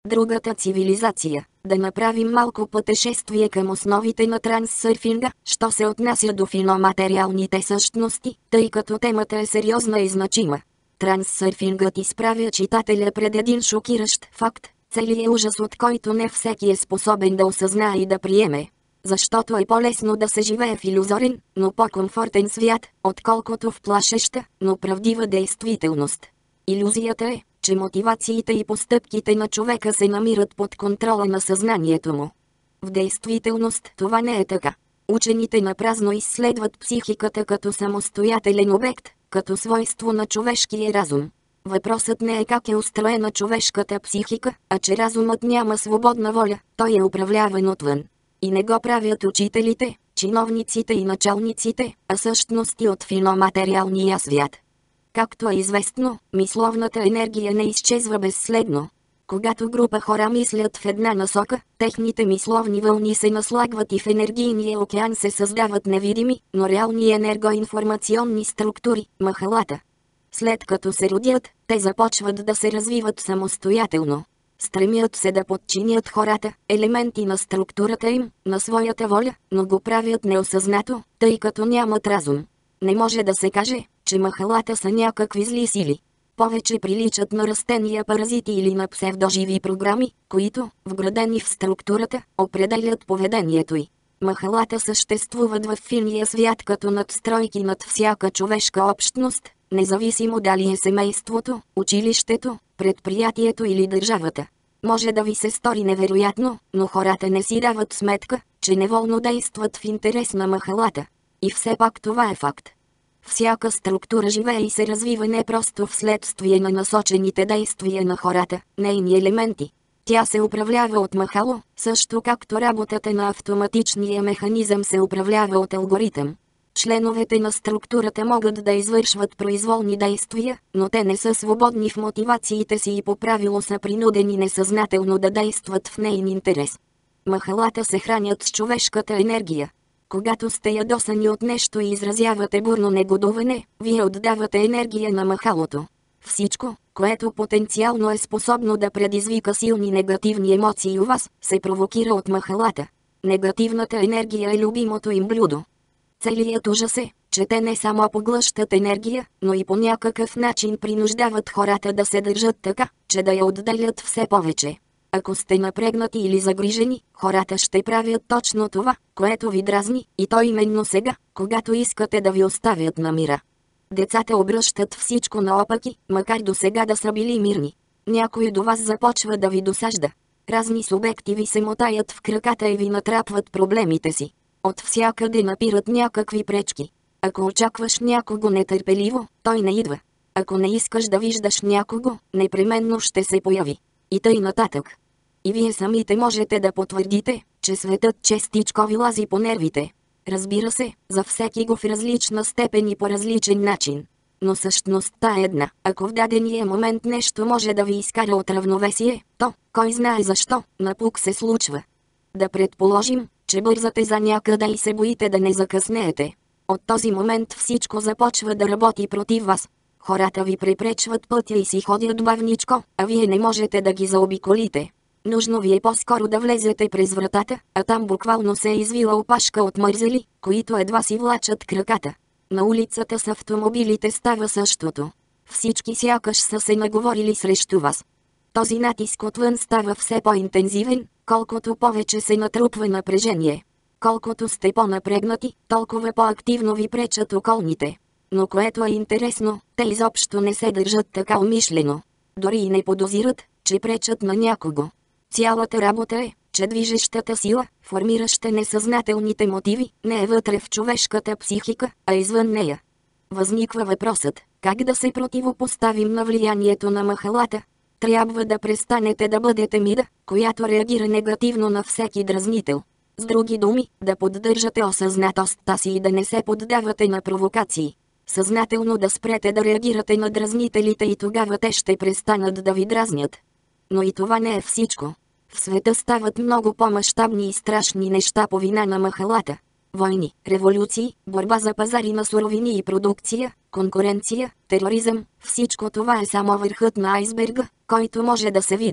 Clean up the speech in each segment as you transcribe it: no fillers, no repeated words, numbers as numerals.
Другата цивилизация – да направим малко пътешествие към основите на транссърфинга, що се отнася до финоматериалните същности, тъй като темата е сериозна и значима. Транссърфингът изправя читателя пред един шокиращ факт, целият ужас от който не всеки е способен да осъзнае и да приеме. Защото е по-лесно да се живее в илюзорен, но по-комфортен свят, отколкото в плашеща, но правдива действителност. Илюзията е, че мотивациите и постъпките на човека се намират под контрола на съзнанието му. В действителност това не е така. Учените напразно изследват психиката като самостоятелен обект, като свойство на човешкия разум. Въпросът не е как е устроена човешката психика, а че разумът няма свободна воля, той е управляван отвън. И не го правят учителите, чиновниците и началниците, а същности от финоматериалния свят. Както е известно, мисловната енергия не изчезва безследно. Когато група хора мислят в една насока, техните мисловни вълни се наслагват и в енергийния океан се създават невидими, но реални енергоинформационни структури – махалата. След като се родят, те започват да се развиват самостоятелно. Стремят се да подчинят хората, елементи на структурата им, на своята воля, но го правят неосъзнато, тъй като нямат разум. Не може да се каже, че махалата са някакви зли сили. Повече приличат на растения паразити или на псевдоживи програми, които, вградени в структурата, определят поведението й. Махалата съществуват в финия свят като надстройки над всяка човешка общност, независимо дали е семейството, училището, предприятието или държавата. Може да ви се стори невероятно, но хората не си дават сметка, че неволно действат в интерес на махалата. И все пак това е факт. Всяка структура живее и се развива не просто вследствие на насочените действия на хората, нейни елементи. Тя се управлява от махало, също както работата на автоматичния механизъм се управлява от алгоритъм. Членовете на структурата могат да извършват произволни действия, но те не са свободни в мотивациите си и по правило са принудени несъзнателно да действат в нейн интерес. Махалата се хранят с човешката енергия. Когато сте ядосани от нещо и изразявате бурно негодуване, вие отдавате енергия на махалото. Всичко, което потенциално е способно да предизвика силни негативни емоции у вас, се провокира от махалата. Негативната енергия е любимото им блюдо. Целият ужас е, че те не само поглъщат енергия, но и по някакъв начин принуждават хората да се държат така, че да я отделят все повече. Ако сте напрегнати или загрижени, хората ще правят точно това, което ви дразни, и то именно сега, когато искате да ви оставят на мира. Децата обръщат всичко наопаки, макар до сега да са били мирни. Някой до вас започва да ви досажда. Разни субекти ви се мотаят в краката и ви натрапват проблемите си. От всякъде напират някакви пречки. Ако очакваш някого нетърпеливо, той не идва. Ако не искаш да виждаш някого, непременно ще се появи. И тъй нататък. И вие самите можете да потвърдите, че светът честичко ви лази по нервите. Разбира се, за всеки го в различна степен и по различен начин. Но същността е една. Ако в дадения момент нещо може да ви изкара от равновесие, то, кой знае защо, напук се случва. Да предположим, че бързате за някъде и се боите да не закъснеете. От този момент всичко започва да работи против вас. Хората ви препречват пътя и си ходят бавничко, а вие не можете да ги заобиколите. Нужно ви е по-скоро да влезете през вратата, а там буквално се е извила опашка от мързели, които едва си влачат краката. На улицата с автомобилите става същото. Всички сякаш са се наговорили срещу вас. Този натиск отвън става все по-интензивен, колкото повече се натрупва напрежение. Колкото сте по-напрегнати, толкова по-активно ви пречат околните. Но което е интересно, те изобщо не се държат така умишлено. Дори и не подозират, че пречат на някого. Цялата работа е, че движещата сила, формираща несъзнателните мотиви, не е вътре в човешката психика, а извън нея. Възниква въпросът, как да се противопоставим на влиянието на махалата? Трябва да престанете да бъдете мида, която реагира негативно на всеки дразнител. С други думи, да поддържате осъзнатостта си и да не се поддавате на провокации. Съзнателно да спрете да реагирате на дразнителите и тогава те ще престанат да ви дразнят. Но и това не е всичко. В света стават много по-мащабни и страшни неща по вина на махалата. Войни, революции, борба за пазари на суровини и продукция, конкуренция, тероризъм – всичко това е само върхът на айсберга, който може да се види.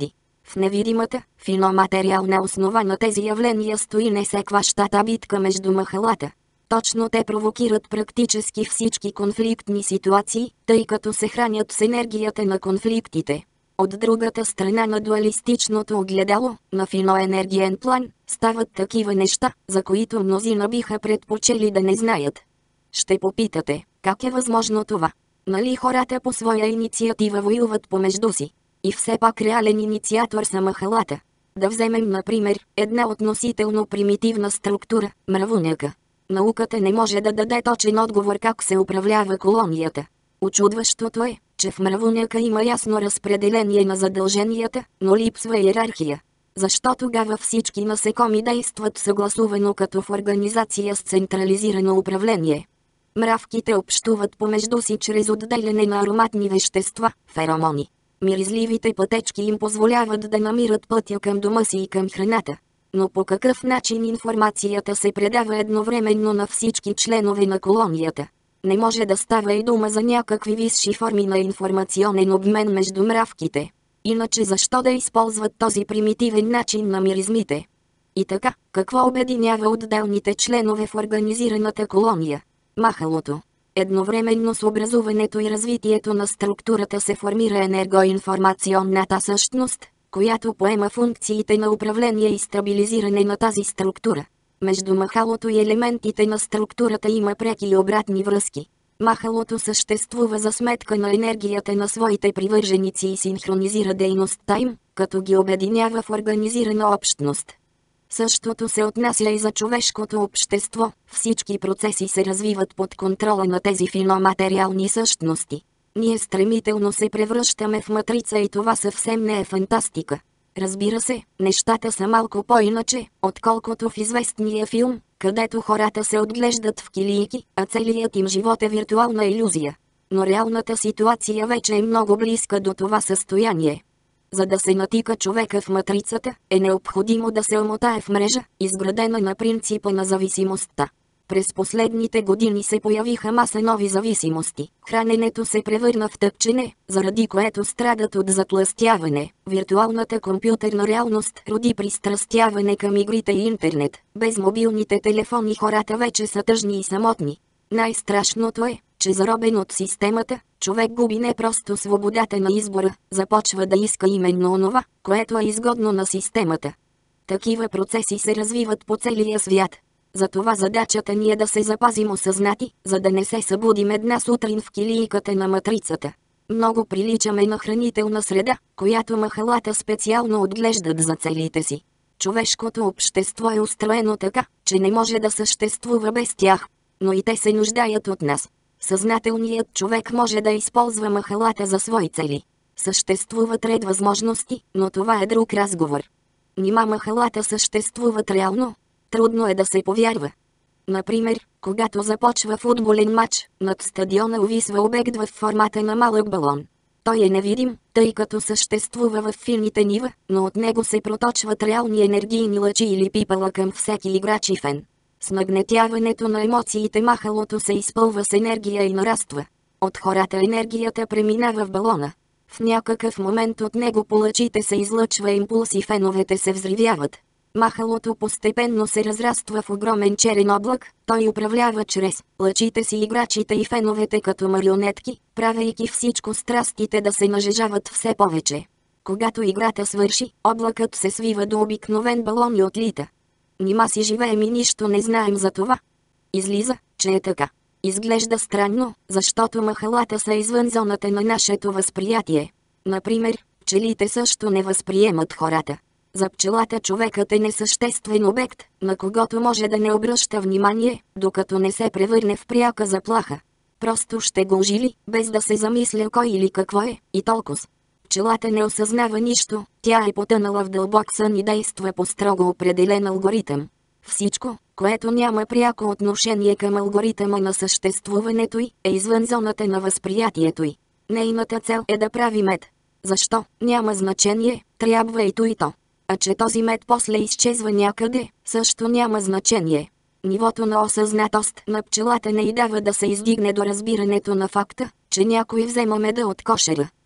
В невидимата, финоматериална основа на тези явления стои несекващата битка между махалата. Точно те провокират практически всички конфликтни ситуации, тъй като се хранят с енергията на конфликтите. От другата страна на дуалистичното огледало, на финоенергиен план, стават такива неща, за които мнозина биха предпочели да не знаят. Ще попитате, как е възможно това? Нали хората по своя инициатива воюват помежду си? И все пак реален инициатор са махалата. Да вземем например, една относително примитивна структура – мравуняка. Науката не може да даде точен отговор как се управлява колонията. Учудващото е, че в мравуняка има ясно разпределение на задълженията, но липсва иерархия. Защо тогава всички насекоми действат съгласувано като в организация с централизирано управление? Мравките общуват помежду си чрез отделяне на ароматни вещества – феромони. Миризливите пътечки им позволяват да намират пътя към дома си и към храната. Но по какъв начин информацията се предава едновременно на всички членове на колонията? Не може да става и дума за някакви висши форми на информационен обмен между мравките. Иначе защо да използват този примитивен начин на миризмите? И така, какво обединява отделните членове в организираната колония? Махалото. Едновременно с образуването и развитието на структурата се формира енергоинформационната същност, която поема функциите на управление и стабилизиране на тази структура. Между махалото и елементите на структурата има преки и обратни връзки. Махалото съществува за сметка на енергията на своите привърженици и синхронизира дейността им, като ги обединява в организирана общност. Същото се отнася и за човешкото общество, всички процеси се развиват под контрола на тези финоматериални същности. Ние стремително се превръщаме в матрица и това съвсем не е фантастика. Разбира се, нещата са малко по-иначе, отколкото в известния филм, където хората се отглеждат в килийки, а целият им живот е виртуална илюзия. Но реалната ситуация вече е много близка до това състояние. За да се натика човека в матрицата, е необходимо да се омотае в мрежа, изградена на принципа на зависимостта. През последните години се появиха маса нови зависимости. Храненето се превърна в тъпчене, заради което страдат от затлъстяване. Виртуалната компютърна реалност роди пристрастяване към игрите и интернет. Без мобилните телефони хората вече са тъжни и самотни. Най-страшното е, че заробен от системата, човек губи не просто свободата на избора, започва да иска именно онова, което е изгодно на системата. Такива процеси се развиват по целия свят. Затова задачата ни е да се запазим осъзнати, за да не се събудим една сутрин в килийката на матрицата. Много приличаме на хранителна среда, която махалата специално отглеждат за целите си. Човешкото общество е устроено така, че не може да съществува без тях, но и те се нуждаят от нас. Съзнателният човек може да използва махалата за свои цели. Съществуват ред възможности, но това е друг разговор. Нима махалата съществуват реално? Трудно е да се повярва. Например, когато започва футболен матч, над стадиона увисва обект в формата на малък балон. Той е невидим, тъй като съществува в фините нива, но от него се проточват реални енергийни лъчи или пипала към всеки играч и фен. С нагнетяването на емоциите махалото се изпълва с енергия и нараства. От хората енергията преминава в балона. В някакъв момент от него по лъчите се излъчва импулс и феновете се взривяват. Махалото постепенно се разраства в огромен черен облак, той управлява чрез лъчите си играчите и феновете като марионетки, правейки всичко страстите да се нажежават все повече. Когато играта свърши, облакът се свива до обикновен балон и отлита. Нима си живеем и нищо не знаем за това. Излиза, че е така. Изглежда странно, защото махалата са извън зоната на нашето възприятие. Например, пчелите също не възприемат хората. За пчелата човекът е несъществен обект, на когото може да не обръща внимание, докато не се превърне в пряка заплаха. Просто ще го ожили, без да се замисля кой или какво е, и толкова. Пчелата не осъзнава нищо, тя е потънала в дълбок сън и действа по строго определен алгоритъм. Всичко, което няма пряко отношение към алгоритъма на съществуването й, е извън зоната на възприятието й. Нейната цел е да прави мед. Защо? Няма значение, трябва и то и то. А че този мед после изчезва някъде, също няма значение. Нивото на осъзнатост на пчелата не й дава да се издигне до разбирането на факта, че някой взема меда от кошера.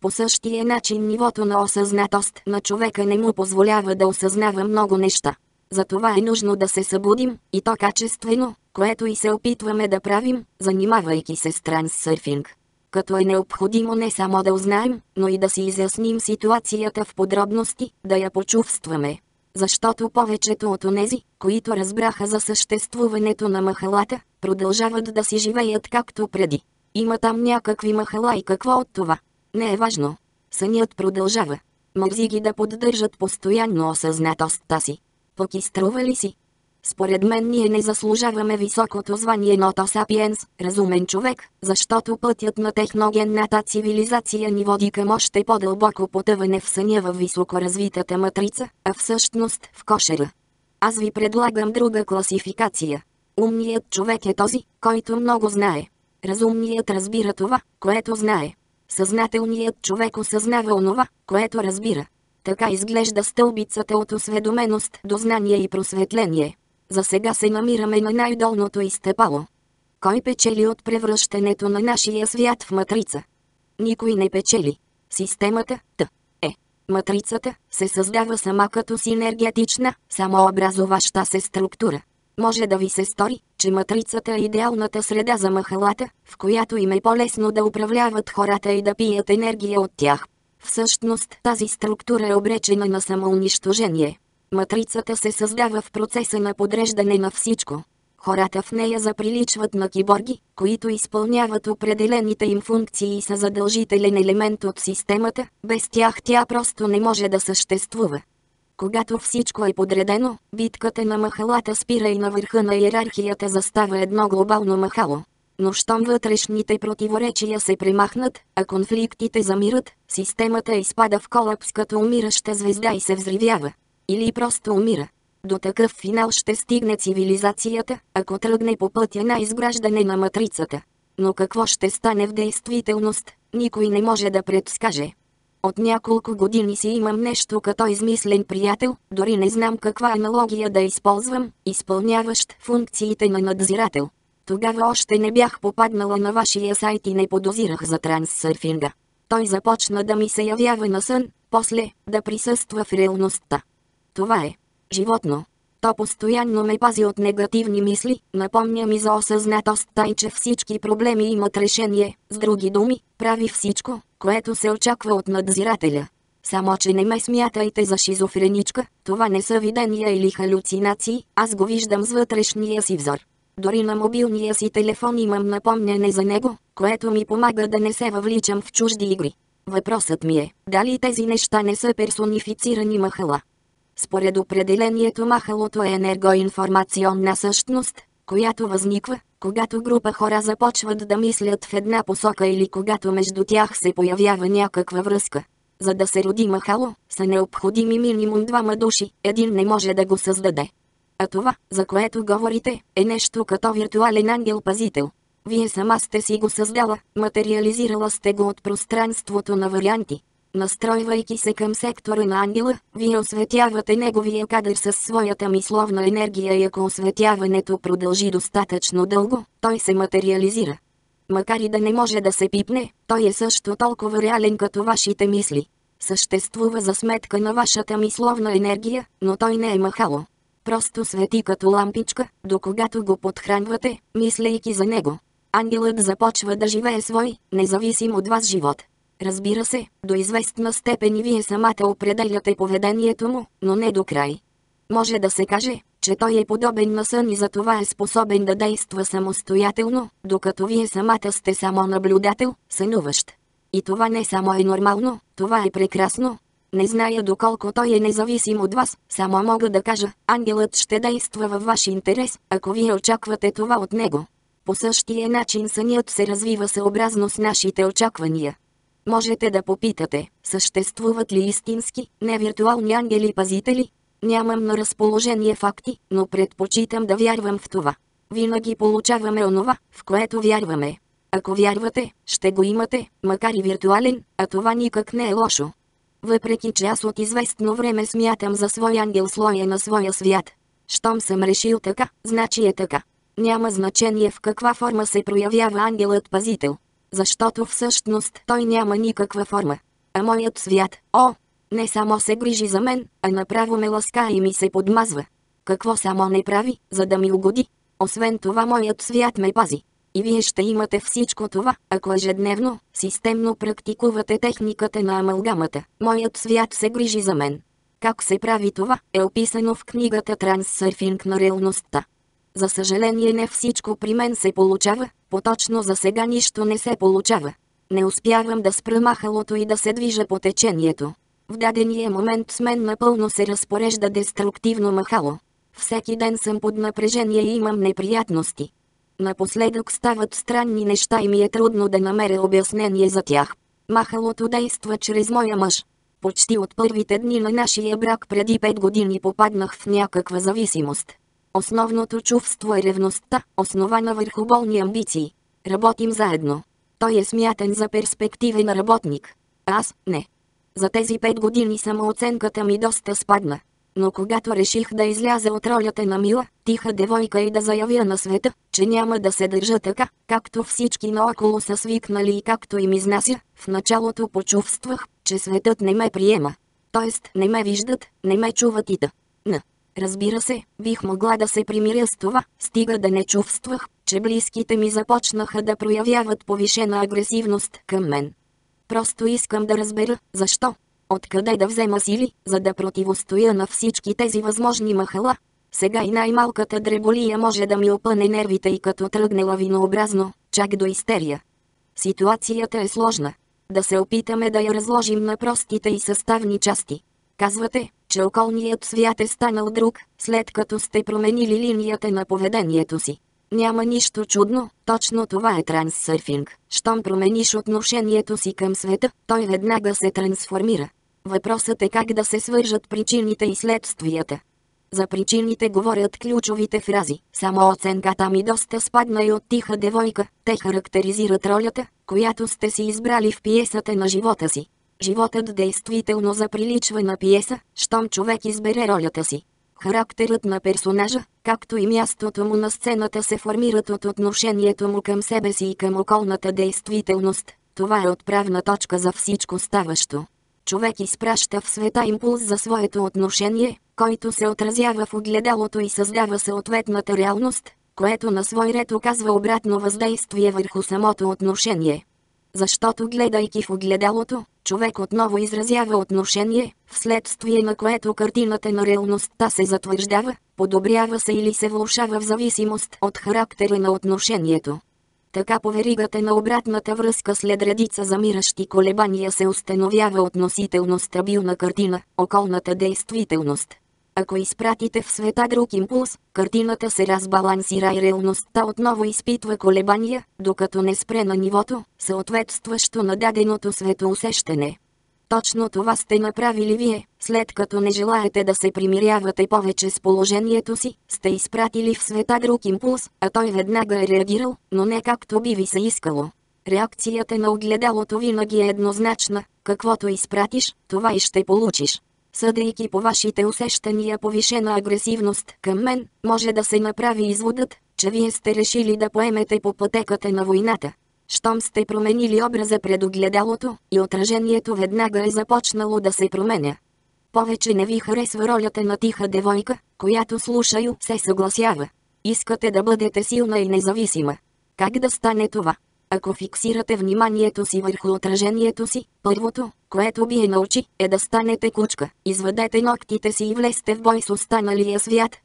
По същия начин нивото на осъзнатост на човека не му позволява да осъзнава много неща. Затова е нужно да се събудим, и то качествено, което и се опитваме да правим, занимавайки се с трансърфинг. Като е необходимо не само да узнаем, но и да си изясним ситуацията в подробности, да я почувстваме. Защото повечето от онези, които разбраха за съществуването на махалата, продължават да си живеят както преди. Има там някакви махала и какво от това? Не е важно. Сънят продължава. Мързи ги да поддържат постоянно осъзнатостта си. Пък изтрува ли си? Според мен ние не заслужаваме високото звание Ното Сапиенс, разумен човек, защото пътят на техногенната цивилизация ни води към още по-дълбоко потъване в съня във високоразвитата матрица, а всъщност в кошера. Аз ви предлагам друга класификация. Умният човек е този, който много знае. Разумният разбира това, което знае. Съзнателният човек осъзнава онова, което разбира. Така изглежда стълбицата от осведоменост до знание и просветление. За сега се намираме на най-долното изтъпало. Кой печели от превръщането на нашия свят в матрица? Никой не печели. Системата, матрицата, се създава сама като синергетична, самообразуваща се структура. Може да ви се стори, че матрицата е идеалната среда за махалата, в която им е по-лесно да управляват хората и да пият енергия от тях. Всъщност тази структура е обречена на самоунищожение. Матрицата се създава в процеса на подреждане на всичко. Хората в нея заприличват на киборги, които изпълняват определените им функции и са задължителен елемент от системата, без тях тя просто не може да съществува. Когато всичко е подредено, битката на махалата спира и на върха на иерархията застава едно глобално махало. Но щом вътрешните противоречия се премахнат, а конфликтите замират, системата изпада в колапс като умираща звезда и се взривява. Или просто умира. До такъв финал ще стигне цивилизацията, ако тръгне по пътя на изграждане на матрицата. Но какво ще стане в действителност, никой не може да предскаже. От няколко години си имам нещо като измислен приятел, дори не знам каква аналогия да използвам, изпълняващ функциите на надзирател. Тогава още не бях попаднала на вашия сайт и не подозирах за трансърфинга. Той започна да ми се явява на сън, после да присъства в реалността. Това е животно. То постоянно ме пази от негативни мисли, напомня ми за осъзнатостта и че всички проблеми имат решение, с други думи, прави всичко, което се очаква от надзирателя. Само че не ме смятайте за шизофреничка, това не са видения или халюцинации, аз го виждам с вътрешния си взор. Дори на мобилния си телефон имам напомняне за него, което ми помага да не се въвличам в чужди игри. Въпросът ми е, дали тези неща не са персонифицирани махала? Според определението махалото е енергоинформационна същност, която възниква, когато група хора започват да мислят в една посока или когато между тях се появява някаква връзка. За да се роди махало, са необходими минимум двама души, един не може да го създаде. А това, за което говорите, е нещо като виртуален ангел-пазител. Вие сама сте си го създала, материализирала сте го от пространството на варианти. Настройвайки се към сектора на ангела, вие осветявате неговия кадър със своята мисловна енергия и ако осветяването продължи достатъчно дълго, той се материализира. Макар и да не може да се пипне, той е също толкова реален като вашите мисли. Съществува за сметка на вашата мисловна енергия, но той не е махало. Просто свети като лампичка, докогато го подхранвате, мислейки за него. Ангелът започва да живее свой, независим от вас живот. Разбира се, до известна степен и вие самата определяте поведението му, но не до край. Може да се каже, че той е подобен на сън и затова е способен да действа самостоятелно, докато вие самата сте само наблюдател, сънуващ. И това не само е нормално, това е прекрасно. Не зная доколко той е независим от вас, само мога да кажа, ангелът ще действа във ваш интерес, ако вие очаквате това от него. По същия начин сънят се развива съобразно с нашите очаквания. Можете да попитате, съществуват ли истински, невиртуални ангели-пазители? Нямам на разположение факти, но предпочитам да вярвам в това. Винаги получаваме онова, в което вярваме. Ако вярвате, ще го имате, макар и виртуален, а това никак не е лошо. Въпреки че аз от известно време смятам за свой ангел слоя на своя свят. Щом съм решил така, значи е така. Няма значение в каква форма се проявява ангелът-пазител. Защото всъщност той няма никаква форма. А моят свят, не само се грижи за мен, а направо ме ласка и ми се подмазва. Какво само не прави, за да ми угоди? Освен това моят свят ме пази. И вие ще имате всичко това, ако ежедневно, системно практикувате техниката на амалгамата. Моят свят се грижи за мен. Как се прави това, е описано в книгата «Транссърфинг на реалността». За съжаление не всичко при мен се получава, поточно за сега нищо не се получава. Не успявам да спра махалото и да се движа по течението. В дадения момент с мен напълно се разпорежда деструктивно махало. Всеки ден съм под напрежение и имам неприятности. Напоследък стават странни неща и ми е трудно да намеря обяснение за тях. Махалото действа чрез моя мъж. Почти от първите дни на нашия брак преди 5 години попаднах в някаква зависимост. Основното чувство е ревността, основана върху болни амбиции. Работим заедно. Той е смятан за перспективен работник. Аз – не. За тези 5 години самооценката ми доста спадна. Но когато реших да изляза от ролята на мила, тиха девойка и да заявя на света, че няма да се държа така, както всички наоколо са свикнали и както им изнася, в началото почувствах, че светът не ме приема. Тоест не ме виждат, не ме чуват и т.н. Разбира се, бих могла да се примиря с това, стига да не чувствах, че близките ми започнаха да проявяват повишена агресивност към мен. Просто искам да разбера, защо. Откъде да взема сили, за да противостоя на всички тези възможни махала? Сега и най-малката дреболия може да ми опъне нервите и като тръгне лавинообразно, чак до истерия. Ситуацията е сложна. Да се опитаме да я разложим на простите и съставни части. Казвате, че околният свят е станал друг, след като сте променили линията на поведението си. Няма нищо чудно, точно това е транссърфинг. Щом промениш отношението си към света, той веднага се трансформира. Въпросът е как да се свържат причините и следствията. За причините говорят ключовите фрази. Само оценката ми доста спадна и от тиха девойка. Те характеризират ролята, която сте си избрали в пиесата на живота си. Животът действително заприличва на пиеса, щом човек избере ролята си. Характерът на персонажа, както и мястото му на сцената се формират от отношението му към себе си и към околната действителност. Това е отправна точка за всичко ставащо. Човек изпраща в света импулс за своето отношение, който се отразява в огледалото и създава съответната реалност, което на свой ред оказва обратно въздействие върху самото отношение. Защото гледайки в огледалото, човек отново изразява отношение, вследствие на което картината на реалността се затвърждава, подобрява се или се влошава в зависимост от характера на отношението. Така по веригата на обратната връзка след редица замиращи колебания се установява относително стабилна картина, околната действителност. Ако изпратите в света друг импулс, картината се разбалансира и реалността отново изпитва колебания, докато не спре на нивото, съответстващо на даденото светоусещане. Точно това сте направили вие, след като не желаете да се примирявате повече с положението си, сте изпратили в света друг импулс, а той веднага е реагирал, но не както би ви се искало. Реакцията на огледалото винаги е еднозначна, каквото изпратиш, това и ще получиш. Съдейки по вашите усещания повишена агресивност към мен, може да се направи изводът, че вие сте решили да поемете по пътеката на войната. Щом сте променили образа пред огледалото, и отражението веднага е започнало да се променя. Повече не ви харесва ролята на тиха девойка, която слуша и се съгласява. Искате да бъдете силна и независима. Как да стане това? Ако фиксирате вниманието си върху отражението си, първото, което ви научи, е да станете кучка. Извадете ногтите си и влезте в бой с останалия свят,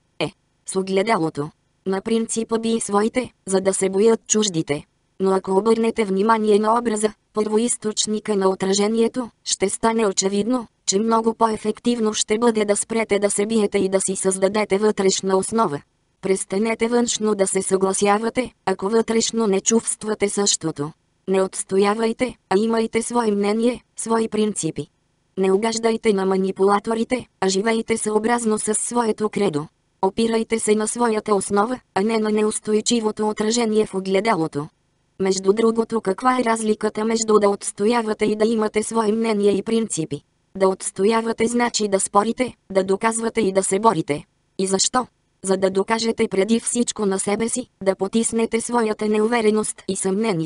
с огледалото. На принципа би и своите, за да се боят чуждите. Но ако обърнете внимание на образа, първоизточника на отражението, ще стане очевидно, че много по-ефективно ще бъде да спрете да се биете и да си създадете вътрешна основа. Престанете външно да се съгласявате, ако вътрешно не чувствате същото. Не отстоявайте, а имайте свое мнение, свои принципи. Не угаждайте на манипулаторите, а живейте съобразно с своето кредо. Опирайте се на своята основа, а не на неустойчивото отражение в огледалото. Между другото, каква е разликата между да отстоявате и да имате свое мнение и принципи? Да отстоявате значи да спорите, да доказвате и да се борите. И защо? За да докажете преди всичко на себе си, да потиснете своята неувереност и съмнения.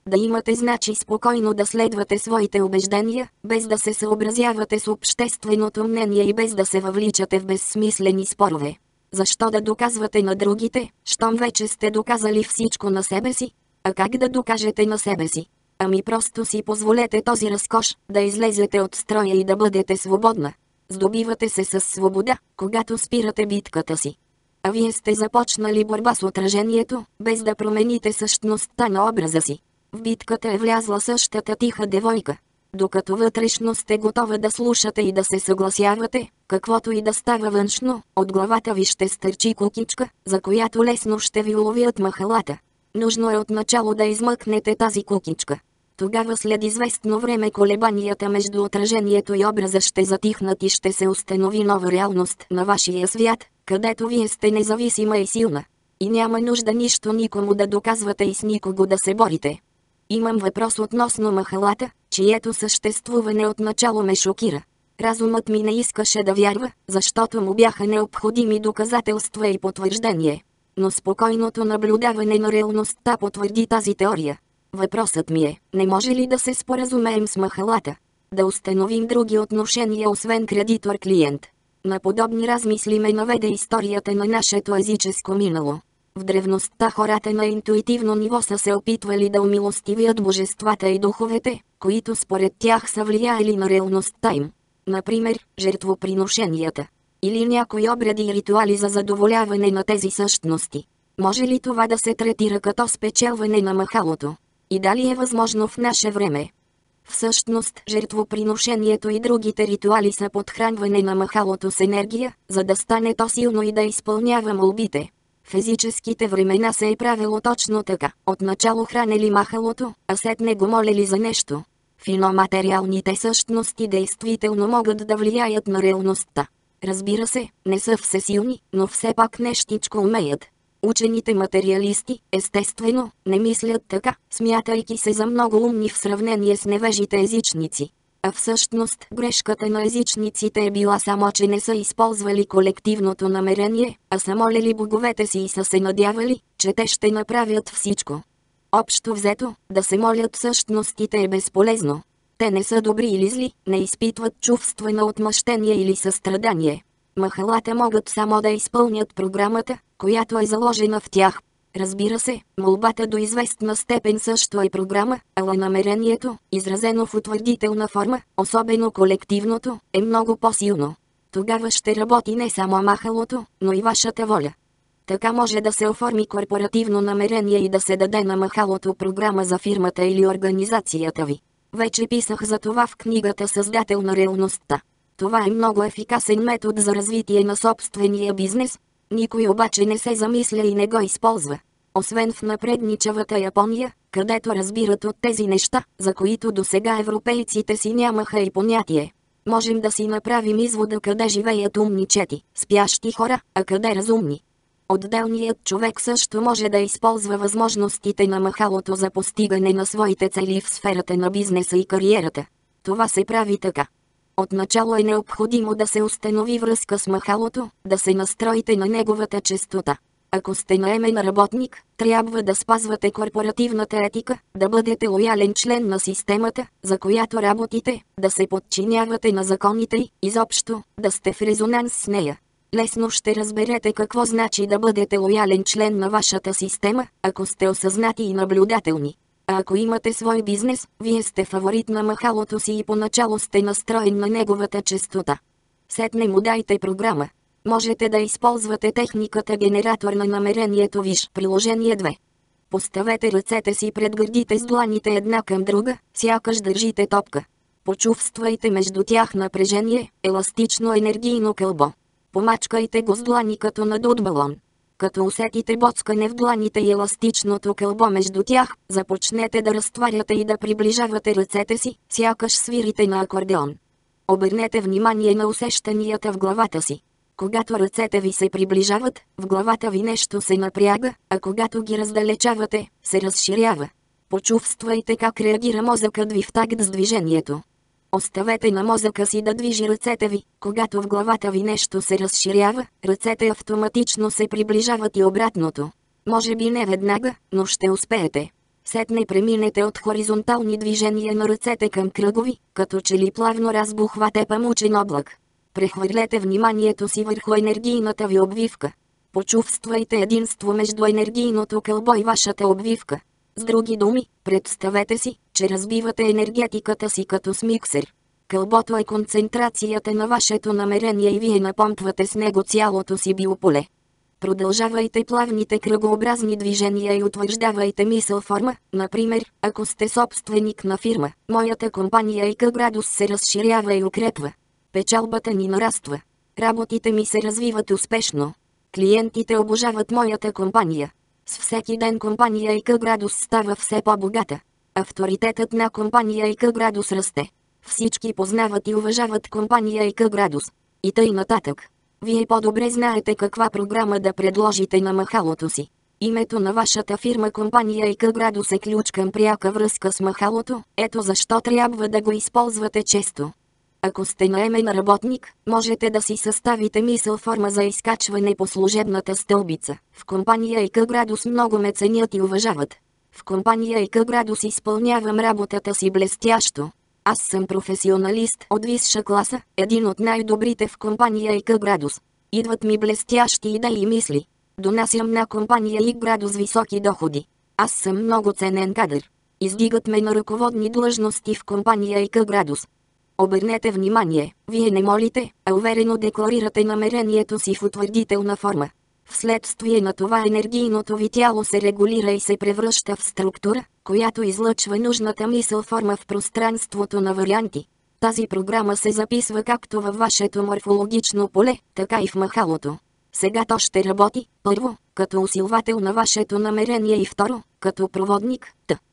Да имате значи спокойно да следвате своите убеждения, без да се съобразявате с общественото мнение и без да се въвличате в безсмислени спорове. Защо да доказвате на другите, щом вече сте доказали всичко на себе си? А как да докажете на себе си? Ами просто си позволете този разкош, да излезете от строя и да бъдете свободна. Здобивате се с свобода, когато спирате битката си. А вие сте започнали борба с отражението, без да промените същността на образа си. В битката е влязла същата тиха девойка. Докато вътрешно сте готова да слушате и да се съгласявате, каквото и да става външно, от главата ви ще стърчи кукичка, за която лесно ще ви уловят махалата. Нужно е отначало да измъкнете тази кукичка. Тогава след известно време колебанията между отражението и образа ще затихнат и ще се установи нова реалност на вашия свят, където вие сте независима и силна. И няма нужда нищо никому да доказвате и с никого да се борите. Имам въпрос относно махалата, чието съществуване отначало ме шокира. Разумът ми не искаше да вярва, защото му бяха необходими доказателства и потвърждение. Но спокойното наблюдаване на реалността потвърди тази теория. Въпросът ми е, не може ли да се споразумеем с махалата? Да установим други отношения освен кредитор-клиент. На подобни размисли ме наведе историята на нашето езическо минало. В древността хората на интуитивно ниво са се опитвали да умилостивят божествата и духовете, които според тях са влияели на реалността им. Например, жертвоприношенията. Или някои обреди и ритуали за задоволяване на тези същности. Може ли това да се третира като спечелване на махалото? И дали е възможно в наше време? Всъщност, жертвоприношението и другите ритуали са подхранване на махалото с енергия, за да стане то силно и да изпълнява молбите. В езическите времена се е правило точно така. Отначало хранели махалото, а сетне го молели за нещо. Финоматериалните същности действително могат да влияят на реалността. Разбира се, не са всесилни, но все пак нещичко умеят. Учените материалисти, естествено, не мислят така, смятайки се за много умни в сравнение с невежите езичници. А всъщност грешката на езичниците е била само, че не са използвали колективното намерение, а са молели боговете си и са се надявали, че те ще направят всичко. Общо взето, да се молят същностите е безполезно. Те не са добри или зли, не изпитват чувства на отмъщение или състрадание. Махалата могат само да изпълнят програмата, която е заложена в тях. Разбира се, молбата до известна степен също е програма, ала намерението, изразено в утвърдителна форма, особено колективното, е много по-силно. Тогава ще работи не само махалото, но и вашата воля. Така може да се оформи корпоративно намерение и да се даде на махалото програма за фирмата или организацията ви. Вече писах за това в книгата "Създател на реалността". Това е много ефикасен метод за развитие на собствения бизнес. Никой обаче не се замисля и не го използва. Освен в напредничавата Япония, където разбират от тези неща, за които досега европейците си нямаха и понятие. Можем да си направим извода къде живеят умни чети, спящи хора, а къде разумни. Отделният човек също може да използва възможностите на махалото за постигане на своите цели в сферата на бизнеса и кариерата. Това се прави така. Отначало е необходимо да се установи връзка с махалото, да се настроите на неговата честота. Ако сте наемен работник, трябва да спазвате корпоративната етика, да бъдете лоялен член на системата, за която работите, да се подчинявате на законите й, изобщо, да сте в резонанс с нея. Лесно ще разберете какво значи да бъдете лоялен член на вашата система, ако сте осъзнати и наблюдателни. А ако имате свой бизнес, вие сте фаворит на махалото си и поначало сте настроен на неговата честота. Сетне му дайте програма. Можете да използвате техниката генератор на намерението виж приложение 2. Поставете ръцете си пред гърдите с дланите една към друга, сякаш държите топка. Почувствайте между тях напрежение, еластично енергийно кълбо. Помачкайте го с длани като надут балон. Като усетите боцкане в дланите и еластичното кълбо между тях, започнете да разтваряте и да приближавате ръцете си, сякаш свирите на акордеон. Обърнете внимание на усещанията в главата си. Когато ръцете ви се приближават, в главата ви нещо се напряга, а когато ги раздалечавате, се разширява. Почувствайте как реагира мозъкът ви в такт с движението. Оставете на мозъка си да движи ръцете ви, когато в главата ви нещо се разширява, ръцете автоматично се приближават и обратното. Може би не веднага, но ще успеете. Сетне преминете от хоризонтални движения на ръцете към кръгови, като че ли плавно разбухвате памучен облак. Прехвърлете вниманието си върху енергийната ви обвивка. Почувствайте единство между енергийното кълбо и вашата обвивка. С други думи, представете си, че разбивате енергетиката си като с миксер. Кълбото е концентрацията на вашето намерение и вие напомпвате с него цялото си биополе. Продължавайте плавните кръгообразни движения и утвърждавайте мисъл форма. Например, ако сте собственик на фирма, моята компания ИК градус се разширява и укрепва. Печалбата ни нараства. Работите ми се развиват успешно. Клиентите обожават моята компания. С всеки ден компания ИК градус става все по-богата. Авторитетът на компания ИК градус расте. Всички познават и уважават компания ИК градус. И тъй нататък. Вие по-добре знаете каква програма да предложите на махалото си. Името на вашата фирма компания ИК градус е ключ към пряка връзка с махалото, ето защо трябва да го използвате често. Ако сте наемен работник, можете да си съставите мисъл форма за изкачване по служебната стълбица. В компания ИК градус много ме ценят и уважават. В компания ИК градус изпълнявам работата си блестящо. Аз съм професионалист от висша класа, един от най-добрите в компания ИК градус. Идват ми блестящи идеи и мисли. Донасям на компания ИК градус високи доходи. Аз съм много ценен кадър. Издигат ме на ръководни длъжности в компания ИК градус. Обърнете внимание, вие не молите, а уверено декларирате намерението си в утвърдителна форма. Вследствие на това енергийното ви тяло се регулира и се превръща в структура, която излъчва нужната мисъл форма в пространството на варианти. Тази програма се записва както във вашето морфологично поле, така и в махалото. Сега то ще работи, първо, като усилвател на вашето намерение и второ, като проводник,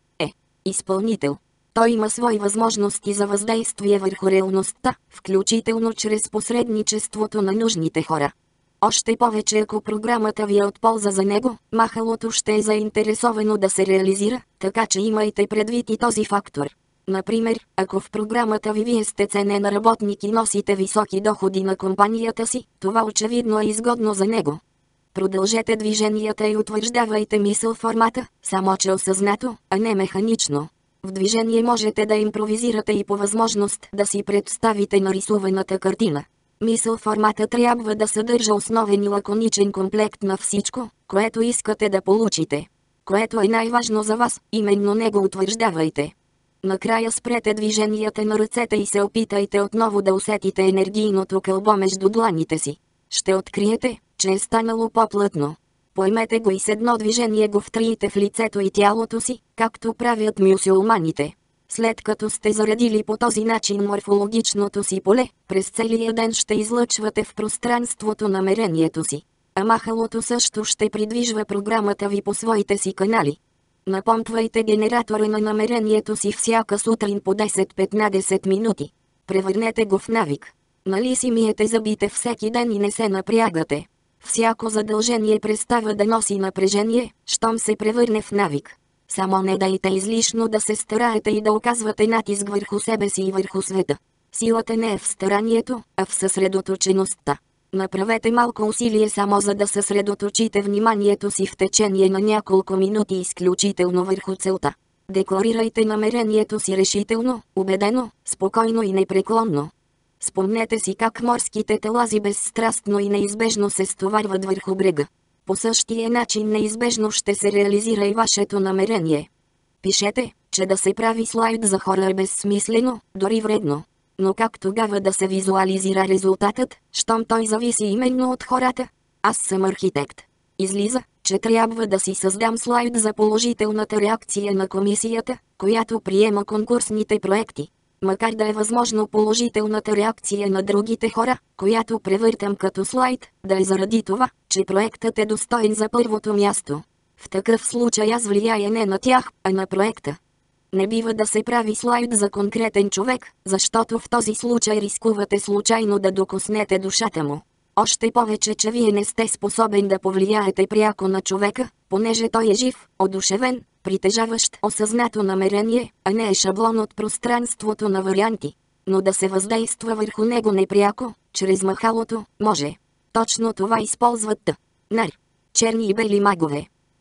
изпълнител. Той има свои възможности за въздействие върху реалността, включително чрез посредничеството на нужните хора. Още повече ако програмата ви е от полза за него, махалото ще е заинтересовано да се реализира, така че имайте предвид и този фактор. Например, ако в програмата ви вие сте ценен работник и носите високи доходи на компанията си, това очевидно е изгодно за него. Продължете движенията и утвърждавайте мисъл формата, само че осъзнато, а не механично. В движение можете да импровизирате и по възможност да си представите нарисуваната картина. Мисъл формата трябва да съдържа основен и лаконичен комплект на всичко, което искате да получите. Което е най-важно за вас, именно него утвърждавайте. Накрая спрете движенията на ръцете и се опитайте отново да усетите енергийното кълбо между дланите си. Ще откриете, че е станало по-плътно. Поемете го и с едно движение го втриете в лицето и тялото си, както правят мюсюлманите. След като сте заредили по този начин морфологичното си поле, през целия ден ще излъчвате в пространството намерението си. А махалото също ще придвижва програмата ви по своите си канали. Напомпвайте генератора на намерението си всяка сутрин по 10-15 минути. Превърнете го в навик. Нали си миете зъбите всеки ден и не се напрягате? Всяко задължение престава да носи напрежение, щом се превърне в навик. Само не дайте излишно да се стараете и да оказвате натиск върху себе си и върху света. Силата не е в старанието, а в съсредоточеността. Направете малко усилие само за да съсредоточите вниманието си в течение на няколко минути изключително върху целта. Декларирайте намерението си решително, убедено, спокойно и непреклонно. Спомнете си как морските талази безстрастно и неизбежно се стоварват върху брега. По същия начин неизбежно ще се реализира и вашето намерение. Пишете, че да се прави слайд за хора е безсмислено, дори вредно. Но как тогава да се визуализира резултатът, щом той зависи именно от хората? Аз съм архитект. Излиза, че трябва да си създам слайд за положителната реакция на комисията, която приема конкурсните проекти. Макар да е възможно положителната реакция на другите хора, която превъртам като слайд, да е заради това, че проектът е достоен за първото място. В такъв случай аз влияя не на тях, а на проекта. Не бива да се прави слайд за конкретен човек, защото в този случай рискувате случайно да докоснете душата му. Още повече, че вие не сте способен да повлияете пряко на човека, понеже той е жив, одушевен, притежаващ осъзнато намерение, а не е шаблон от пространството на варианти. Но да се въздейства върху него непряко, чрез махалото, може. Точно това използват Нар. Черни и бели магове.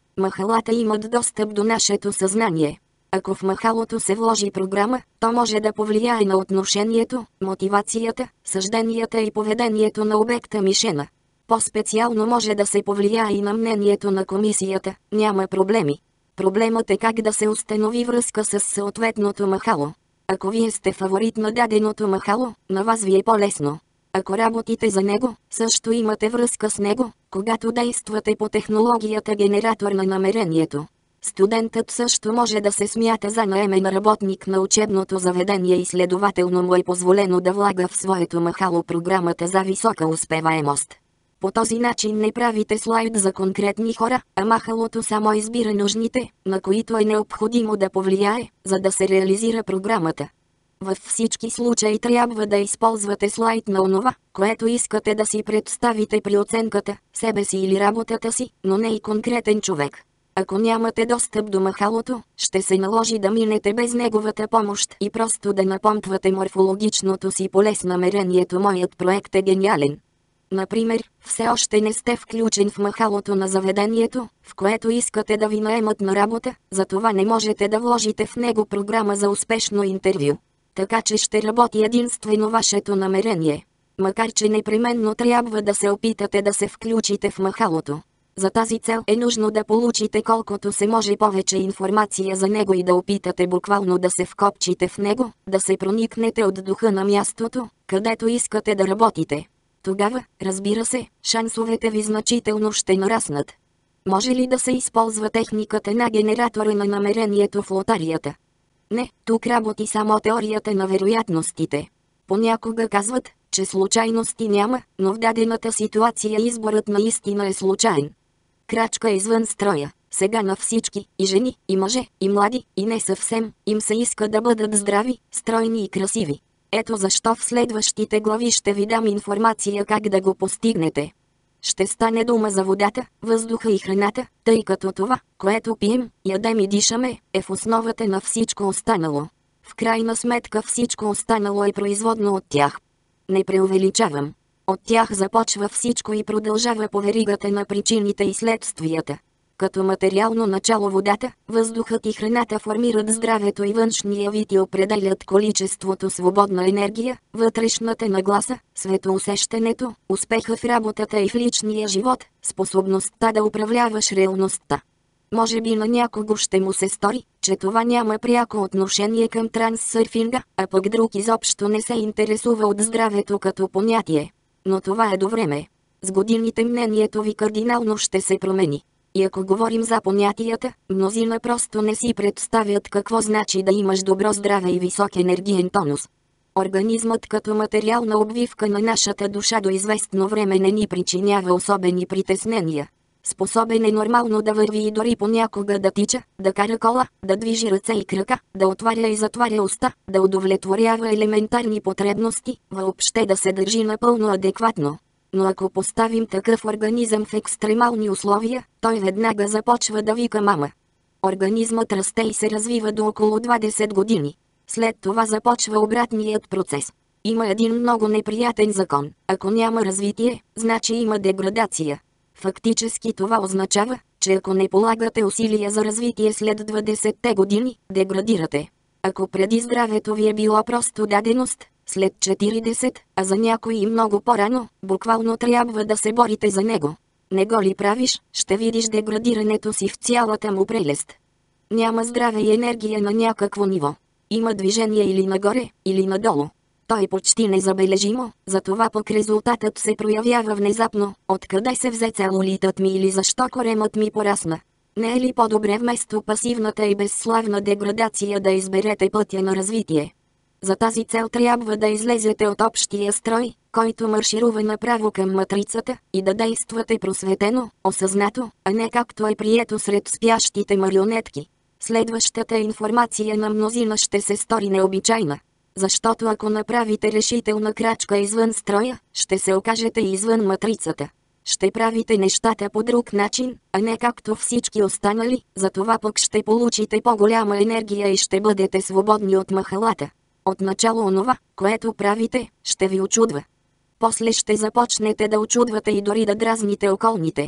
Махалата имат достъп до нашето съзнание. Ако в махалото се вложи програма, то може да повлияе на отношението, мотивацията, съжденията и поведението на обекта мишена. По-специално може да се повлияе и на мнението на комисията, няма проблеми. Проблемът е как да се установи връзка с съответното махало. Ако вие сте фаворит на даденото махало, на вас ви е по-лесно. Ако работите за него, също имате връзка с него, когато действате по технологията генератор на намерението. Студентът също може да се смята за наемен работник на учебното заведение и следователно му е позволено да влага в своето махало програмата за висока успеваемост. По този начин не правите слайд за конкретни хора, а махалото само избира нужните, на които е необходимо да повлияе, за да се реализира програмата. Във всички случаи трябва да използвате слайд на онова, което искате да си представите при оценката, себе си или работата си, но не и конкретен човек. Ако нямате достъп до махалото, ще се наложи да минете без неговата помощ и просто да напомпвате морфологичното си поле с намерението «Моят проект е гениален». Например, все още не сте включен в махалото на заведението, в което искате да ви наемат на работа, затова не можете да вложите в него програма за успешно интервю. Така че ще работи единствено вашето намерение. Макар че непременно трябва да се опитате да се включите в махалото. За тази цел е нужно да получите колкото се може повече информация за него и да опитате буквално да се вкопчите в него, да се проникнете от духа на мястото, където искате да работите. Тогава, разбира се, шансовете ви значително ще нараснат. Може ли да се използва техниката на генератора на намерението в лотарията? Не, тук работи само теорията на вероятностите. Понякога казват, че случайности няма, но в дадената ситуация изборът наистина е случайен. Крачка извън строя. Сега на всички, и жени, и мъже, и млади, и не съвсем, им се иска да бъдат здрави, стройни и красиви. Ето защо в следващите глави ще ви дам информация как да го постигнете. Ще стане дума за водата, въздуха и храната, тъй като това, което пием, ядем и дишаме, е в основата на всичко останало. В крайна сметка всичко останало е производно от тях. Не преувеличавам. От тях започва всичко и продължава по веригата на причините и следствията. Като материално начало водата, въздухът и храната формират здравето и външния вид и определят количеството свободна енергия, вътрешната нагласа, светоусещането, успеха в работата и в личния живот, способността да управляваш реалността. Може би на някого ще му се стори, че това няма пряко отношение към транссърфинга, а пък друг изобщо не се интересува от здравето като понятие. Но това е до време. С годините мнението ви кардинално ще се промени. И ако говорим за понятията, мнозина просто не си представят какво значи да имаш добро здраве и висок енергиен тонус. Организмът като материална обвивка на нашата душа до известно време не ни причинява особени притеснения. Способен е нормално да върви и дори понякога да тича, да кара кола, да движи ръце и крака, да отваря и затваря уста, да удовлетворява елементарни потребности, въобще да се държи напълно адекватно. Но ако поставим такъв организъм в екстремални условия, той веднага започва да вика мама. Организмът расте и се развива до около 20 години. След това започва обратният процес. Има един много неприятен закон. Ако няма развитие, значи има деградация. Фактически това означава, че ако не полагате усилия за развитие след 20-те години, деградирате. Ако преди здравето ви е било просто даденост, след 40, а за някои и много по-рано, буквално трябва да се борите за него. Не го ли правиш, ще видиш деградирането си в цялата му прелест. Няма здраве и енергия на някакво ниво. Има движение или нагоре, или надолу. То е почти незабележимо, затова пък резултатът се проявява внезапно, откъде се взе целулитът ми или защо коремът ми порасна. Не е ли по-добре вместо пасивната и безславна деградация да изберете пътя на развитие? За тази цел трябва да излезете от общия строй, който марширува направо към матрицата, и да действате просветено, осъзнато, а не както е прието сред спящите марионетки. Следващата информация на мнозина ще се стори необичайна. Защото ако направите решителна крачка извън строя, ще се окажете извън матрицата. Ще правите нещата по друг начин, а не както всички останали, затова пък ще получите по-голяма енергия и ще бъдете свободни от махалата. Отначало онова, което правите, ще ви очудва. После ще започнете да очудвате и дори да дразните околните.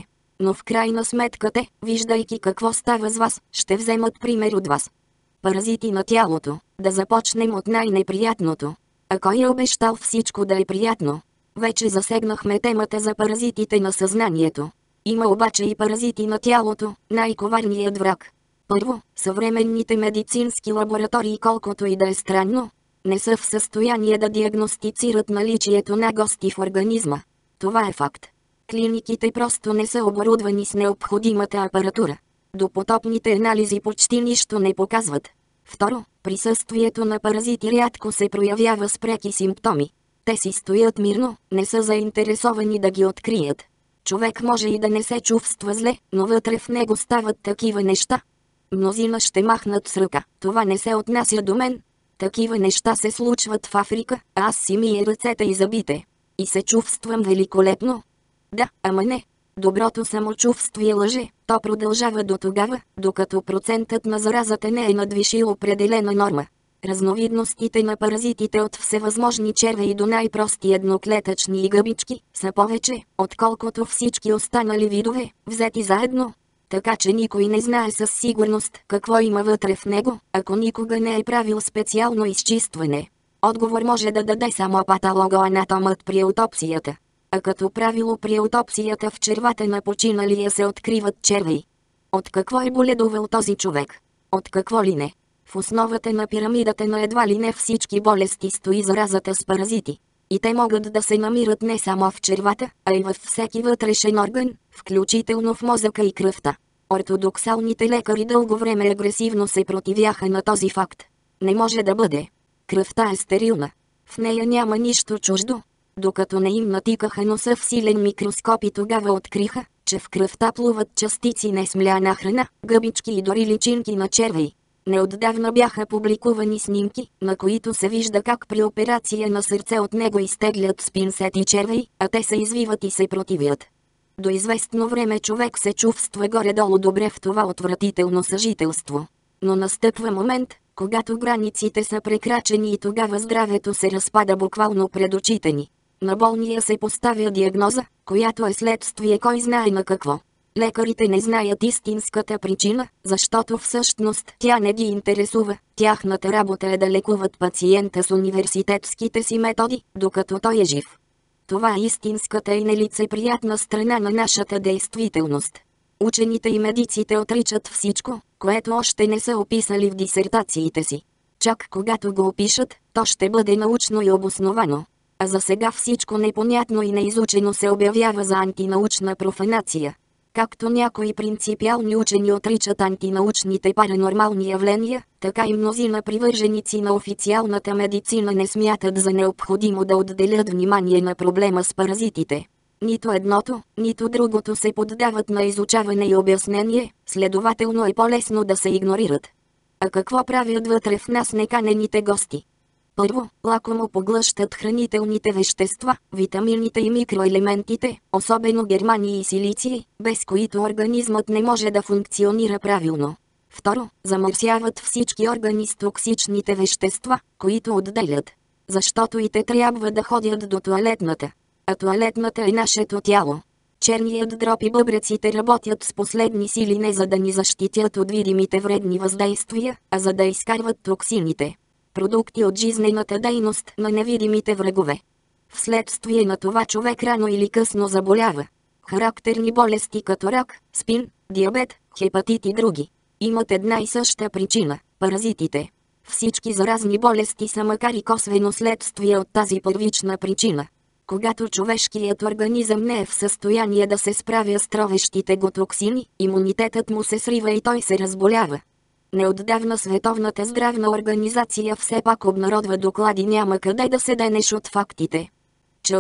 Но в крайна сметка те, виждайки какво става с вас, ще вземат пример от вас. Паразити на тялото. Да започнем от най-неприятното. А кой е обещал всичко да е приятно? Вече засегнахме темата за паразитите на съзнанието. Има обаче и паразити на тялото, най-коварният враг. Първо, съвременните медицински лаборатории, колкото и да е странно, не са в състояние да диагностицират наличието на гости в организма. Това е факт. Клиниките просто не са оборудвани с необходимата апаратура. Допотопните анализи почти нищо не показват. Второ, присъствието на паразити рядко се проявява с преки симптоми. Те си стоят мирно, не са заинтересовани да ги открият. Човек може и да не се чувства зле, но вътре в него стават такива неща. Мнозина ще махнат с ръка. Това не се отнася до мен. Такива неща се случват в Африка, а аз си мия ръцете и зъбите. И се чувствам великолепно. Да, ама не. Доброто самочувствие лъже, то продължава до тогава, докато процентът на заразата не е надвишил определена норма. Разновидностите на паразитите от всевъзможни червеи до най-прости едноклетъчни гъбички са повече, отколкото всички останали видове, взети заедно. Така че никой не знае със сигурност какво има вътре в него, ако никога не е правил специално изчистване. Отговор може да даде само патологоанатомът при аутопсията. А като правило при аутопсията в червата на починалия се откриват червеи. От какво е боледувал този човек? От какво ли не? В основата на пирамидата на едва ли не всички болести стои заразата с паразити. И те могат да се намират не само в червата, а и във всеки вътрешен орган, включително в мозъка и кръвта. Ортодоксалните лекари дълго време агресивно се противяха на този факт. Не може да бъде. Кръвта е стерилна. В нея няма нищо чуждо. Докато не им натикаха носа в силен микроскоп и тогава откриха, че в кръвта плуват частици несмляна храна, гъбички и дори личинки на червеи. Неотдавна бяха публикувани снимки, на които се вижда как при операция на сърце от него изтеглят с пинцети червеи, а те се извиват и се противят. До известно време човек се чувства горе-долу добре в това отвратително съжителство. Но настъпва момент, когато границите са прекрачени и тогава здравето се разпада буквално пред очите ни. На болния се поставя диагноза, която е следствие кой знае на какво. Лекарите не знаят истинската причина, защото всъщност тя не ги интересува. Тяхната работа е да лекуват пациента с университетските си методи, докато той е жив. Това е истинската и нелицеприятна страна на нашата действителност. Учените и медиците отричат всичко, което още не са описали в дисертациите си. Чак когато го опишат, то ще бъде научно и обосновано. А за сега всичко непонятно и неизучено се обявява за антинаучна профанация. Както някои принципиални учени отричат антинаучните паранормални явления, така и мнозина привърженици на официалната медицина не смятат за необходимо да отделят внимание на проблема с паразитите. Нито едното, нито другото се поддават на изучаване и обяснение, следователно е по-лесно да се игнорират. А какво правят вътре в нас неканените гости? Първо, лакомо поглъщат хранителните вещества, витамините и микроелементите, особено германий и силиций, без които организмът не може да функционира правилно. Второ, замърсяват всички органи с токсичните вещества, които отделят. Защото и те трябва да ходят до тоалетната. А тоалетната е нашето тяло. Черният дроб и бъбреците работят с последни сили не за да ни защитят от видимите вредни въздействия, а за да изкарват токсините. Продукти от жизнената дейност на невидимите врагове. Вследствие на това човек рано или късно заболява. Характерни болести като рак, спин, диабет, хепатит и други имат една и съща причина – паразитите. Всички заразни болести са макар и косвено следствие от тази първична причина. Когато човешкият организъм не е в състояние да се справя с тровещите го токсини, имунитетът му се срива и той се разболява. Неотдавна Световната здравна организация все пак обнародва доклади, няма къде да се денеш от фактите, че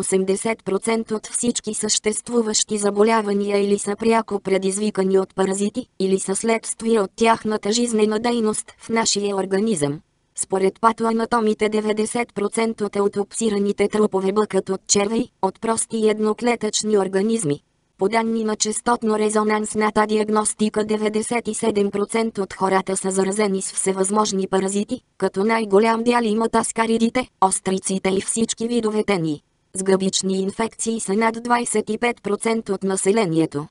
80% от всички съществуващи заболявания или са пряко предизвикани от паразити, или са следствие от тяхната жизнена дейност в нашия организъм. Според патоанатомите 90% от аутопсираните трупове бъкат от червеи, от прости и едноклетъчни организми. По данни на частотно-резонансната диагностика 97% от хората са заразени с всевъзможни паразити, като най-голям дял имат аскаридите, остриците и всички видове тени. С гъбични инфекции са над 25% от населението.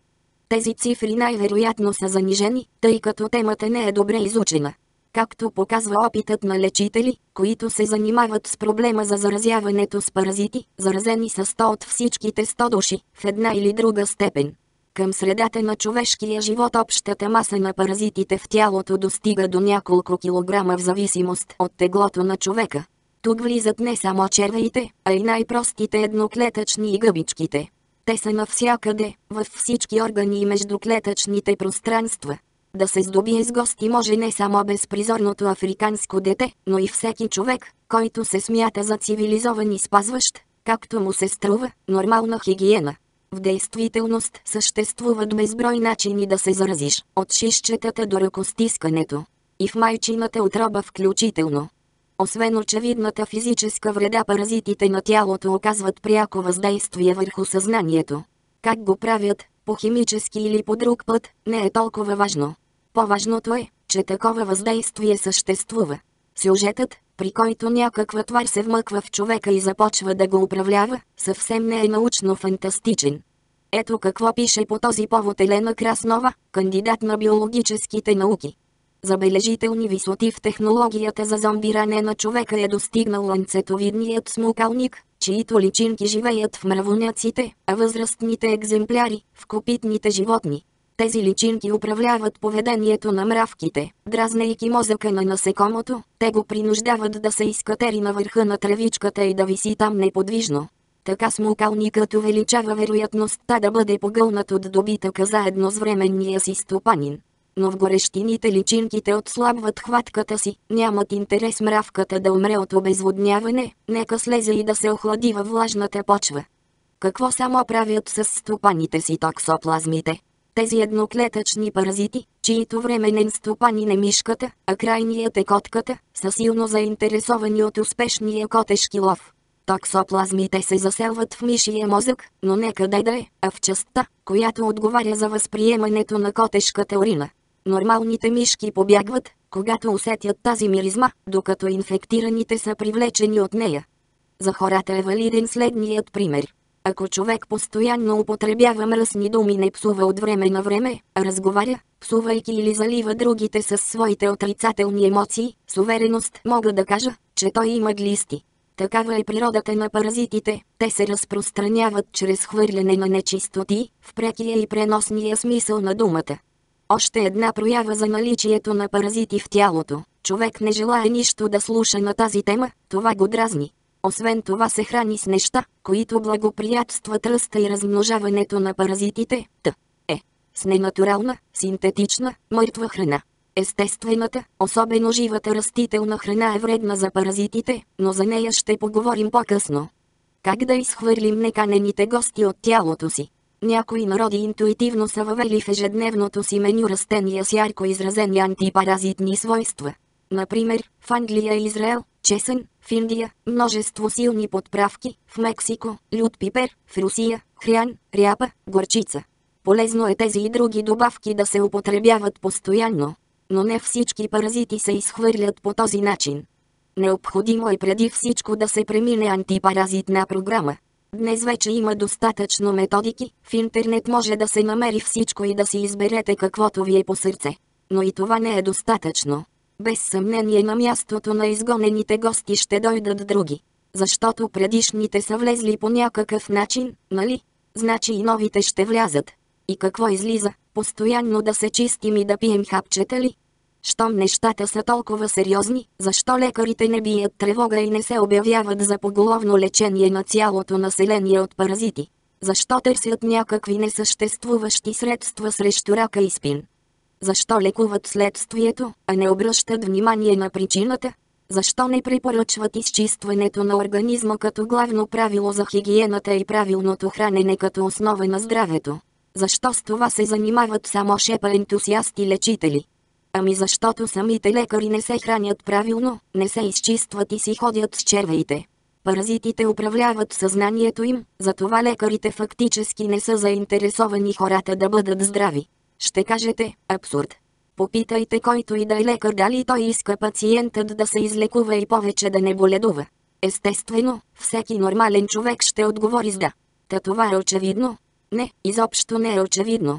Тези цифри най-вероятно са занижени, тъй като темата не е добре изучена. Както показва опитът на лечители, които се занимават с проблема за заразяването с паразити, заразени са 100 от всичките 100 души, в една или друга степен. Към средата на човешкия живот общата маса на паразитите в тялото достига до няколко килограма в зависимост от теглото на човека. Тук влизат не само червеите, а и най-простите едноклетъчни и гъбичките. Те са навсякъде, във всички органи и междуклетъчните пространства. Да се здобие с гости може не само безпризорното африканско дете, но и всеки човек, който се смята за цивилизован и спазващ, както му се струва, нормална хигиена. В действителност съществуват безброй начини да се заразиш, от шишчетата до ръкостискането. И в майчината утроба включително. Освен очевидната физическа вреда, паразитите на тялото оказват пряко въздействие върху съзнанието. Как го правят, по химически или по друг път, не е толкова важно. По-важното е, че такова въздействие съществува. Сюжетът, при който някаква твар се вмъква в човека и започва да го управлява, съвсем не е научно-фантастичен. Ето какво пише по този повод Елена Краснова, кандидат на биологическите науки. Забележителни висоти в технологията за зомбиране на човека е достигнал ланцетовидният смукалник, чието личинки живеят в мравоняците, а възрастните екземпляри – в копитните животни. Тези личинки управляват поведението на мравките, дразнейки мозъка на насекомото, те го принуждават да се изкатери на върха на тревичката и да виси там неподвижно. Така смукалникът увеличава вероятността да бъде погълнат от добитъка заедно с временния си стопанин. Но в горещините личинките отслабват хватката си, нямат интерес мравката да умре от обезводняване, нека слезе и да се охлади във влажната почва. Какво само правят с стопаните си токсоплазмите? Тези едноклетъчни паразити, чието временен стопанин е мишката, а крайният е котката, са силно заинтересовани от успешния котешки лов. Токсоплазмите се заселват в мишия мозък, но не къде да е, а в частта, която отговаря за възприемането на котешката урина. Нормалните мишки побягват, когато усетят тази миризма, докато инфектираните са привлечени от нея. За хората е валиден следният пример. Ако човек постоянно употребява мръсни думи, не псува от време на време, а разговаря, псувайки или залива другите със своите отрицателни емоции, с увереност мога да кажа, че той има глисти. Такава е природата на паразитите, те се разпространяват чрез хвърляне на нечистоти, в прекия и преносния смисъл на думата. Още една проява за наличието на паразити в тялото. Човек не желае нищо да слуша на тази тема, това го дразни. Освен това се храни с неща, които благоприятстват ръста и размножаването на паразитите, с ненатурална, синтетична, мъртва храна. Естествената, особено живата растителна храна е вредна за паразитите, но за нея ще поговорим по-късно. Как да изхвърлим неканените гости от тялото си? Някои народи интуитивно са въвели в ежедневното си меню растения с ярко изразени антипаразитни свойства. Например, в Англия и Израел – чесън, в Индия – множество силни подправки, в Мексико – лют пипер, в Русия – хрян, ряпа, горчица. Полезно е тези и други добавки да се употребяват постоянно. Но не всички паразити се изхвърлят по този начин. Необходимо е преди всичко да се премине антипаразитна програма. Днес вече има достатъчно методики, в интернет може да се намери всичко и да си изберете каквото ви е по сърце. Но и това не е достатъчно. Без съмнение на мястото на изгонените гости ще дойдат други. Защото предишните са влезли по някакъв начин, нали? Значи и новите ще влязат. И какво излиза? Постоянно да се чистим и да пием хапчета ли? Щом нещата са толкова сериозни, защо лекарите не бият тревога и не се обявяват за поголовно лечение на цялото население от паразити? Защо търсят някакви несъществуващи средства срещу рака и спин? Защо лекуват следствието, а не обръщат внимание на причината? Защо не препоръчват изчистването на организма като главно правило за хигиената и правилното хранене като основа на здравето? Защо с това се занимават само шепа ентусиасти лечители? Ами защото самите лекари не се хранят правилно, не се изчистват и си ходят с червеите. Паразитите управляват съзнанието им, затова лекарите фактически не са заинтересовани хората да бъдат здрави. Ще кажете, абсурд. Попитайте който и да е лекар дали той иска пациентът да се излекува и повече да не боледува. Естествено, всеки нормален човек ще отговори с да. Та това е очевидно? Не, изобщо не е очевидно.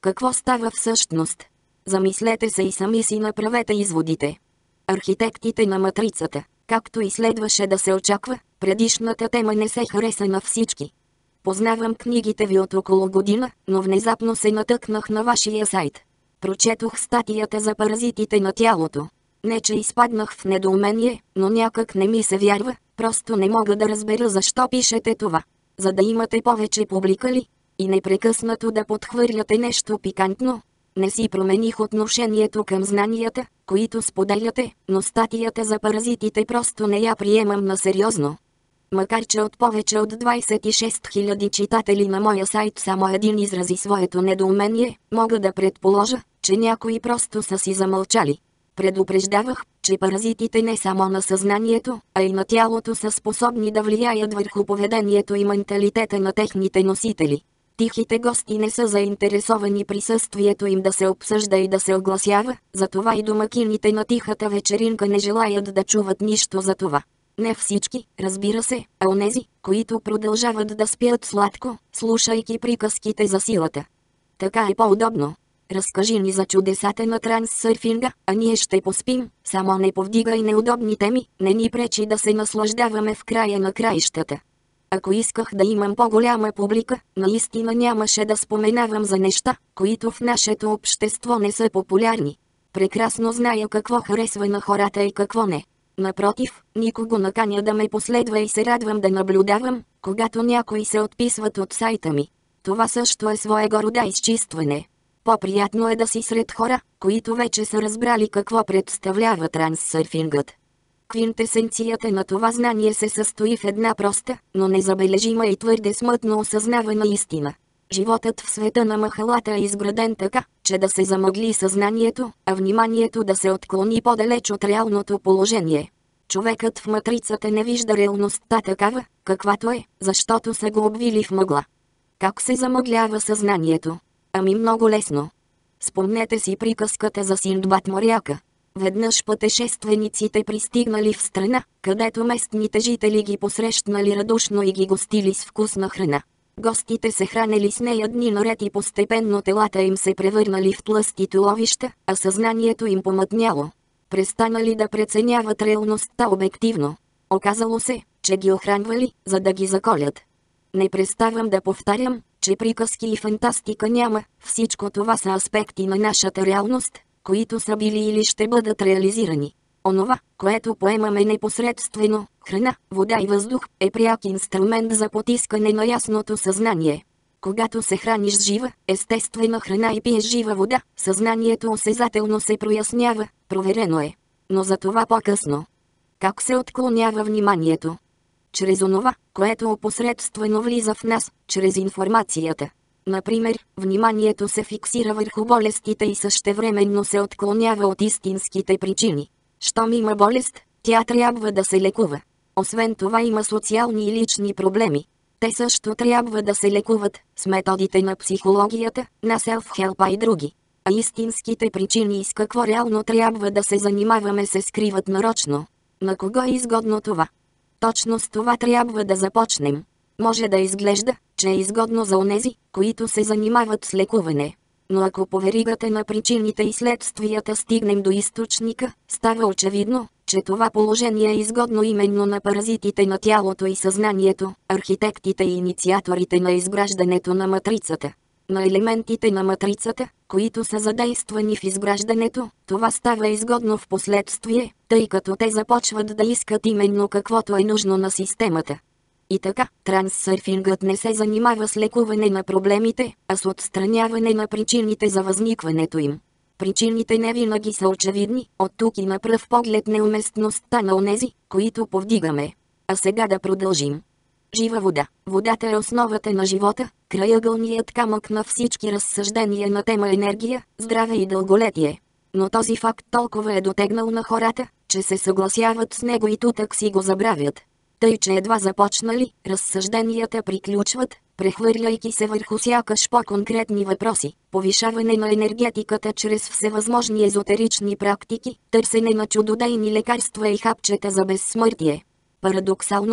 Какво става всъщност? Замислете се и сами си направете изводите. Архитектите на матрицата, както и следваше да се очаква, предишната тема не се хареса на всички. Познавам книгите ви от около година, но внезапно се натъкнах на вашия сайт. Прочетох статията за паразитите на тялото. Не че изпаднах в недоумение, но някак не ми се вярва, просто не мога да разбера защо пишете това. За да имате повече публика ли? И непрекъснато да подхвърляте нещо пикантно? Не си промених отношението към знанията, които споделяте, но статията за паразитите просто не я приемам на сериозно. Макар че от повече от 26 000 читатели на моя сайт само един изрази своето недоумение, мога да предположа, че някои просто са си замълчали. Предупреждавах, че паразитите не само на съзнанието, а и на тялото са способни да влияят върху поведението и менталитета на техните носители. Тихите гости не са заинтересовани присъствието им да се обсъжда и да се огласява, затова и домакините на тихата вечеринка не желаят да чуват нищо за това. Не всички, разбира се, а онези, които продължават да спят сладко, слушайки приказките за силата. Така е по-удобно. Разкажи ни за чудесата на транссърфинга, а ние ще поспим, само не повдигай неудобни теми, не ни пречи да се наслаждаваме в края на краищата. Ако исках да имам по-голяма публика, наистина нямаше да споменавам за неща, които в нашето общество не са популярни. Прекрасно зная какво харесва на хората и какво не. Напротив, никого наканя да ме последва и се радвам да наблюдавам, когато някои се отписват от сайта ми. Това също е своего рода изчистване. По-приятно е да си сред хора, които вече са разбрали какво представлява транссърфингът. Квинтесенцията на това знание се състои в една проста, но незабележима и твърде смътно осъзнавана истина. Животът в света на махалата е изграден така, че да се замъгли съзнанието, а вниманието да се отклони по-далеч от реалното положение. Човекът в матрицата не вижда реалността такава, каквато е, защото са го обвили в мъгла. Как се замъглява съзнанието? Ами много лесно. Спомнете си приказката за Синдбад моряка. Веднъж пътешествениците пристигнали в страна, където местните жители ги посрещнали радушно и ги гостили с вкусна храна. Гостите се хранели с нея дни наред и постепенно телата им се превърнали в тлъсти туловища, а съзнанието им помътняло. Престанали да преценяват реалността обективно. Оказало се, че ги охранвали, за да ги заколят. Не преставам да повтарям, че приказки и фантастика няма, всичко това са аспекти на нашата реалност, които са били или ще бъдат реализирани. Онова, което поемаме непосредствено, храна, вода и въздух, е пряк инструмент за потискане на ясното съзнание. Когато се храниш с жива, естествена храна и пиеш жива вода, съзнанието осезателно се прояснява, проверено е. Но за това по-късно. Как се отклонява вниманието? Чрез онова, което опосредствено влиза в нас, чрез информацията. Например, вниманието се фиксира върху болестите и същевременно се отклонява от истинските причини. Щом има болест, тя трябва да се лекува. Освен това има социални и лични проблеми. Те също трябва да се лекуват с методите на психологията, на селф-хелпа и други. А истинските причини и с какво реално трябва да се занимаваме се скриват нарочно. На кого е изгодно това? Точно с това трябва да започнем. Може да изглежда, че е изгодно за онези, които се занимават с лекуване. Но ако по веригата на причините и следствията стигнем до източника, става очевидно, че това положение е изгодно именно на паразитите на тялото и съзнанието, архитектите и инициаторите на изграждането на матрицата. На елементите на матрицата, които са задействани в изграждането, това става изгодно в последствие, тъй като те започват да искат именно каквото е нужно на системата. И така, транссърфингът не се занимава с лекуване на проблемите, а с отстраняване на причините за възникването им. Причините не винаги са очевидни, от тук и на пръв поглед неуместността на онези, които повдигаме. А сега да продължим. Жива вода. Водата е основата на живота, краягълният камък на всички разсъждения на тема енергия, здраве и дълголетие. Но този факт толкова е дотегнал на хората, че се съгласяват с него и тутък си го забравят. Тъй, че едва започнали, разсъжденията приключват, прехвърляйки се върху сякаш по-конкретни въпроси, повишаване на енергетиката чрез всевъзможни езотерични практики, търсене на чудодейни лекарства и хапчета за безсмъртие. Парадоксалното е,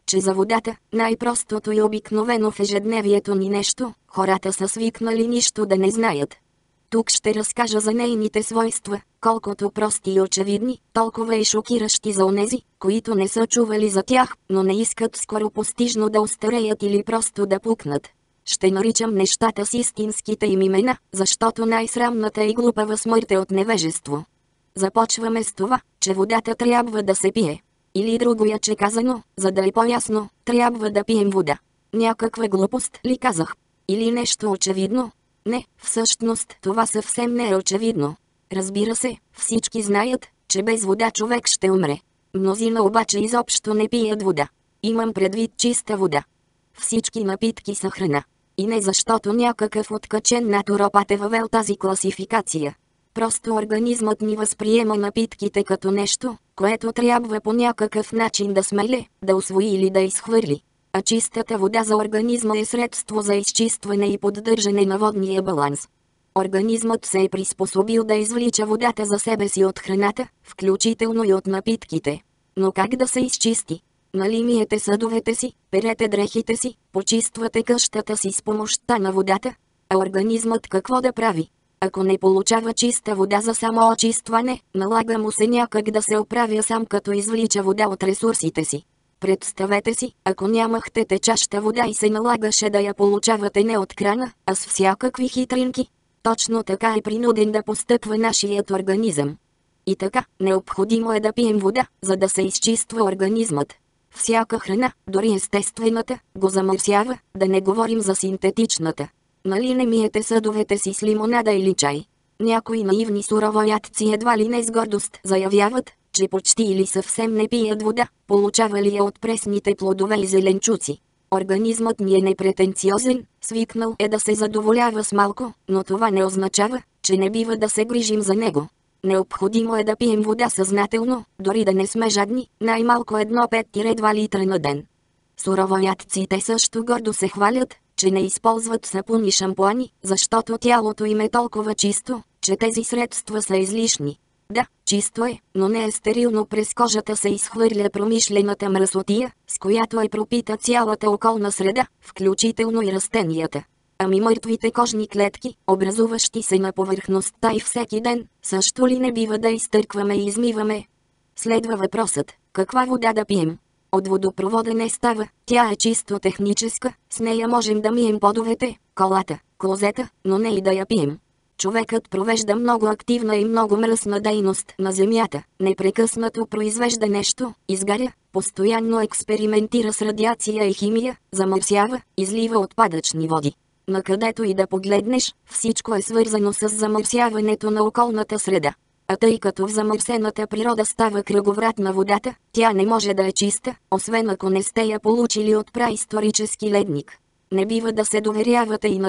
че за водата, най-простото и обикновено в ежедневието ни нещо, хората са свикнали нищо да не знаят. Тук ще разкажа за нейните свойства, колкото прости и очевидни, толкова и шокиращи за онези, които не са чували за тях, но не искат скоропостижно да остареят или просто да пукнат. Ще наричам нещата с истинските им имена, защото най-срамната и глупава смърт е от невежество. Започваме с това, че водата трябва да се пие. Или другояче казано, за да е по-ясно, трябва да пием вода. Някаква глупост ли казах? Или нещо очевидно? Не, всъщност това съвсем не е очевидно. Разбира се, всички знаят, че без вода човек ще умре. Мнозина обаче изобщо не пият вода. Имам предвид чиста вода. Всички напитки са храна. И не защото някакъв откачен натуропат е въвел тази класификация. Просто организмът ни възприема напитките като нещо, което трябва по някакъв начин да смеле, да усвои или да изхвърли. А чистата вода за организма е средство за изчистване и поддържане на водния баланс. Организмът се е приспособил да извлича водата за себе си от храната, включително и от напитките. Но как да се изчисти? Нали миете съдовете си, перете дрехите си, почиствате къщата си с помощта на водата? А организмът какво да прави? Ако не получава чиста вода за само очистване, налага му се някак да се оправя сам, като извлича вода от ресурсите си. Представете си, ако нямахте течаща вода и се налагаше да я получавате не от крана, а с всякакви хитринки. Точно така е принуден да постъпва нашият организъм. И така, необходимо е да пием вода, за да се изчиства организмът. Всяка храна, дори естествената, го замърсява, да не говорим за синтетичната. Нали не миете съдовете си с лимонада или чай? Някои наивни суровоядци едва ли не с гордост заявяват, че почти или съвсем не пият вода, получавали я от пресните плодове и зеленчуци. Организмът ни е непретенциозен, свикнал е да се задоволява с малко, но това не означава, че не бива да се грижим за него. Необходимо е да пием вода съзнателно, дори да не сме жадни, най-малко 1,5-2 литра на ден. Суровоядците също гордо се хвалят, че не използват сапун и шампуани, защото тялото им е толкова чисто, че тези средства са излишни. Да, чисто е, но не е стерилно, през кожата се изхвърля промишлената мръсотия, с която е пропита цялата околна среда, включително и растенията. Ами мъртвите кожни клетки, образуващи се на повърхността и всеки ден, също ли не бива да изтъркваме и измиваме? Следва въпросът, каква вода да пием? От водопровода не става, тя е чисто техническа, с нея можем да мием подовете, колата, клозета, но не и да я пием. Човекът провежда много активна и много мръсна дейност на земята, непрекъснато произвежда нещо, изгаря, постоянно експериментира с радиация и химия, замърсява, излива отпадъчни води. Накъдето и да погледнеш, всичко е свързано с замърсяването на околната среда. А тъй като в замърсената природа става кръговрат на водата, тя не може да е чиста, освен ако не сте я получили от праисторически ледник. Не бива да се доверявате и на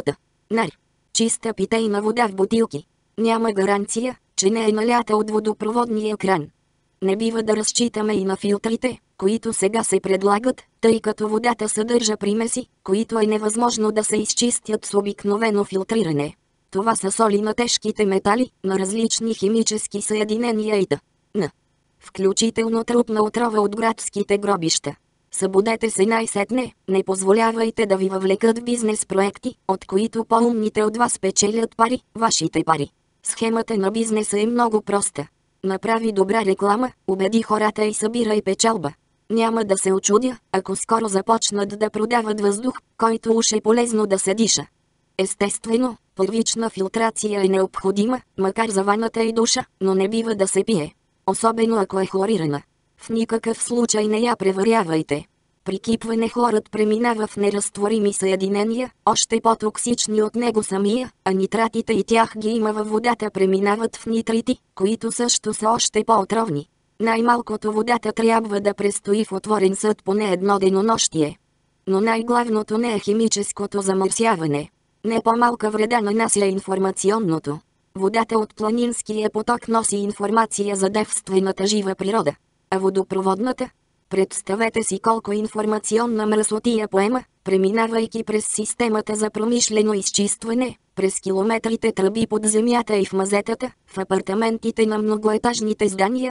чиста питейна вода в бутилки. Няма гаранция, че не е налята от водопроводния кран. Не бива да разчитаме и на филтрите, които сега се предлагат, тъй като водата съдържа примеси, които е невъзможно да се изчистят с обикновено филтриране. Това са соли на тежките метали, на различни химически съединения и т.н. Включително трупна отрова от градските гробища. Събудете се най-сетне, не позволявайте да ви въвлекат в бизнес проекти, от които по-умните от вас печелят пари, вашите пари. Схемата на бизнеса е много проста. Направи добра реклама, убеди хората и събирай печалба. Няма да се очудя, ако скоро започнат да продават въздух, който уж е полезно да се диша. Естествено, първична филтрация е необходима, макар за ваната и душа, но не бива да се пие. Особено ако е хлорирана. В никакъв случай не я преварявайте. При кипване хлорът преминава в неразтворими съединения, още по-токсични от него самия, а нитратите и тях ги има във водата, преминават в нитрити, които също са още по-отровни. Най-малкото водата трябва да престои в отворен съд поне едно денонощие. Но най-главното не е химическото замърсяване. Не по-малка вреда нанася информационното. Водата от планинския поток носи информация за девствената жива природа. А водопроводната? Представете си колко информационна мръсотия поема, преминавайки през системата за промишлено изчистване, през километрите тръби под земята и в мазетата, в апартаментите на многоетажните здания.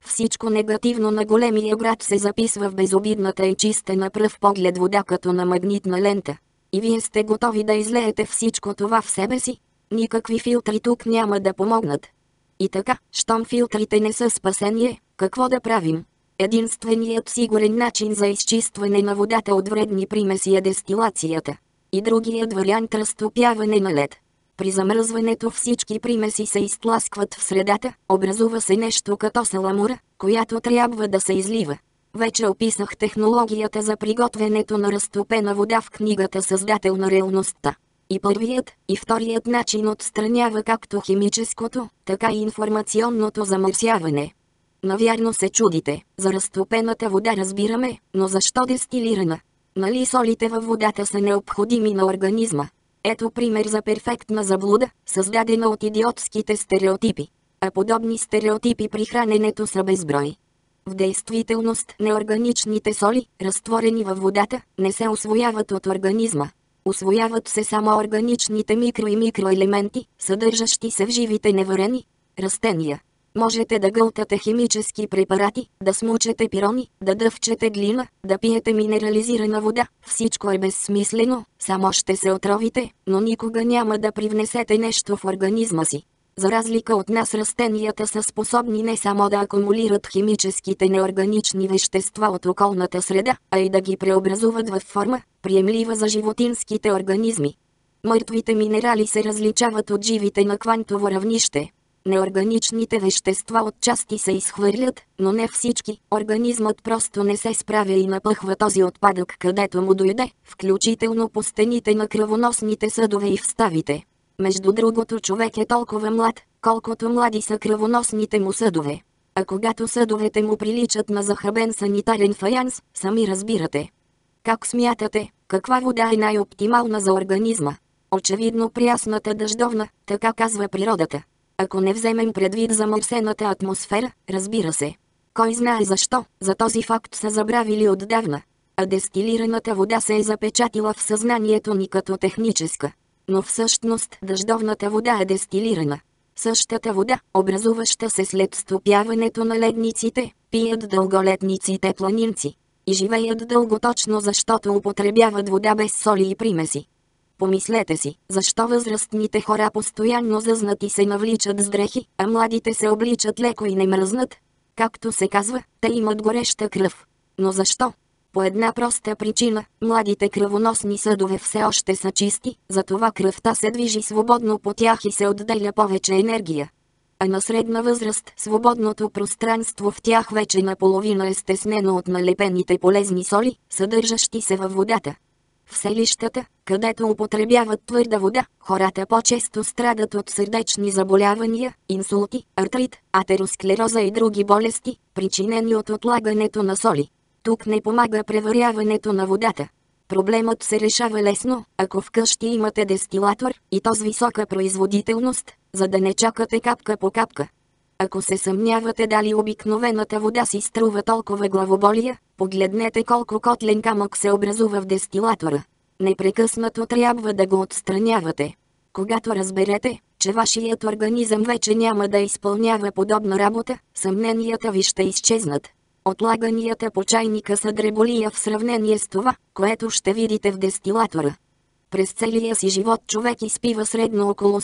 Всичко негативно на големия град се записва в безобидната и чиста на пръв поглед вода като на магнитна лента. И вие сте готови да излеете всичко това в себе си? Никакви филтри тук няма да помогнат. И така, щом филтрите не са спасение, какво да правим? Единственият сигурен начин за изчистване на водата от вредни примеси е дестилацията. И другият вариант – разтопяване на лед. При замръзването всички примеси се изтласкват в средата, образува се нещо като саламура, която трябва да се излива. Вече описах технологията за приготвянето на разтопена вода в книгата «Създател на реалността». И първият, и вторият начин отстранява както химическото, така и информационното замърсяване. Навярно се чудите, за разтопената вода разбираме, но защо дестилирана? Нали солите във водата са необходими на организма? Ето пример за перфектна заблуда, създадена от идиотските стереотипи. А подобни стереотипи при храненето са безброй. В действителност неорганичните соли, разтворени във водата, не се усвояват от организма. Усвояват се само органичните микро и микроелементи, съдържащи се в живите неварени растения. Можете да гълтате химически препарати, да смучете пирони, да дъвчете глина, да пиете минерализирана вода. Всичко е безсмислено, само ще се отровите, но никога няма да привнесете нещо в организма си. За разлика от нас растенията са способни не само да акумулират химическите неорганични вещества от околната среда, а и да ги преобразуват в форма, приемлива за животинските организми. Мъртвите минерали се различават от живите на квантово равнище. Неорганичните вещества отчасти се изхвърлят, но не всички. Организмът просто не се справя и напъхва този отпадък където му дойде, включително по стените на кръвоносните съдове и в ставите. Между другото човек е толкова млад, колкото млади са кръвоносните му съдове. А когато съдовете му приличат на захабен санитарен фаянс, сами разбирате. Как смятате, каква вода е най-оптимална за организма? Очевидно прясната дъждовна, така казва природата. Ако не вземем предвид замърсената атмосфера, разбира се. Кой знае защо, за този факт са забравили отдавна. А дестилираната вода се е запечатила в съзнанието ни като техническа. Но всъщност дъждовната вода е дестилирана. Същата вода, образуваща се след стопяването на ледниците, пият дълголетниците планинци. И живеят дълго точно защото употребяват вода без соли и примеси. Помислете си, защо възрастните хора постоянно зъзнати се навличат с дрехи, а младите се обличат леко и не мръзнат? Както се казва, те имат гореща кръв. Но защо? По една проста причина, младите кръвоносни съдове все още са чисти, затова кръвта се движи свободно по тях и се отделя повече енергия. А на средна възраст свободното пространство в тях вече наполовина е стеснено от налепените полезни соли, съдържащи се във водата. В селищата, където употребяват твърда вода, хората по-често страдат от сърдечни заболявания, инсулти, артрит, атеросклероза и други болести, причинени от отлагането на соли. Тук не помага преваряването на водата. Проблемът се решава лесно, ако вкъщи имате дестилатор, и то с висока производителност, за да не чакате капка по капка. Ако се съмнявате дали обикновената вода си струва толкова главоболия, погледнете колко котлен камък се образува в дестилатора. Непрекъснато трябва да го отстранявате. Когато разберете, че вашият организъм вече няма да изпълнява подобна работа, съмненията ви ще изчезнат. Отлаганията по чайника са дреболия в сравнение с това, което ще видите в дестилатора. През целия си живот човек изпива средно около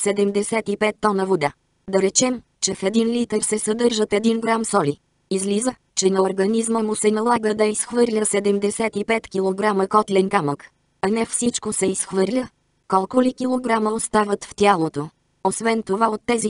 75 тона вода. Да речем, че в 1 литър се съдържат 1 грам соли. Излиза, че на организма му се налага да изхвърля 75 кг котлен камък. А не всичко се изхвърля. Колко ли килограма остават в тялото? Освен това от тези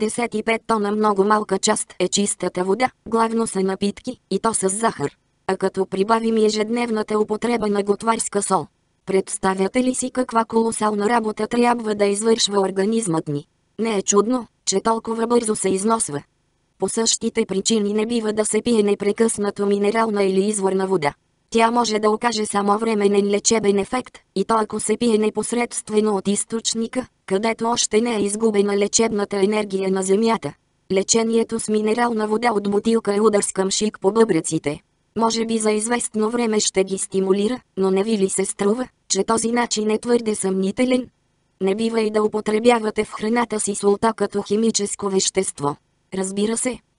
75 тона много малка част е чистата вода, главно са напитки, и то с захар. А като прибавим ежедневната употреба на готварска сол, представяте ли си каква колосална работа трябва да извършва организмът ни? Не е чудно, че толкова бързо се износва. По същите причини не бива да се пие непрекъснато минерална или изворна вода. Тя може да окаже само временен лечебен ефект, и то ако се пие непосредствено от източника, където още не е изгубена лечебната енергия на земята. Лечението с минерална вода от бутилка е удар с камшик по бъбреците. Може би за известно време ще ги стимулира, но не ви ли се струва, че този начин е твърде съмнителен? Не бива и да употребявате в храната си солта като химическо вещество. Разбира се,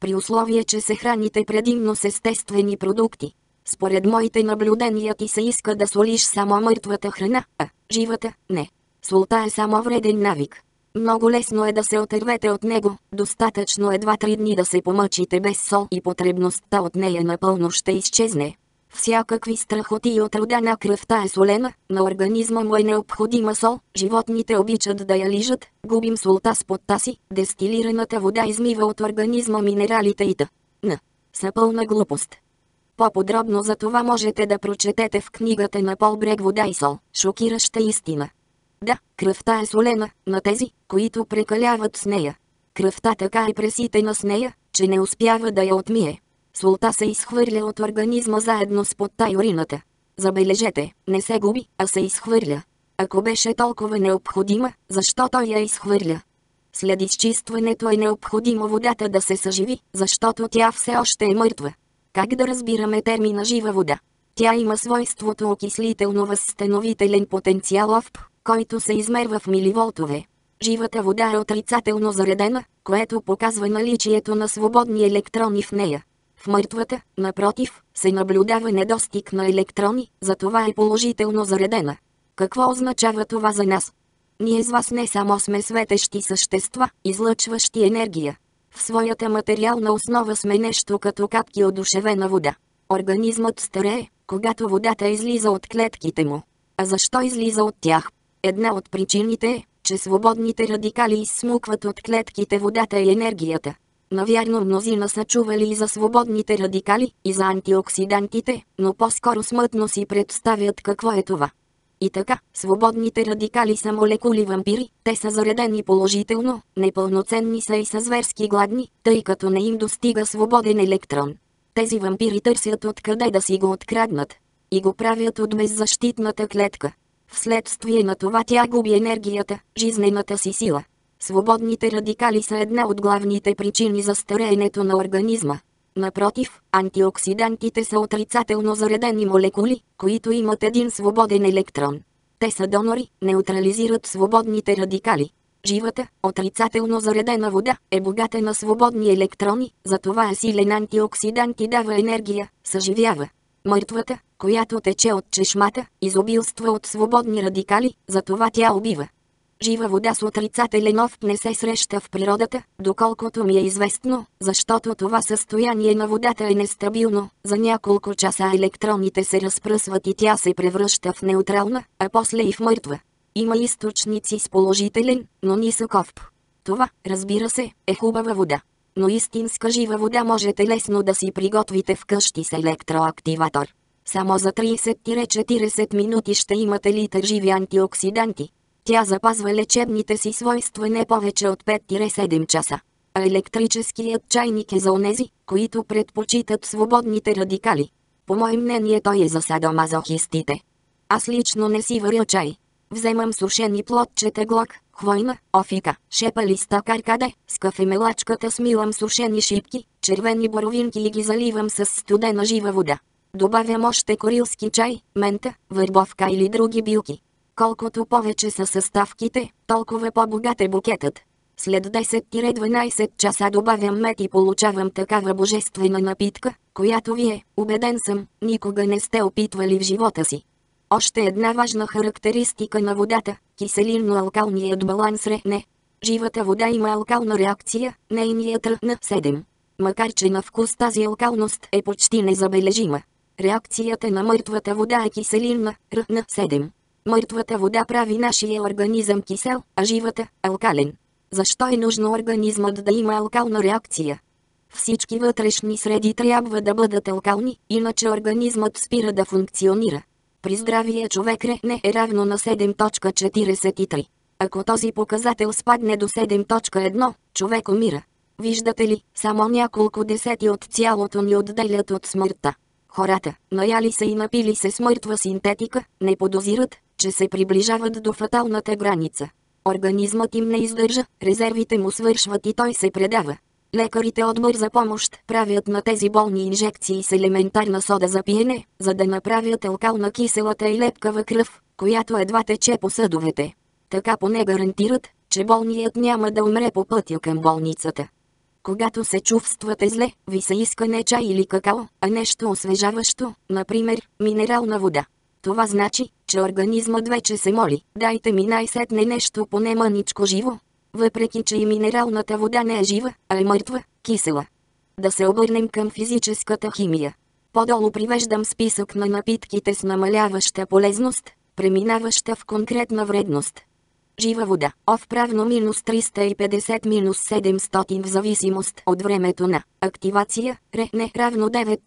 при условие че се храните предимно с естествени продукти. Според моите наблюдения ти се иска да солиш само мъртвата храна, а живата – не. Солта е само вреден навик. Много лесно е да се отървете от него, достатъчно е 2-3 дни да се помъчите без сол и потребността от нея напълно ще изчезне. Всякакви страхоти от рода на кръвта е солена, на организма му е необходима сол, животните обичат да я лижат, губим солта с потта си, дестилираната вода измива от организма минералите и т.н. Са пълна глупост. По-подробно за това можете да прочетете в книгата на Пол Брег "Вода и сол", шокираща истина. Да, кръвта е солена, на тези, които прекаляват с нея. Кръвта така е преситена с нея, че не успява да я отмие. Солта се изхвърля от организма заедно с потта и урината. Забележете, не се губи, а се изхвърля. Ако беше толкова необходима, защо той я изхвърля? След изчистването е необходимо водата да се съживи, защото тя все още е мъртва. Как да разбираме термина жива вода? Тя има свойството окислително-възстановителен потенциал ОВП, който се измерва в миливолтове. Живата вода е отрицателно заредена, което показва наличието на свободни електрони в нея. В мъртвата, напротив, се наблюдава недостиг на електрони, затова е положително заредена. Какво означава това за нас? Ние с вас не само сме светещи същества, излъчващи енергия. В своята материална основа сме нещо като капки одушевена вода. Организмът старее, когато водата излиза от клетките му. А защо излиза от тях? Една от причините е, че свободните радикали изсмукват от клетките водата и енергията. Навярно мнозина са чували и за свободните радикали, и за антиоксидантите, но по-скоро смътно си представят какво е това. И така, свободните радикали са молекули вампири, те са заредени положително, непълноценни са и са зверски гладни, тъй като не им достига свободен електрон. Тези вампири търсят откъде да си го откраднат. И го правят от беззащитната клетка. Вследствие на това тя губи енергията, жизнената си сила. Свободните радикали са една от главните причини за стареенето на организма. Напротив, антиоксидантите са отрицателно заредени молекули, които имат един свободен електрон. Те са донори, неутрализират свободните радикали. Живата, отрицателно заредена вода е богата на свободни електрони, затова е силен антиоксидант и дава енергия, съживява. Мъртвата, която тече от чешмата, изобилства от свободни радикали, затова тя убива. Жива вода с отрицателен ОВП не се среща в природата, доколкото ми е известно, защото това състояние на водата е нестабилно. За няколко часа електроните се разпръсват и тя се превръща в неутрална, а после и в мъртва. Има източници с положителен, но нисък ОВП. Това, разбира се, е хубава вода. Но истинска жива вода можете лесно да си приготвите вкъщи с електроактиватор. Само за 30-40 минути ще имате литър живи антиоксиданти. Тя запазва лечебните си свойства не повече от 5-7 часа. А електрическият чайник е за онези, които предпочитат свободните радикали. По мое мнение той е за садомазохистите. Аз лично не си варя чай. Вземам сушени плодчета глок, хвойна, офика, шепа листа каркаде, с кафемелачката смилам сушени шипки, червени боровинки и ги заливам с студена жива вода. Добавям още корилски чай, мента, върбовка или други билки. Колкото повече са съставките, толкова по-богат е букетът. След 10-12 часа добавям мед и получавам такава божествена напитка, която вие, убеден съм, никога не сте опитвали в живота си. Още една важна характеристика на водата – киселинно-алкалният баланс не. Живата вода има алкална реакция, нейният РН7. Макар че на вкус тази алкалност е почти незабележима. Реакцията на мъртвата вода е киселинна, РН7. Мъртвата вода прави нашия организъм кисел, а живата – алкален. Защо е нужно организмът да има алкална реакция? Всички вътрешни среди трябва да бъдат алкални, иначе организмът спира да функционира. При здравия човек РН е равно на 7.43. Ако този показател спадне до 7.1, човек умира. Виждате ли, само няколко десети от цялото ни отделят от смъртта. Хората, наяли се и напили се с мъртва синтетика, не подозират, че се приближават до фаталната граница. Организмът им не издържа, резервите му свършват и той се предава. Лекарите от бърза помощ правят на тези болни инжекции с елементарна сода за пиене, за да направят алкална киселата и лепкава кръв, която едва тече по съдовете. Така поне гарантират, че болният няма да умре по пътя към болницата. Когато се чувствате зле, ви се иска не чай или какао, а нещо освежаващо, например, минерална вода. Това значи, че организмът вече се моли: дайте ми най-сетне нещо поне мъничко живо. Въпреки че и минералната вода не е жива, а е мъртва, кисела. Да се обърнем към физическата химия. По-долу привеждам списък на напитките с намаляваща полезност, преминаваща в конкретна вредност. Жива вода, вправно -350-700 в зависимост от времето на активация, РН равно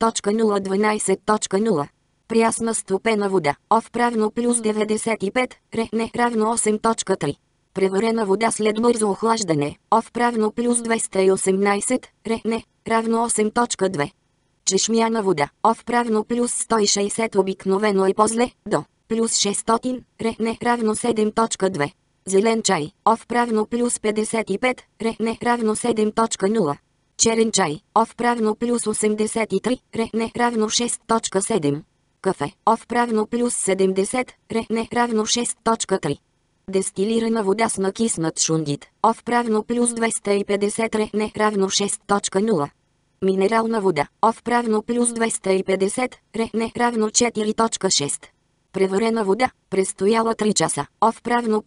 9.012.0. Прясна стопена вода, вправно +95, РН равно 8.3. Преварена вода след бързо охлаждане, вправно +218, РН равно 8.2. Чешмяна вода, вправно +160 обикновено е по-зле, до +600, РН равно 7.2. Зелен чай, вправно +55, РН равно 7.0. Черен чай, вправно +83, РН равно 6.7. Кафе, вправно +70, РН равно 6.3. Дестилирана вода с накиснат шундит, вправно +250, РН равно 6.0. Минерална вода, вправно +250, РН равно 4.6. Преварена вода, престояла 3 часа, вправно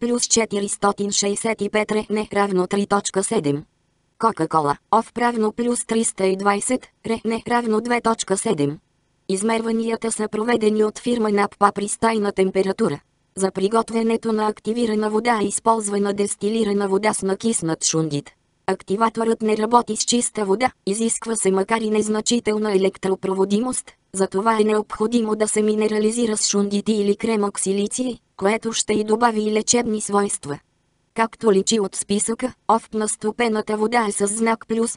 +465, РН равно 3.7. Кока-кола, вправно +320, РН равно 2.7. Измерванията са проведени от фирма НАППА при стайна температура. За приготвянето на активирана вода е използвана дестилирана вода с накиснат шундит. Активаторът не работи с чиста вода, изисква се макар и незначителна електропроводимост, затова е необходимо да се минерализира с шундити или кремоксилиций, което ще й добави и лечебни свойства. Както личи от списъка, на стопената вода е с знак плюс,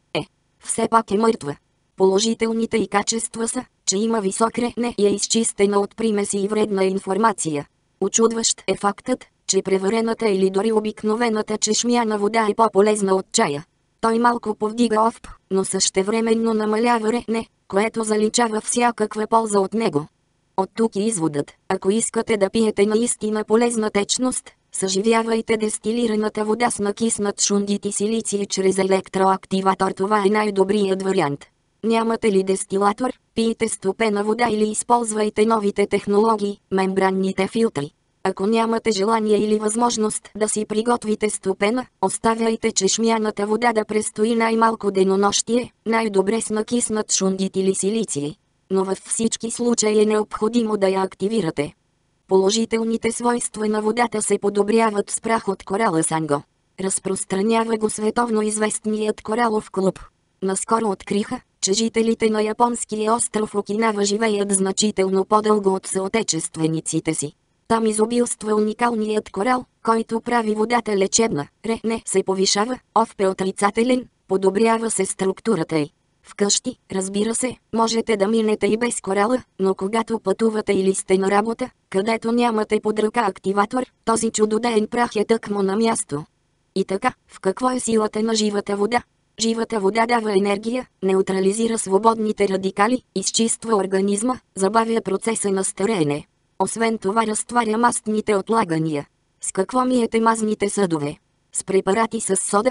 все пак е мъртва. Положителните й качества са, че има висок РН и е изчистена от примеси и вредна информация. Учудващ е фактът, че преварената или дори обикновената чешмяна вода е по-полезна от чая. Той малко повдига ОФП, но същевременно намалява РН, което заличава всякаква полза от него. От тук и изводът: ако искате да пиете наистина полезна течност, съживявайте дестилираната вода с накиснат шундит и силиций чрез електроактиватор. Това е най-добрият вариант. Нямате ли дестилатор, пийте стопена вода или използвайте новите технологии, мембранните филтри. Ако нямате желание или възможност да си приготвите стопена, оставяйте чешмяната вода да престои най-малко денонощие, най-добре с накиснат шундит или силиций. Но във всички случаи е необходимо да я активирате. Положителните свойства на водата се подобряват с прах от корала Санго. Разпространява го световно известният коралов клуб. Наскоро откриха, че жителите на японския остров Окинава живеят значително по-дълго от съотечествениците си. Там изобилства уникалният корал, който прави водата лечебна. РН се повишава, ОФП е отрицателен, подобрява се структурата й. Вкъщи, разбира се, можете да минете и без корала, но когато пътувате или сте на работа, където нямате под ръка активатор, този чудодеен прах е тъкмо на място. И така, в какво е силата на живата вода? Живата вода дава енергия, неутрализира свободните радикали, изчиства организма, забавя процеса на стареене. Освен това разтваря мастните отлагания. С какво миете мазните съдове? С препарати с сода,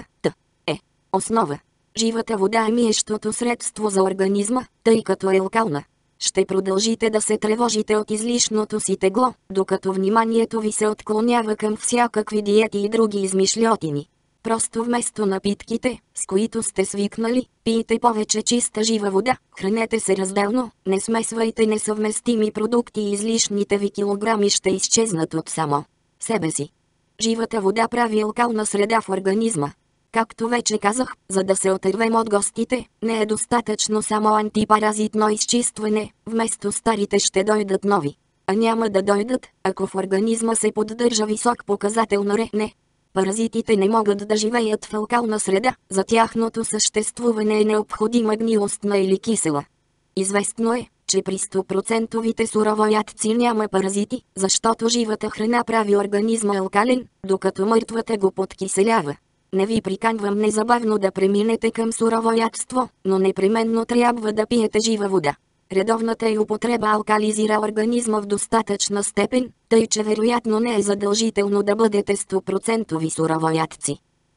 основа. Живата вода е миещото средство за организма, тъй като е алкална. Ще продължите да се тревожите от излишното си тегло, докато вниманието ви се отклонява към всякакви диети и други измишльотини. Просто вместо напитките, с които сте свикнали, пийте повече чиста жива вода, хранете се разделно, не смесвайте несъвместими продукти и излишните ви килограми ще изчезнат от само себе си. Живата вода прави алкална среда в организма. Както вече казах, за да се отървем от гостите, не е достатъчно само антипаразитно изчистване, вместо старите ще дойдат нови. А няма да дойдат, ако в организма се поддържа висок показател на РН. Паразитите не могат да живеят в алкална среда, за тяхното съществуване е необходима гнилостна или кисела. Известно е, че при 100% суровоядци няма паразити, защото живата храна прави организма алкален, докато мъртвата го подкиселява. Не ви приканвам незабавно да преминете към суровоядство, но непременно трябва да пиете жива вода. Редовната й употреба алкализира организма в достатъчна степен, тъй че вероятно не е задължително да бъдете 100% суровоядци.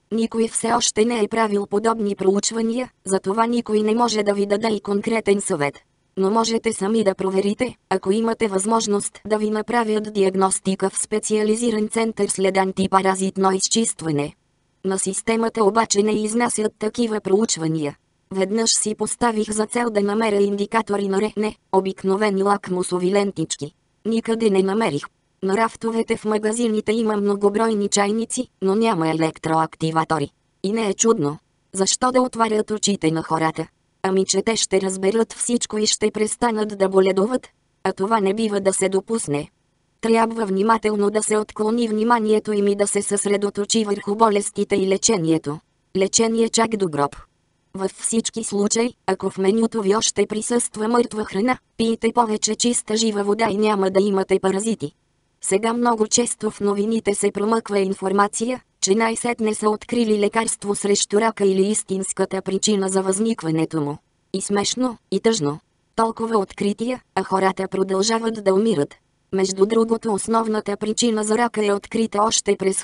Никой все още не е правил подобни проучвания, затова никой не може да ви даде и конкретен съвет. Но можете сами да проверите, ако имате възможност да ви направят диагностика в специализиран център след антипаразитно изчистване. На системата обаче не изнасят такива проучвания. Веднъж си поставих за цел да намеря индикатори на РН, обикновени лакмусови лентички. Никъде не намерих. На рафтовете в магазините има многобройни чайници, но няма електроактиватори. И не е чудно. Защо да отварят очите на хората? Ами че те ще разберат всичко и ще престанат да боледуват? А това не бива да се допусне. Трябва внимателно да се отклони вниманието им и да се съсредоточи върху болестите и лечението. Лечение чак до гроб. Във всички случаи, ако в менюто ви още присъства мъртва храна, пийте повече чиста жива вода и няма да имате паразити. Сега много често в новините се промъква информация, че най-сетне са открили лекарство срещу рака или истинската причина за възникването му. И смешно, и тъжно. Толкова открития, а хората продължават да умират. Между другото, основната причина за рака е открита още през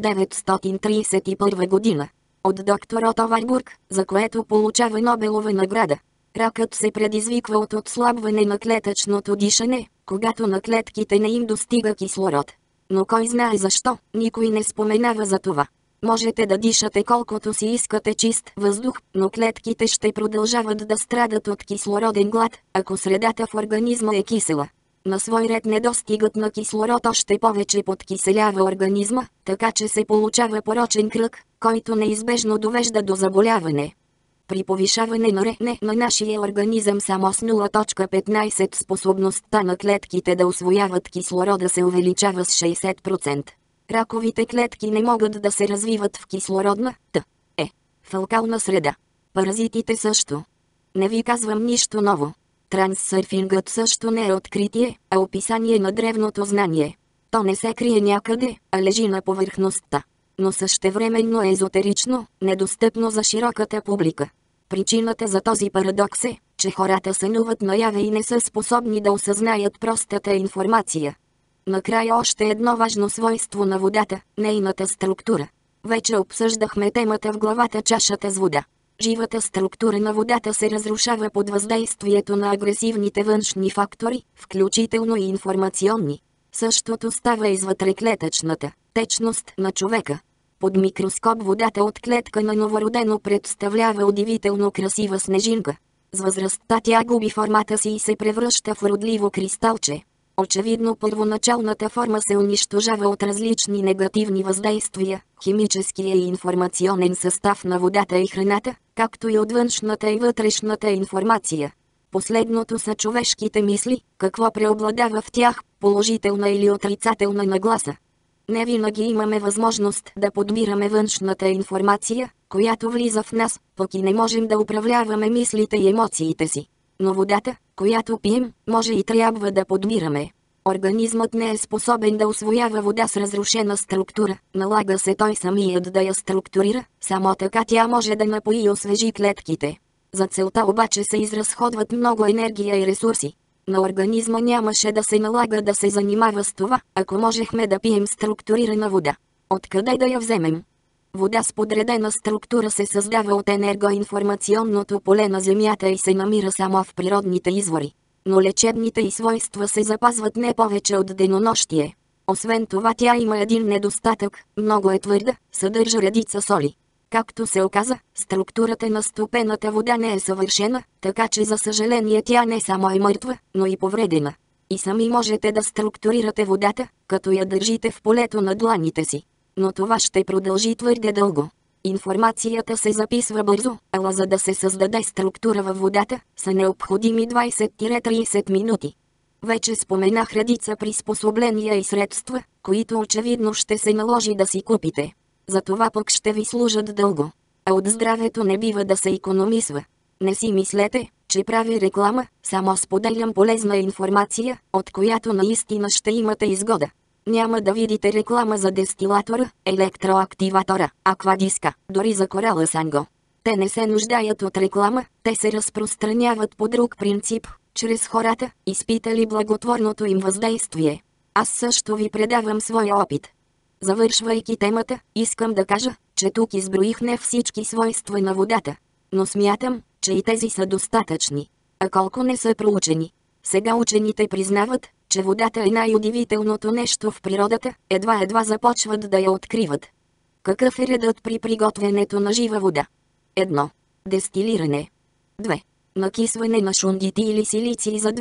1931 година. От доктор Ото Варбург, за което получава Нобелова награда. Ракът се предизвиква от отслабване на клетъчното дишане, когато на клетките не им достига кислород. Но кой знае защо, никой не споменава за това. Можете да дишате колкото си искате чист въздух, но клетките ще продължават да страдат от кислороден глад, ако средата в организма е кисела. На свой ред недостигът на кислород още повече подкиселява организма, така че се получава порочен кръг, който неизбежно довежда до заболяване. При повишаване на РН на нашия организъм само с 0.15 способността на клетките да усвояват кислорода се увеличава с 60%. Раковите клетки не могат да се развиват в кислородна, фекална среда. Паразитите също. Не ви казвам нищо ново. Транссърфингът също не е откритие, а описание на древното знание. То не се крие някъде, а лежи на повърхността. Но същевременно е езотерично, недостъпно за широката публика. Причината за този парадокс е, че хората сънуват наяве и не са способни да осъзнаят простата информация. Накрая още едно важно свойство на водата – нейната структура. Вече обсъждахме темата в главата чашата с вода. Живата структура на водата се разрушава под въздействието на агресивните външни фактори, включително и информационни. Същото става и с вътреклетъчната течност на човека. Под микроскоп водата от клетка на новородено представлява удивително красива снежинка. С възрастта тя губи формата си и се превръща в уродливо кристалче. Очевидно първоначалната форма се унищожава от различни негативни въздействия, химическия и информационен състав на водата и храната, както и от външната и вътрешната информация. Последното са човешките мисли, какво преобладава в тях, положителна или отрицателна нагласа. Не винаги имаме възможност да подбираме външната информация, която влиза в нас, пък и не можем да управляваме мислите и емоциите си. Но водата, която пием, може и трябва да подбираме. Организмът не е способен да усвоява вода с разрушена структура, налага се той самият да я структурира, само така тя може да напои и освежи клетките. За целта обаче се изразходват много енергия и ресурси. На организма нямаше да се налага да се занимава с това, ако можехме да пием структурирана вода. Откъде да я вземем? Вода с подредена структура се създава от енергоинформационното поле на Земята и се намира само в природните извори. Но лечебните й свойства се запазват не повече от денонощие. Освен това тя има един недостатък, много е твърда, съдържа редица соли. Както се оказа, структурата на стопената вода не е съвършена, така че за съжаление тя не само е мъртва, но и повредена. И сами можете да структурирате водата, като я държите в полето на дланите си. Но това ще продължи твърде дълго. Информацията се записва бързо, ала за да се създаде структура във водата, са необходими 20-30 минути. Вече споменах редица приспособления и средства, които очевидно ще се наложи да си купите. За това пък ще ви служат дълго. А от здравето не бива да се икономисва. Не си мислете, че прави реклама, само споделям полезна информация, от която наистина ще имате изгода. Няма да видите реклама за дестилатора, електроактиватора, аквадиска, дори за корала Санго. Те не се нуждаят от реклама, те се разпространяват по друг принцип, чрез хората, изпитали благотворното им въздействие. Аз също ви предавам своя опит. Завършвайки темата, искам да кажа, че тук изброих не всички свойства на водата. Но смятам, че и тези са достатъчни. А колко не са проучени. Сега учените признават, че водата е най-удивителното нещо в природата, едва започват да я откриват. Какъв е редът при приготвянето на жива вода? 1. Дестилиране. 2. Накисване на шунгити или силици за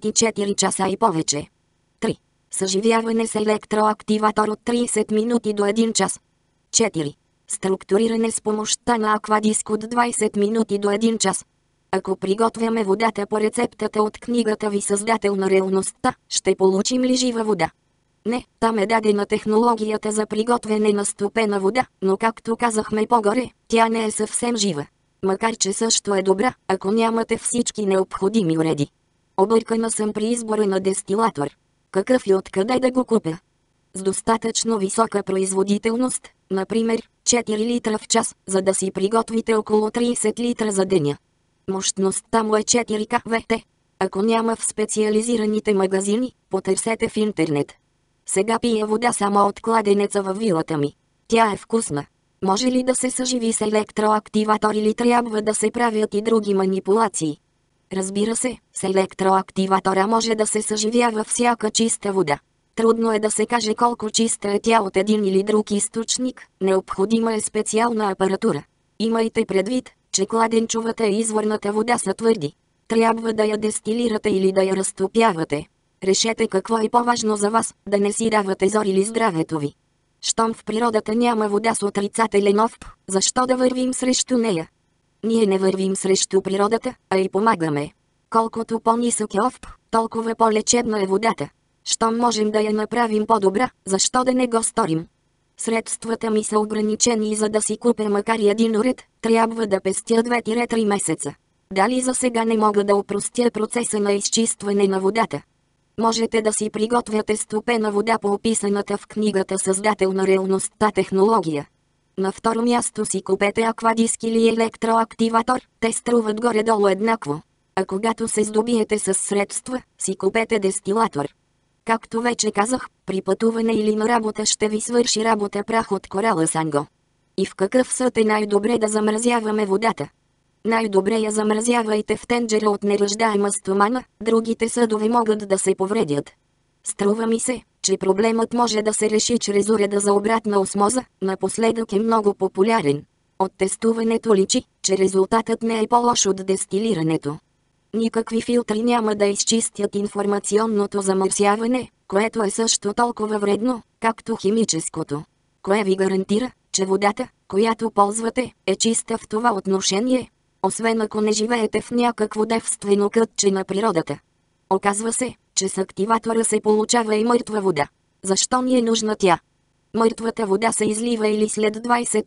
24 часа и повече. 3. Съживяване с електроактиватор от 30 минути до 1 час. 4. Структуриране с помощта на аквадиск от 20 минути до 1 час. Ако приготвяме водата по рецептата от книгата ви Създател на реалността, ще получим ли жива вода? Не, там е дадена технологията за приготвяне на стопена вода, но както казахме по-горе, тя не е съвсем жива. Макар че също е добра, ако нямате всички необходими уреди. Объркана съм при избора на дестилатор. Какъв и откъде да го купя? С достатъчно висока производителност, например, 4 литра в час, за да си приготвите около 30 литра за деня. Мощността му е 4 кВт. Ако няма в специализираните магазини, потърсете в интернет. Сега пия вода само от кладенеца във вилата ми. Тя е вкусна. Може ли да се съживи с електроактиватор или трябва да се правят и други манипулации? Разбира се, с електроактиватора може да се съживява всяка чиста вода. Трудно е да се каже колко чиста е тя от един или друг източник, необходима е специална апаратура. Имайте предвид, че кладенчовата и изворната вода са твърди. Трябва да я дестилирате или да я разтопявате. Решете какво е по-важно за вас, да не си давате зор или здравето ви. Щом в природата няма вода с отрицателен ОВП, защо да вървим срещу нея? Ние не вървим срещу природата, а и помагаме. Колкото по-нисък е ОВП, толкова по-лечебна е водата. Щом можем да я направим по-добра, защо да не го сторим? Средствата ми са ограничени и за да си купя макар и един уред, трябва да пестя 2-3 месеца. Дали за сега не мога да опростя процеса на изчистване на водата? Можете да си приготвяте стопена вода по описаната в книгата Създател на реалността технология. На второ място си купете аквадиск или електроактиватор, те струват горе-долу еднакво. А когато се здобиете с средства, си купете дестилатор. Както вече казах, при пътуване или на работа ще ви свърши работа прах от корала Санго. И в какъв съд е най-добре да замразяваме водата? Най-добре я замразявайте в тенджера от неръждаема стомана, другите съдове могат да се повредят. Струва ми се, че проблемът може да се реши чрез уреда за обратна осмоза, напоследък е много популярен. От тестуването личи, че резултатът не е по-лош от дестилирането. Никакви филтри няма да изчистят информационното замърсяване, което е също толкова вредно, както химическото. Кое ви гарантира, че водата, която ползвате, е чиста в това отношение? Освен ако не живеете в някакво девствено кътче на природата. Оказва се, че с активатора се получава и мъртва вода. Защо ни е нужна тя? Мъртвата вода се излива или след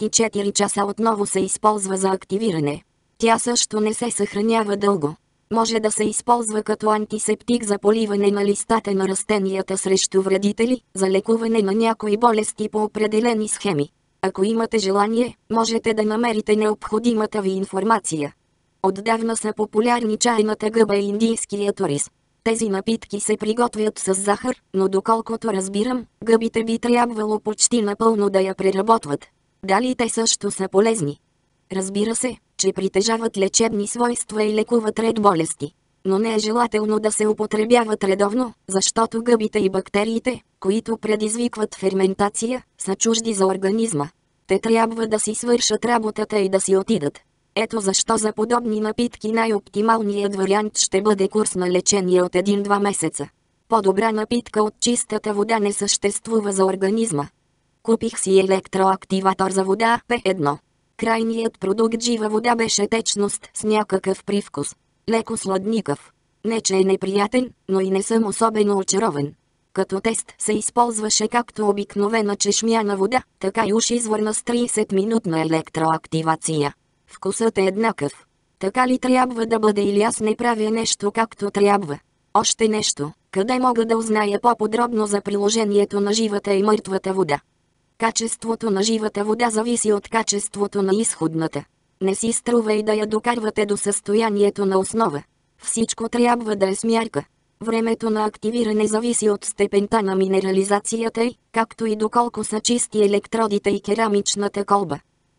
24 часа отново се използва за активиране. Тя също не се съхранява дълго. Може да се използва като антисептик за поливане на листата на растенията срещу вредители, за лекуване на някои болести по определени схеми. Ако имате желание, можете да намерите необходимата ви информация. Отдавна са популярни чайната гъба и индийският ориз. Тези напитки се приготвят с захар, но доколкото разбирам, гъбите би трябвало почти напълно да я преработват. Дали те също са полезни? Разбира се, че притежават лечебни свойства и лекуват ред болести. Но не е желателно да се употребяват редовно, защото гъбите и бактериите, които предизвикват ферментация, са чужди за организма. Те трябва да си свършат работата и да си отидат. Ето защо за подобни напитки най-оптималният вариант ще бъде курс на лечение от 1-2 месеца. По-добра напитка от чистата вода не съществува за организма. Купих си електроактиватор за вода P1. Крайният продукт жива вода беше течност с някакъв привкус. Леко сладникав. Не че е неприятен, но и не съм особено очарован. Като тест се използваше както обикновена чешмяна вода, така и уж изворна с 30-минутна електроактивация. Вкусът е еднакъв. Така ли трябва да бъде или аз не правя нещо както трябва? Още нещо, къде мога да узная по-подробно за приложението на живата и мъртвата вода? Качеството на живата вода зависи от качеството на изходната. Не си струва и да я докарвате до състоянието на основа. Всичко трябва да е с мярка. Времето на активиране зависи от степента на минерализацията й, както и доколко са чисти електродите и керамичната колба.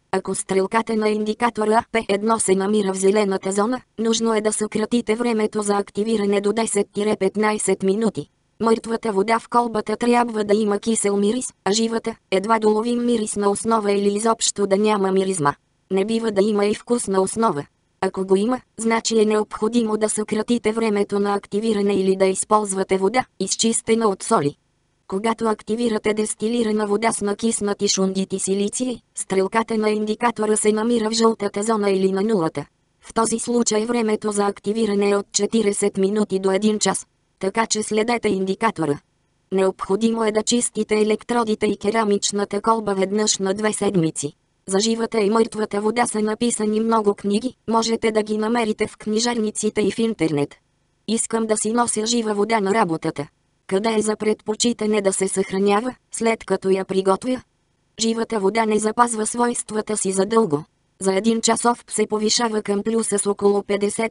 Ако стрелката на индикатора AP1 се намира в зелената зона, нужно е да съкратите времето за активиране до 10-15 минути. Мъртвата вода в колбата трябва да има кисел мирис, а живата – едва доловим мирисна основа или изобщо да няма миризма. Не бива да има и вкусна основа. Ако го има, значи е необходимо да съкратите времето на активиране или да използвате вода, изчистена от соли. Когато активирате дестилирана вода с накиснати шундити силиции, стрелката на индикатора се намира в жълтата зона или на нулата. В този случай времето за активиране е от 40 минути до 1 час. Така че следете индикатора. Необходимо е да чистите електродите и керамичната колба веднъж на 2 седмици. За живата и мъртвата вода са написани много книги, можете да ги намерите в книжарниците и в интернет. Искам да си нося жива вода на работата. Къде е за предпочитане да се съхранява, след като я приготвя? Живата вода не запазва свойствата си задълго. За 1 часов се повишава към плюса с около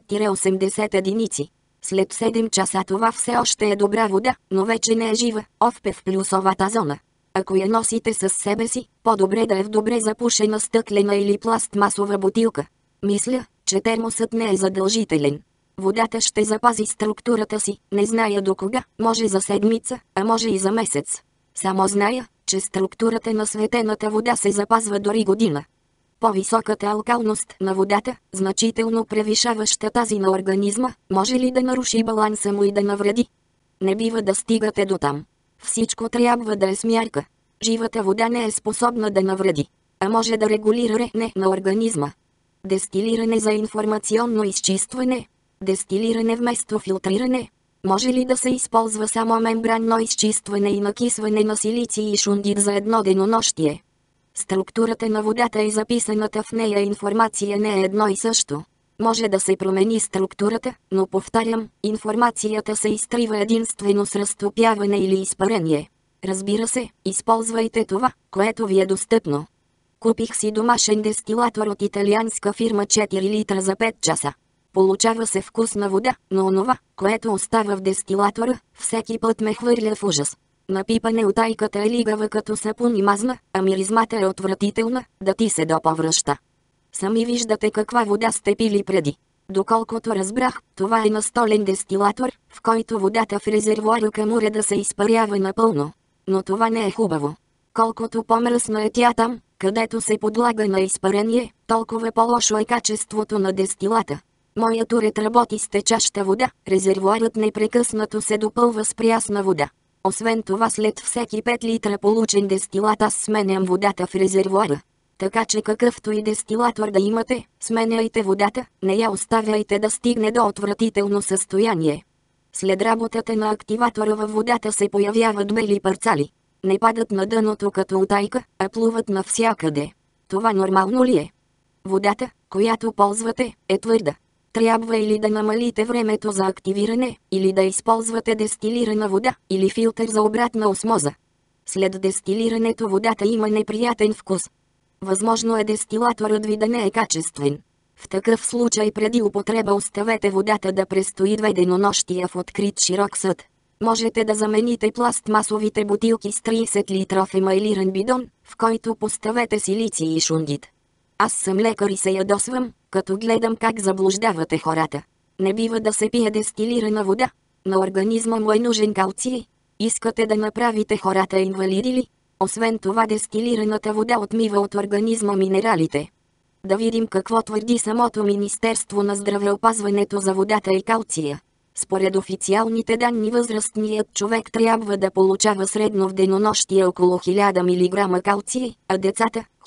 50-80 единици. След 7 часа това все още е добра вода, но вече не е жива, в плюсовата зона. Ако я носите със себе си, по-добре да е в добре запушена стъклена или пластмасова бутилка. Мисля, че термосът не е задължителен. Водата ще запази структурата си, не зная до кога, може за седмица, а може и за месец. Само зная, че структурата на светената вода се запазва дори година. По-високата алкалност на водата, значително превишаваща тази на организма, може ли да наруши баланса му и да навреди? Не бива да стигате до там. Всичко трябва да е с мярка. Живата вода не е способна да навреди, а може да регулира РН на организма. Дестилиране за информационно изчистване. Дестилиране вместо филтриране. Може ли да се използва само мембранно изчистване и накисване на силиций и шундит за едно денонощие? Структурата на водата и записаната в нея информация не е едно и също. Може да се промени структурата, но повтарям, информацията се изтрива единствено с разтопяване или изпарение. Разбира се, използвайте това, което ви е достъпно. Купих си домашен дестилатор от италианска фирма 4 литра за 5 часа. Получава се вкусна вода, но онова, което остава в дестилатора, всеки път ме хвърля в ужас. Напипане утайката е лигава като сапун и мазна, а миризмата е отвратителна, да ти се доповръща. Сами виждате каква вода сте пили преди. Доколкото разбрах, това е настолен дестилатор, в който водата в резервоара към уреда се изпарява напълно. Но това не е хубаво. Колкото по-мръсна е тя там, където се подлага на изпарение, толкова по-лошо е качеството на дестилата. Моят уред работи с течаща вода, резервоарът непрекъснато се допълва с прясна вода. Освен това след всеки 5 литра получен дестилат аз сменям водата в резервоара. Така че какъвто и дестилатор да имате, сменяйте водата, не я оставяйте да стигне до отвратително състояние. След работата на активатора във водата се появяват бели парцали. Не падат на дъното като утайка, а плуват навсякъде. Това нормално ли е? Водата, която ползвате, е твърда. Трябва или да намалите времето за активиране, или да използвате дестилирана вода, или филтър за обратна осмоза. След дестилирането водата има неприятен вкус. Възможно е дестилаторът ви да не е качествен. В такъв случай преди употреба оставете водата да престои 2 денонощия в открит широк съд. Можете да замените пластмасовите бутилки с 30 литров емайлиран бидон, в който поставете силиций и шундит. Аз съм лекар и се ядосвам, като гледам как заблуждавате хората. Не бива да се пие дестилирана вода. На организма му е нужен калций. Искате да направите хората инвалиди ли? Освен това дестилираната вода отмива от организма минералите. Да видим какво твърди самото Министерство на здравеопазването за водата и калция. Според официалните данни възрастният човек трябва да получава средно в денонощие около 1000 мг калций, а децата –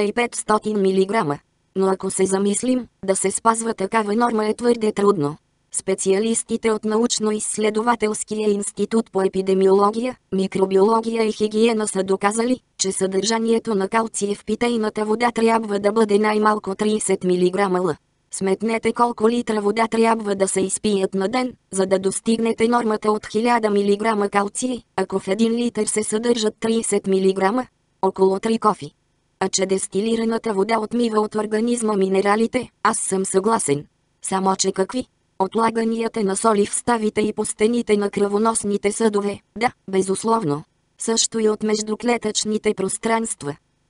1500 мг. Но ако се замислим, да се спазва такава норма е твърде трудно. Специалистите от Научно-изследователския институт по епидемиология, микробиология и хигиена са доказали, че съдържанието на калций в питейната вода трябва да бъде най-малко 30 мг л. Сметнете колко литра вода трябва да се изпият на ден, за да достигнете нормата от 1000 мг калций, ако в 1 литър се съдържат 30 мг, около 3 кофи. А че дестилираната вода отмива от организма минералите, аз съм съгласен. Само че какви? Отлаганията на соли в ставите и по стените на кръвоносните съдове, да, безусловно. Също и от междуклетъчните пространства.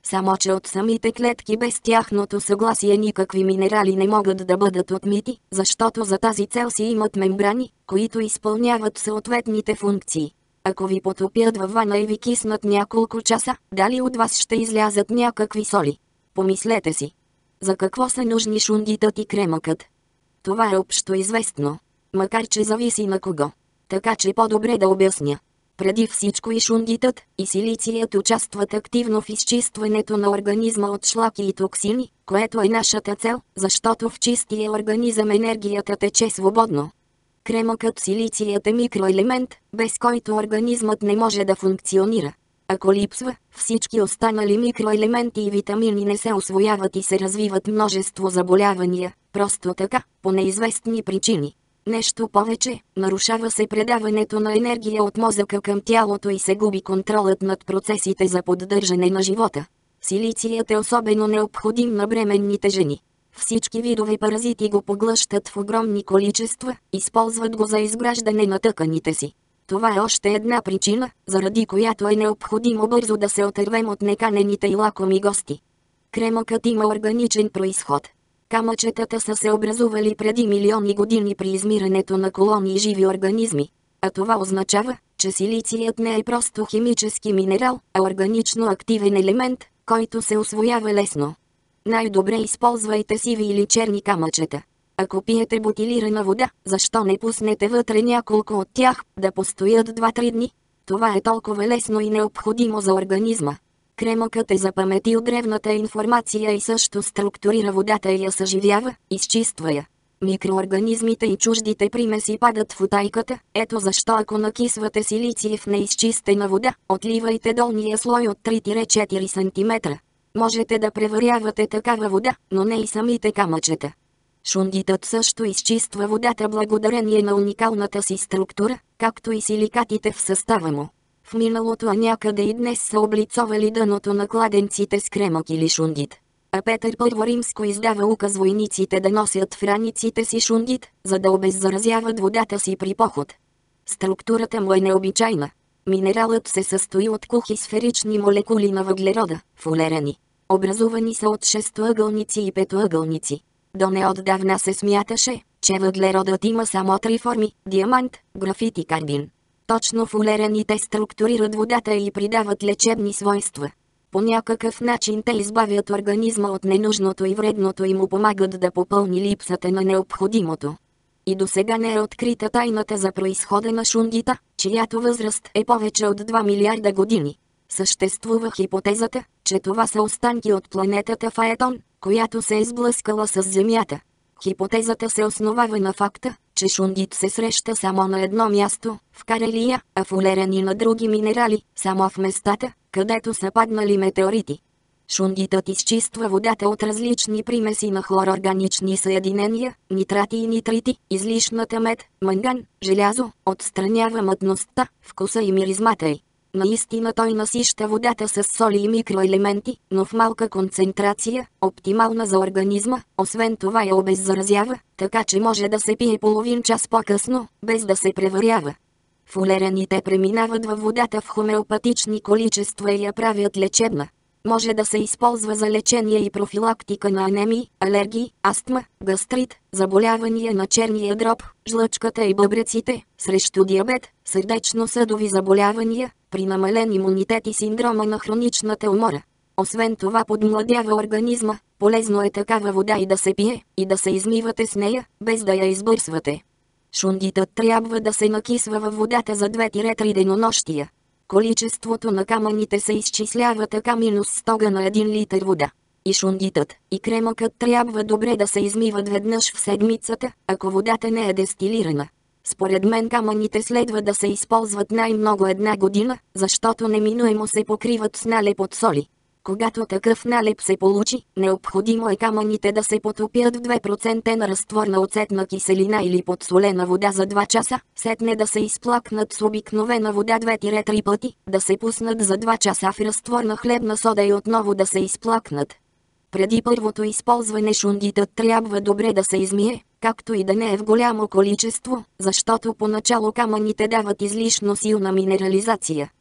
Само че от самите клетки без тяхното съгласие никакви минерали не могат да бъдат отмити, защото за тази цел си имат мембрани, които изпълняват съответните функции. Ако ви потопят във вана и ви киснат няколко часа, дали от вас ще излязат някакви соли? Помислете си. За какво са нужни шундитът и кремъкът? Това е общо известно. Макар че зависи на кого. Така че по-добре да обясня. Преди всичко и шундитът, и силицият участват активно в изчистването на организма от шлаки и токсини, което е нашата цел, защото в чистия организъм енергията тече свободно. Кремъкът силицият е микроелемент, без който организмът не може да функционира. Ако липсва, всички останали микроелементи и витамини не се усвояват и се развиват множество заболявания, просто така, по неизвестни причини. Нещо повече, нарушава се предаването на енергия от мозъка към тялото и се губи контролът над процесите за поддържане на живота. Силицият е особено необходим на бременните жени. Всички видове паразити го поглъщат в огромни количества, използват го за изграждане на тъканите си. Това е още една причина, заради която е необходимо бързо да се отървем от неканените и лакоми гости. Кремъкът има органичен произход. Камъчетата са се образували преди милиони години при измирането на колонии живи организми. А това означава, че силицият не е просто химически минерал, а органично активен елемент, който се усвоява лесно. Най-добре използвайте сиви или черни камъчета. Ако пиете бутилирана вода, защо не пуснете вътре няколко от тях, да постоят 2-3 дни? Това е толкова лесно и необходимо за организма. Кремъкът е запаметил древната информация и също структурира водата и я съживява, изчиства я. Микроорганизмите и чуждите примеси падат в утайката, ето защо ако накисвате силиций в неизчистена вода, отливайте долния слой от 3-4 см. Можете да преварявате такава вода, но не и самите камъчета. Шундитът също изчиства водата благодарение на уникалната си структура, както и силикатите в състава му. В миналото, а някъде и днес са облицовали дъното на кладенците с кремък или шундит. А Петър Първо Римско издава указ войниците да носят в раниците си шундит, за да обеззаразяват водата си при поход. Структурата му е необичайна. Минералът се състои от кухи сферични молекули на въглерода, фулерени. Образувани са от шестоъгълници и петоъгълници. До неотдавна се смяташе, че въглеродът има само 3 форми – диамант, графит и карбин. Точно фулерените структурират водата и придават лечебни свойства. По някакъв начин те избавят организма от ненужното и вредното и му помагат да попълни липсата на необходимото. И досега не е открита тайната за произхода на шундита, чиято възраст е повече от 2 милиарда години. Съществува хипотезата, че това са останки от планетата Фаетон, която се е сблъскала с Земята. Хипотезата се основава на факта, че шундит се среща само на едно място, в Карелия, а фулерени на други минерали, само в местата, където са паднали метеорити. Шундитът изчиства водата от различни примеси на хлорорганични съединения, нитрати и нитрити, излишната мед, манган, желязо, отстранява мътността, вкуса и миризмата й. Наистина той насища водата с соли и микроелементи, но в малка концентрация, оптимална за организма, освен това я обеззаразява, така че може да се пие половин час по-късно, без да се преварява. Фулерените преминават във водата в хомеопатични количества и я правят лечебна. Може да се използва за лечение и профилактика на анемии, алергии, астма, гастрит, заболявания на черния дроб, жлъчката и бъбреците, срещу диабет, сърдечно-съдови заболявания, при намален имунитет и синдрома на хроничната умора. Освен това подмладява организма, полезно е такава вода и да се пие, и да се измивате с нея, без да я избърсвате. Шундитът трябва да се накисва във водата за 2-3 денонощия. Количеството на камъните се изчислява така -100 на 1 литър вода. И шундитът, и кремъкът трябва добре да се измиват веднъж в седмицата, ако водата не е дестилирана. Според мен камъните следва да се използват най-много 1 година, защото неминуемо се покриват с налеп от соли. Когато такъв налеп се получи, необходимо е камъните да се потопят в 2% на разтворна оцетна киселина или подсолена вода за 2 часа, сетне да се изплакнат с обикновена вода 2-3 пъти, да се пуснат за 2 часа в разтворна хлебна сода и отново да се изплакнат. Преди първото използване шундитът трябва добре да се измие, както и да не е в голямо количество, защото поначало камъните дават излишно силна минерализация.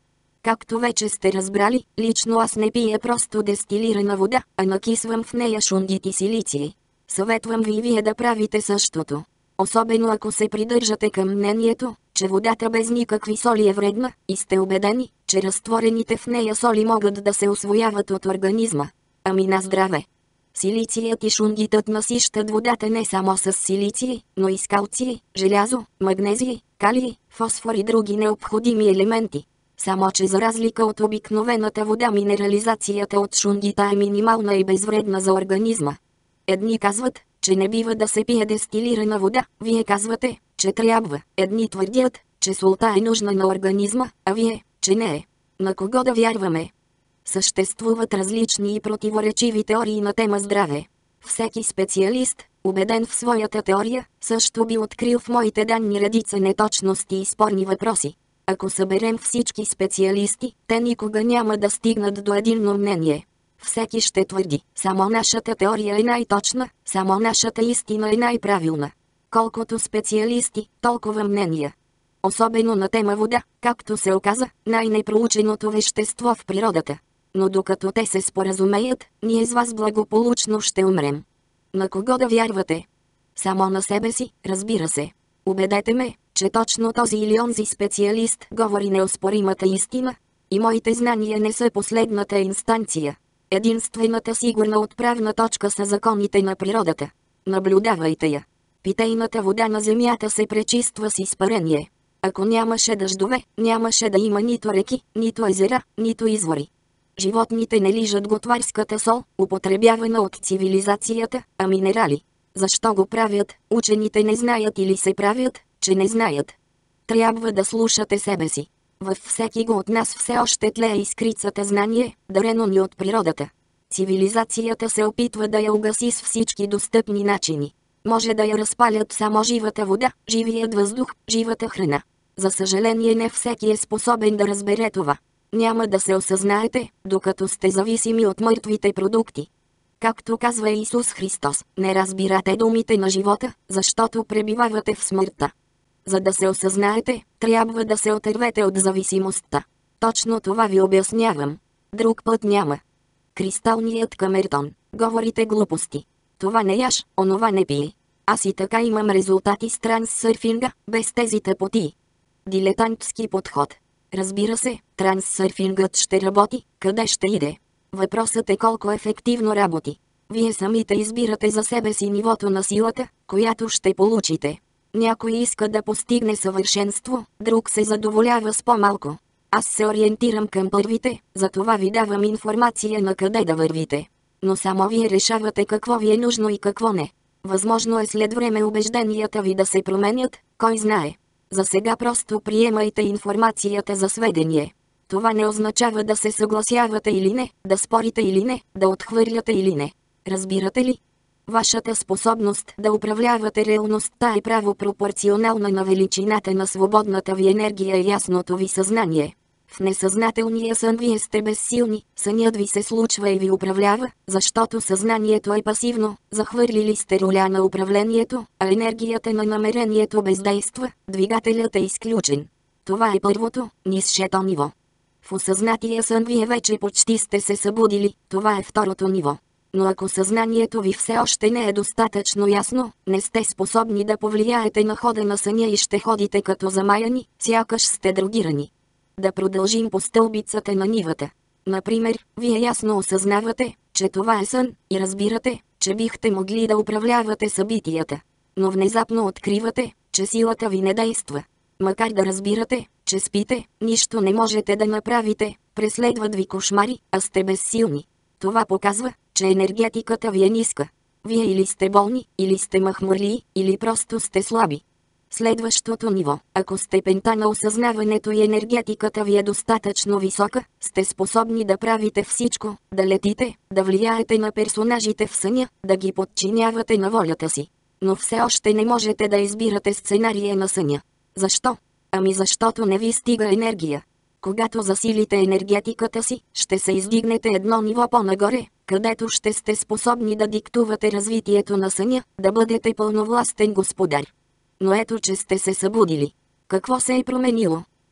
Както вече сте разбрали, лично аз не пия просто дестилирана вода, а накисвам в нея шунгит и силиций. Съветвам ви и вие да правите същото. Особено ако се придържате към мнението, че водата без никакви соли е вредна, и сте убедени, че разтворените в нея соли могат да се усвояват от организма. Ами на здраве! Силицият и шунгитът насищат водата не само с силиций, но и с калций, желязо, магнезий, калий, фосфор и други необходими елементи. Само че за разлика от обикновената вода, минерализацията от шунгита е минимална и безвредна за организма. Едни казват, че не бива да се пие дестилирана вода, вие казвате, че трябва. Едни твърдят, че солта е нужна на организма, а вие, че не е. На кого да вярваме? Съществуват различни и противоречиви теории на тема здраве. Всеки специалист, убеден в своята теория, също би открил в моите данни редица неточности и спорни въпроси. Ако съберем всички специалисти, те никога няма да стигнат до единно мнение. Всеки ще твърди, само нашата теория е най-точна, само нашата истина е най-правилна. Колкото специалисти, толкова мнения. Особено на тема вода, както се оказа, най-непроученото вещество в природата. Но докато те се споразумеят, ние с вас благополучно ще умрем. На кого да вярвате? Само на себе си, разбира се. Убедете ме, че точно този или онзи специалист говори неоспоримата истина, и моите знания не са последната инстанция. Единствената сигурна отправна точка са законите на природата. Наблюдавайте я. Питейната вода на земята се пречиства с изпарение. Ако нямаше дъждове, нямаше да има нито реки, нито езера, нито извори. Животните не лижат готварската сол, употребявана от цивилизацията, а минерали. Защо го правят, учените не знаят или се правят, че не знаят. Трябва да слушате себе си. Във всеки го от нас все още тлее искрицата знание, дарено ни от природата. Цивилизацията се опитва да я угаси с всички достъпни начини. Може да я разпалят само живата вода, живият въздух, живата храна. За съжаление не всеки е способен да разбере това. Няма да се осъзнаете, докато сте зависими от мъртвите продукти. Както казва Исус Христос, не разбирате думите на живота, защото пребивавате в смъртта. За да се осъзнаете, трябва да се отървете от зависимостта. Точно това ви обяснявам. Друг път няма. Кристалният камертон. Говорите глупости. Това не яш, онова не пий. Аз и така имам резултати с транссърфинга, без тези тъпоти. Дилетантски подход. Разбира се, транссърфингът ще работи, къде ще иде. Въпросът е колко ефективно работи. Вие самите избирате за себе си нивото на силата, която ще получите. Някой иска да постигне съвършенство, друг се задоволява с по-малко. Аз се ориентирам към първите, затова ви давам информация на къде да вървите. Но само вие решавате какво ви е нужно и какво не. Възможно е след време убежденията ви да се променят, кой знае. За сега просто приемайте информацията за сведение. Това не означава да се съгласявате или не, да спорите или не, да отхвърляте или не. Разбирате ли? Вашата способност да управлявате реалността е право пропорционална на величината на свободната ви енергия и ясното ви съзнание. В несъзнателния сън вие сте безсилни, сънят ви се случва и ви управлява, защото съзнанието е пасивно, захвърлили сте роля на управлението, а енергията на намерението бездейства, двигателят е изключен. Това е първото, нисшето ниво. В осъзнатия сън вие вече почти сте се събудили, това е второто ниво. Но ако съзнанието ви все още не е достатъчно ясно, не сте способни да повлияете на хода на съня и ще ходите като замаяни, сякаш сте дрогирани. Да продължим по стълбицата на нивата. Например, вие ясно осъзнавате, че това е сън, и разбирате, че бихте могли да управлявате събитията. Но внезапно откривате, че силата ви не действа. Макар да разбирате, че спите, нищо не можете да направите, преследват ви кошмари, а сте безсилни. Това показва, че енергетиката ви е ниска. Вие или сте болни, или сте махмурлии, или просто сте слаби. Следващото ниво, ако степента на осъзнаването и енергетиката ви е достатъчно висока, сте способни да правите всичко, да летите, да влияете на персонажите в съня, да ги подчинявате на волята си. Но все още не можете да избирате сценария на съня. Защо? Ами защото не ви стига енергия. Когато засилите енергетиката си, ще се издигнете едно ниво по-нагоре, където ще сте способни да диктувате развитието на съня, да бъдете пълновластен господар. Но ето, че сте се събудили. Какво се е променило?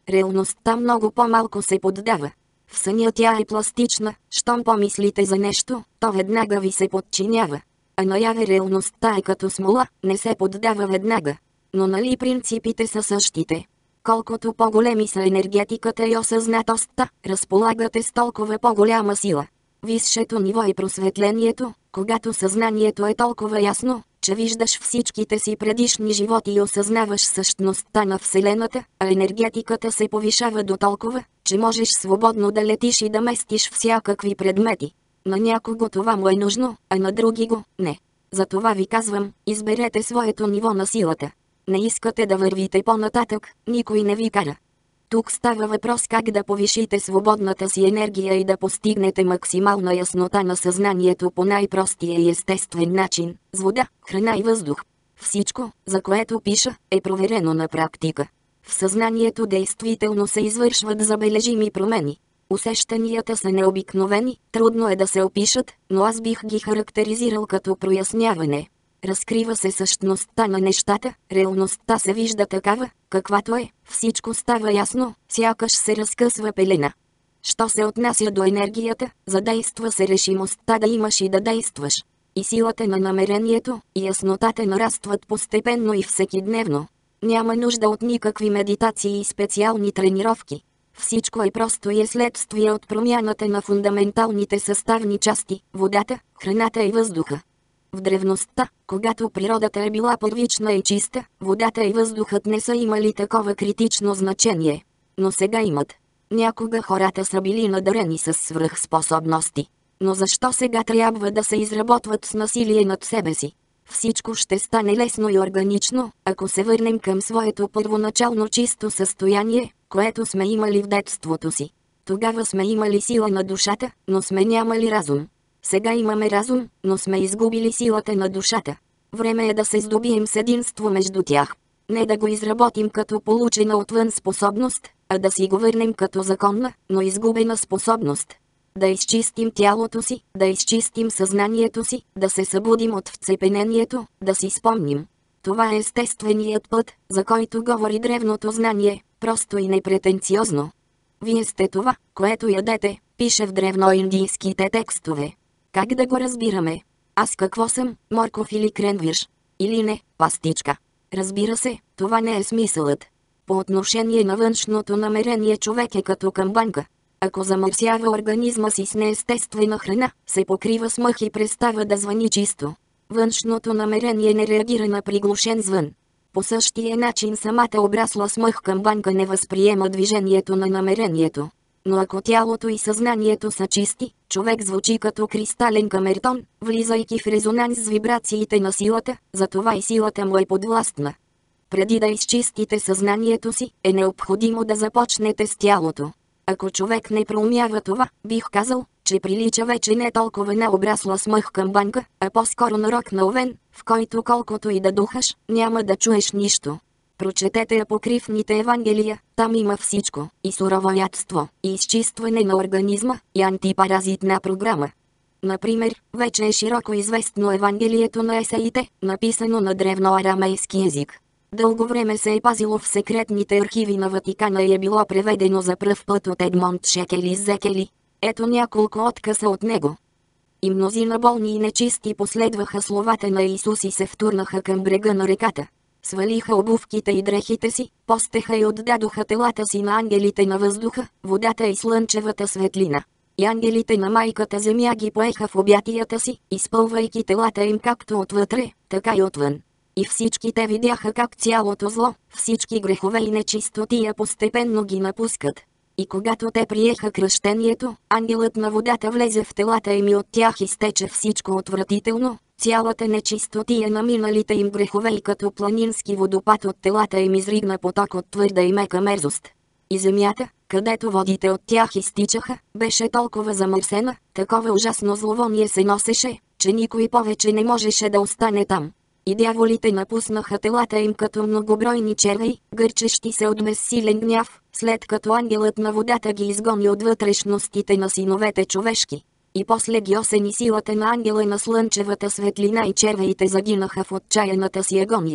Реалността много по-малко се поддава. В съня тя е пластична, щом помислите за нещо, то веднага ви се подчинява. А наяве реалността е като смола, не се поддава веднага. Но нали принципите са същите? Колкото по-големи са енергетиката и осъзнатостта, разполагате с толкова по-голяма сила. Висшето ниво е просветлението, когато съзнанието е толкова ясно, че виждаш всичките си предишни животи и осъзнаваш същността на Вселената, а енергетиката се повишава до толкова, че можеш свободно да летиш и да местиш всякакви предмети. На някого това му е нужно, а на други го не. Затова ви казвам, изберете своето ниво на силата. Не искате да вървите по-нататък, никой не ви кара. Тук става въпрос как да повишите свободната си енергия и да постигнете максимална яснота на съзнанието по най-простия и естествен начин, с вода, храна и въздух. Всичко, за което пиша, е проверено на практика. В съзнанието действително се извършват забележими промени. Усещанията са необикновени, трудно е да се опишат, но аз бих ги характеризирал като проясняване. Разкрива се същността на нещата, реалността се вижда такава, каквато е, всичко става ясно, сякаш се разкъсва пелена. Що се отнася до енергията, задейства се решимостта да имаш и да действаш. И силата на намерението, и яснотата нарастват постепенно и всекидневно. Няма нужда от никакви медитации и специални тренировки. Всичко е просто и е следствие от промяната на фундаменталните съставни части – водата, храната и въздуха. В древността, когато природата е била първична и чиста, водата и въздухът не са имали такова критично значение. Но сега имат. Някога хората са били надарени с свръхспособности. Но защо сега трябва да се изработват с насилие над себе си? Всичко ще стане лесно и органично, ако се върнем към своето първоначално чисто състояние, което сме имали в детството си. Тогава сме имали сила на душата, но сме нямали разум. Сега имаме разум, но сме изгубили силата на душата. Време е да се здобием с единство между тях. Не да го изработим като получена отвън способност, а да си го върнем като законна, но изгубена способност. Да изчистим тялото си, да изчистим съзнанието си, да се събудим от вцепенението, да си спомним. Това е естественият път, за който говори древното знание, просто и непретенциозно. Вие сте това, което ядете, пише в древноиндийските текстове. Как да го разбираме? Аз какво съм, морков или кренвирш? Или не, пастичка? Разбира се, това не е смисълът. По отношение на външното намерение човек е като камбанка. Ако замърсява организма си с неестествена храна, се покрива с мъх и престава да звъни чисто. Външното намерение не реагира на приглушен звън. По същия начин самата обрасла с мъх камбанка не възприема движението на намерението. Но ако тялото и съзнанието са чисти, човек звучи като кристален камертон, влизайки в резонанс с вибрациите на силата, затова и силата му е подвластна. Преди да изчистите съзнанието си, е необходимо да започнете с тялото. Ако човек не проумява това, бих казал, че прилича вече не толкова на обрасла с мъх камбанка, а по-скоро на рок на овен, в който колкото и да духаш, няма да чуеш нищо. Прочетете апокрифните Евангелия, там има всичко, и суровоядство, и изчистване на организма, и антипаразитна програма. Например, вече е широко известно Евангелието на Есеите, написано на древноарамейски език. Дълго време се е пазило в секретните архиви на Ватикана и е било преведено за пръв път от Едмонд Шекели Зекели. Ето няколко откъса от него. И мнозина болни и нечисти последваха словата на Исус и се втурнаха към брега на реката. Свалиха обувките и дрехите си, постеха и отдадоха телата си на ангелите на въздуха, водата и слънчевата светлина. И ангелите на майката земя ги поеха в обятията си, изпълвайки телата им както отвътре, така и отвън. И всички те видяха как цялото зло, всички грехове и нечистотия постепенно ги напускат. И когато те приеха кръщението, ангелът на водата влезе в телата им и от тях изтече всичко отвратително, цялата нечистотия на миналите им грехове и като планински водопад от телата им изригна поток от твърда и мека мерзост. И земята, където водите от тях изтичаха, беше толкова замърсена, такова ужасно зловоние се носеше, че никой повече не можеше да остане там. И дяволите напуснаха телата им като многобройни червеи, гърчещи се от безсилен гняв, след като ангелът на водата ги изгони от вътрешностите на синовете човешки. И после ги осени силата на ангела на слънчевата светлина и червеите загинаха в отчаяната си агония.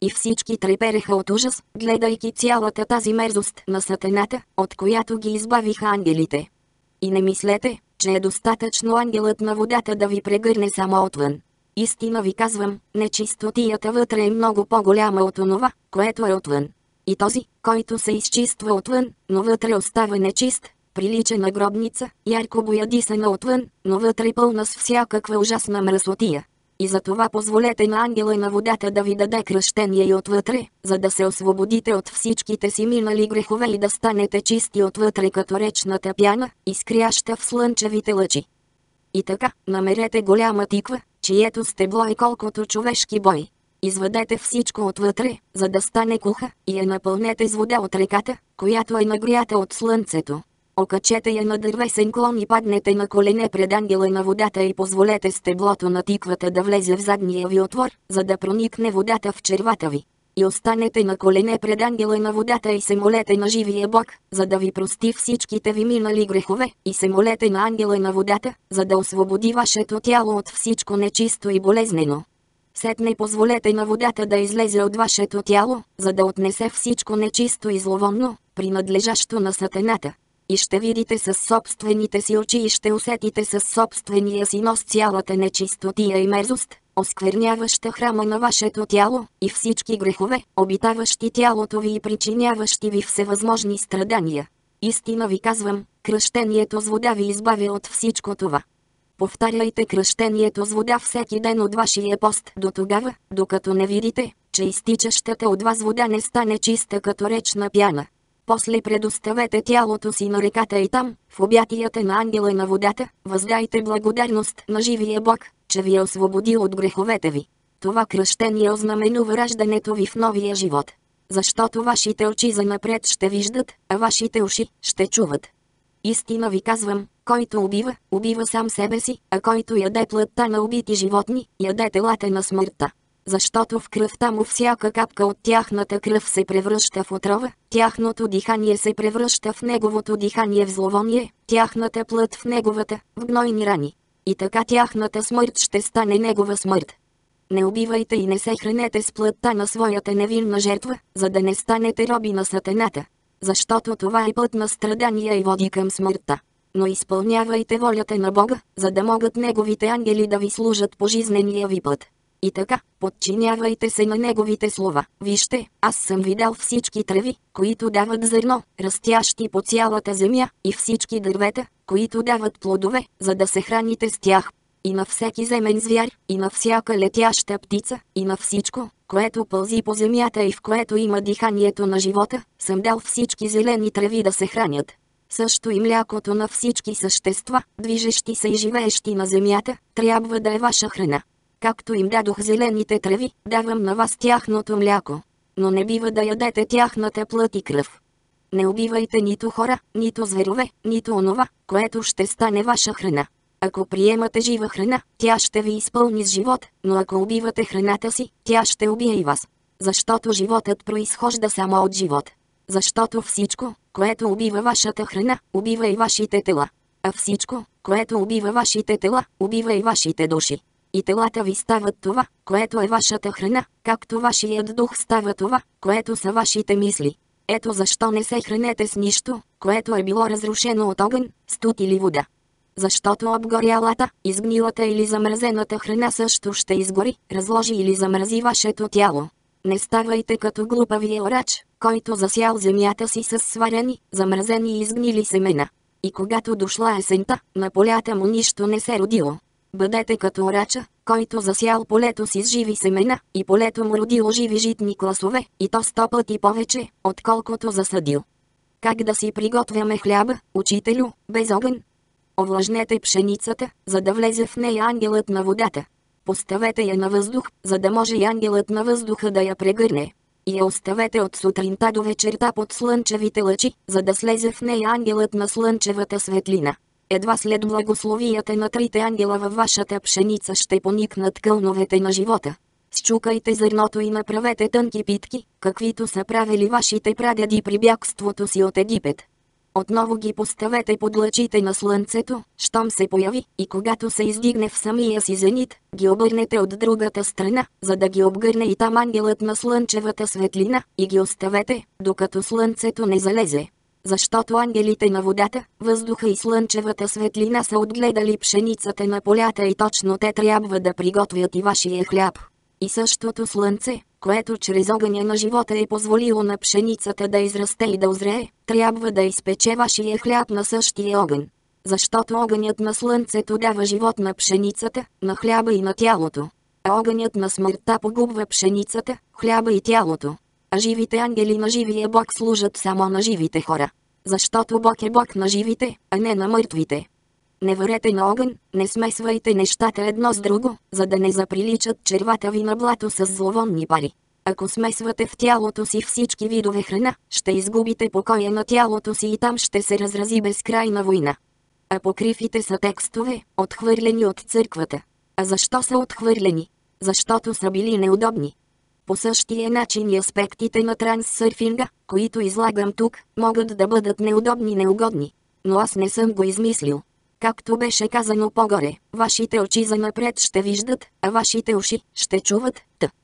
и всички трепереха от ужас, гледайки цялата тази мерзост на сатаната, от която ги избавиха ангелите. И не мислете, че е достатъчно ангелът на водата да ви прегърне само отвън. Истина ви казвам, нечистотията вътре е много по-голяма от онова, което е отвън. И този, който се изчиства отвън, но вътре остава нечист, прилича на гробница, ярко боядисана отвън, но вътре пълна с всякаква ужасна мръсотия. И затова позволете на ангела на водата да ви даде кръщение и отвътре, за да се освободите от всичките си минали грехове и да станете чисти отвътре като речната пяна, изкряща в слънчевите лъчи. И така, намерете голяма тиква, чието стебло е колкото човешки бой. Извадете всичко отвътре, за да стане куха, и я напълнете с вода от реката, която е нагрята от слънцето. Окачете я на дървесен клон и паднете на колене пред ангела на водата и позволете стеблото на тиквата да влезе в задния ви отвор, за да проникне водата в червата ви. И останете на колене пред ангела на водата и се молете на живия Бог, за да ви прости всичките ви минали грехове, и се молете на ангела на водата, за да освободи вашето тяло от всичко нечисто и болезнено. Сетне позволете на водата да излезе от вашето тяло, за да отнесе всичко нечисто и зловонно, принадлежащо на сатаната. И ще видите със собствените си очи и ще усетите със собствения си нос цялата нечистотия и мерзост, оскверняваща храма на вашето тяло, и всички грехове, обитаващи тялото ви и причиняващи ви всевъзможни страдания. Истина ви казвам, кръщението с вода ви избавя от всичко това. Повтаряйте кръщението с вода всеки ден от вашия пост до тогава, докато не видите, че изтичащата от вас вода не стане чиста като речна пяна. После предоставете тялото си на реката и там, в обятията на ангела на водата, въздайте благодарност на живия Бог, че ви е освободил от греховете ви. Това кръщение ознаменува раждането ви в новия живот. Защото вашите очи занапред ще виждат, а вашите уши ще чуват. Истина ви казвам, който убива, убива сам себе си, а който яде плътта на убити животни, яде телата на смъртта. Защото в кръвта му всяка капка от тяхната кръв се превръща в отрова, тяхното дихание се превръща в неговото дихание в зловоние, тяхната плът в неговата, в гнойни рани. И така тяхната смърт ще стане негова смърт. Не убивайте и не се хранете с плътта на своята невинна жертва, за да не станете роби на сатаната. Защото това е път на страдания и води към смъртта. Но изпълнявайте волята на Бога, за да могат неговите ангели да ви служат по жизнения ви път. И така, подчинявайте се на неговите слова. Вижте, аз съм видял всички треви, които дават зърно, растящи по цялата земя, и всички дървета, които дават плодове, за да се храните с тях. И на всеки земен звяр, и на всяка летяща птица, и на всичко, което пълзи по земята и в което има диханието на живота, съм дал всички зелени треви да се хранят. Също и млякото на всички същества, движещи се и живеещи на земята, трябва да е ваша храна. Както им дадох зелените треви, давам на вас тяхното мляко. Но не бива да ядете тяхната плът и кръв. Не убивайте нито хора, нито зверове, нито онова, което ще стане ваша храна. Ако приемате жива храна, тя ще ви изпълни с живот, но ако убивате храната си, тя ще убие и вас. Защото животът произхожда само от живот. Защото всичко, което убива вашата храна, убива и вашите тела. А всичко, което убива вашите тела, убива и вашите души. И телата ви стават това, което е вашата храна, както вашият дух става това, което са вашите мисли. Ето защо не се хранете с нищо, което е било разрушено от огън, студ или вода. Защото обгорялата, изгнилата или замразената храна също ще изгори, разложи или замрази вашето тяло. Не ставайте като глупавия орач, който засял земята си с сварени, замразени и изгнили семена. И когато дошла есента, на полята му нищо не се родило. Бъдете като орача, който засял полето си с живи семена, и полето му родило живи житни класове, и то 100 пъти повече, отколкото засадил. Как да си приготвяме хляба, учителю, без огън? Овлажнете пшеницата, за да влезе в нея ангелът на водата. Поставете я на въздух, за да може и ангелът на въздуха да я прегърне. И я оставете от сутринта до вечерта под слънчевите лъчи, за да слезе в нея ангелът на слънчевата светлина. Едва след благословията на трите ангела във вашата пшеница ще поникнат кълновете на живота. Счукайте зърното и направете тънки питки, каквито са правили вашите прадеди при бягството си от Египет. Отново ги поставете под лъчите на слънцето, щом се появи, и когато се издигне в самия си зенит, ги обърнете от другата страна, за да ги обгърне и там ангелът на слънчевата светлина, и ги оставете, докато слънцето не залезе. Защото ангелите на водата, въздуха и слънчевата светлина са отгледали пшеницата на полята и точно те трябва да приготвят и вашия хляб. И същото слънце, което чрез огъня на живота е позволило на пшеницата да израсте и да озрее, трябва да изпече вашия хляб на същия огън. Защото огънят на слънцето дава живот на пшеницата, на хляба и на тялото. А огънят на смъртта погубва пшеницата, хляба и тялото. А живите ангели на живия Бог служат само на живите хора. Защото Бог е Бог на живите, а не на мъртвите. Не варете на огън, не смесвайте нещата едно с друго, за да не заприличат червата ви на блато с зловонни пари. Ако смесвате в тялото си всички видове храна, ще изгубите покоя на тялото си и там ще се разрази безкрайна война. Апокрифите са текстове, отхвърлени от църквата. А защо са отхвърлени? Защото са били неудобни. По същия начин и аспектите на транссърфинга, които излагам тук, могат да бъдат неудобни, неугодни. Но аз не съм го измислил. Както беше казано по-горе, вашите очи занапред ще виждат, а вашите уши ще чуват.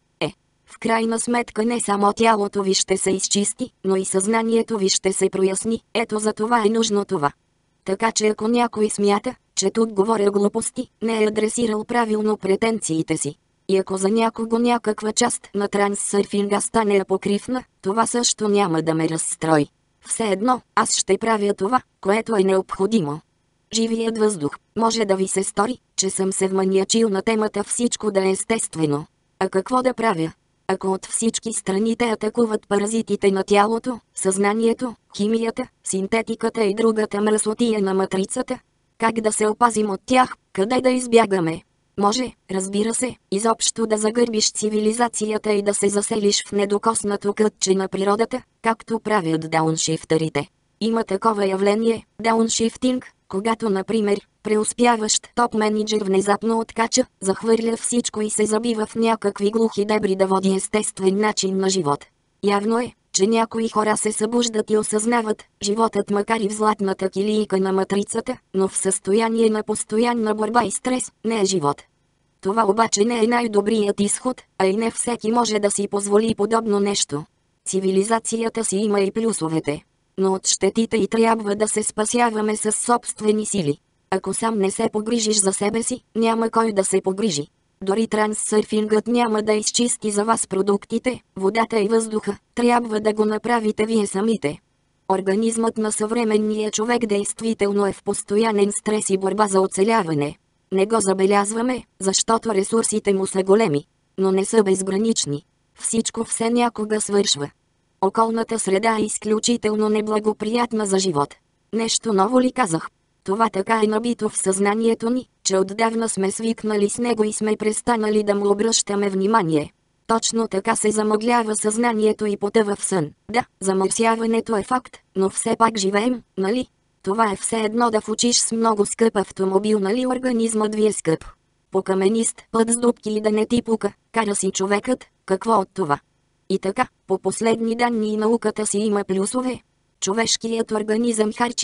В крайна сметка не само тялото ви ще се изчисти, но и съзнанието ви ще се проясни. Ето за това е нужно това. Така че ако някой смята, че тук говоря глупости, не е адресирал правилно претенциите си. И ако за някого някаква част на транссърфинга стане апокрифна, това също няма да ме разстрои. Все едно, аз ще правя това, което е необходимо. Живият въздух, може да ви се стори, че съм се вманиачил на темата всичко да е естествено. А какво да правя? Ако от всички страни те атакуват паразитите на тялото, съзнанието, химията, синтетиката и другата мръсотия на матрицата, как да се опазим от тях, къде да избягаме? Може, разбира се, изобщо да загърбиш цивилизацията и да се заселиш в недокоснато кътче на природата, както правят дауншифтърите. Има такова явление, дауншифтинг, когато, например, преуспяващ топ-менеджер внезапно откача, захвърля всичко и се забива в някакви глухи дебри да води естествен начин на живот. Явно е, че някои хора се събуждат и осъзнават, животът макар и в златната килийка на матрицата, но в състояние на постоянна борба и стрес, не е живот. Това обаче не е най-добрият изход, а и не всеки може да си позволи подобно нещо. Цивилизацията си има и плюсовете. Но от щетите и трябва да се спасяваме с собствени сили. Ако сам не се погрижиш за себе си, няма кой да се погрижи. Дори транссърфингът няма да изчисти за вас продуктите, водата и въздуха, трябва да го направите вие самите. Организмът на съвременния човек действително е в постоянен стрес и борба за оцеляване. Не го забелязваме, защото ресурсите му са големи, но не са безгранични. Всичко все някога свършва. Околната среда е изключително неблагоприятна за живот. Нещо ново ли казах? Това така е набито в съзнанието ни, че отдавна сме свикнали с него и сме престанали да му обръщаме внимание. Точно така се замъглява съзнанието и потъва в сън. Да, замърсяването е факт, но все пак живеем, нали? Това е все едно да фучиш с много скъп автомобил, нали организмът ви е скъп. По каменист път с дупки и да не ти пука, кара си човекът, какво от това? И така, по последни данни и науката си има плюсове. Човешкият организъм харчи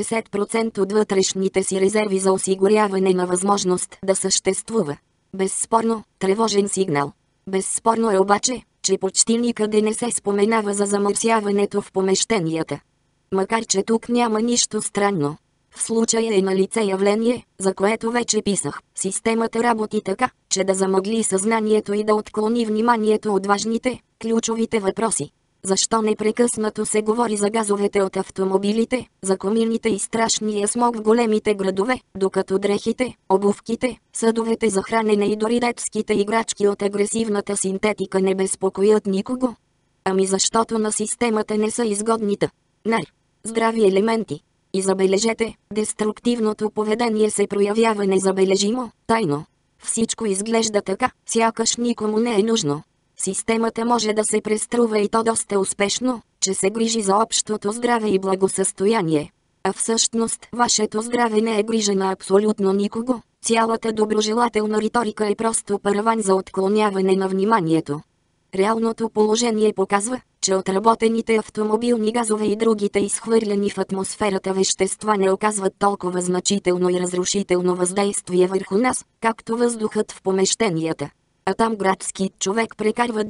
80% от вътрешните си резерви за осигуряване на възможност да съществува. Безспорно, тревожен сигнал. Безспорно е обаче, че почти никъде не се споменава за замърсяването в помещенията. Макар че тук няма нищо странно. В случая е на лице явление, за което вече писах. Системата работи така, че да замъгли съзнанието и да отклони вниманието от важните, ключовите въпроси. Защо непрекъснато се говори за газовете от автомобилите, за комините и страшния смог в големите градове, докато дрехите, обувките, съдовете за хранене и дори детските играчки от агресивната синтетика не безпокоят никого? Ами защото на системата не са изгодните здрави елементи. И забележете, деструктивното поведение се проявява незабележимо, тайно. Всичко изглежда така, сякаш никому не е нужно. Системата може да се преструва и то доста успешно, че се грижи за общото здраве и благосъстояние. А всъщност вашето здраве не е грижа на абсолютно никого. Цялата доброжелателна риторика е просто параван за отклоняване на вниманието. Реалното положение показва, че отработените автомобилни газове и другите изхвърляни в атмосферата вещества не оказват толкова значително и разрушително въздействие върху нас, както въздухът в помещенията. А там градският човек прекарва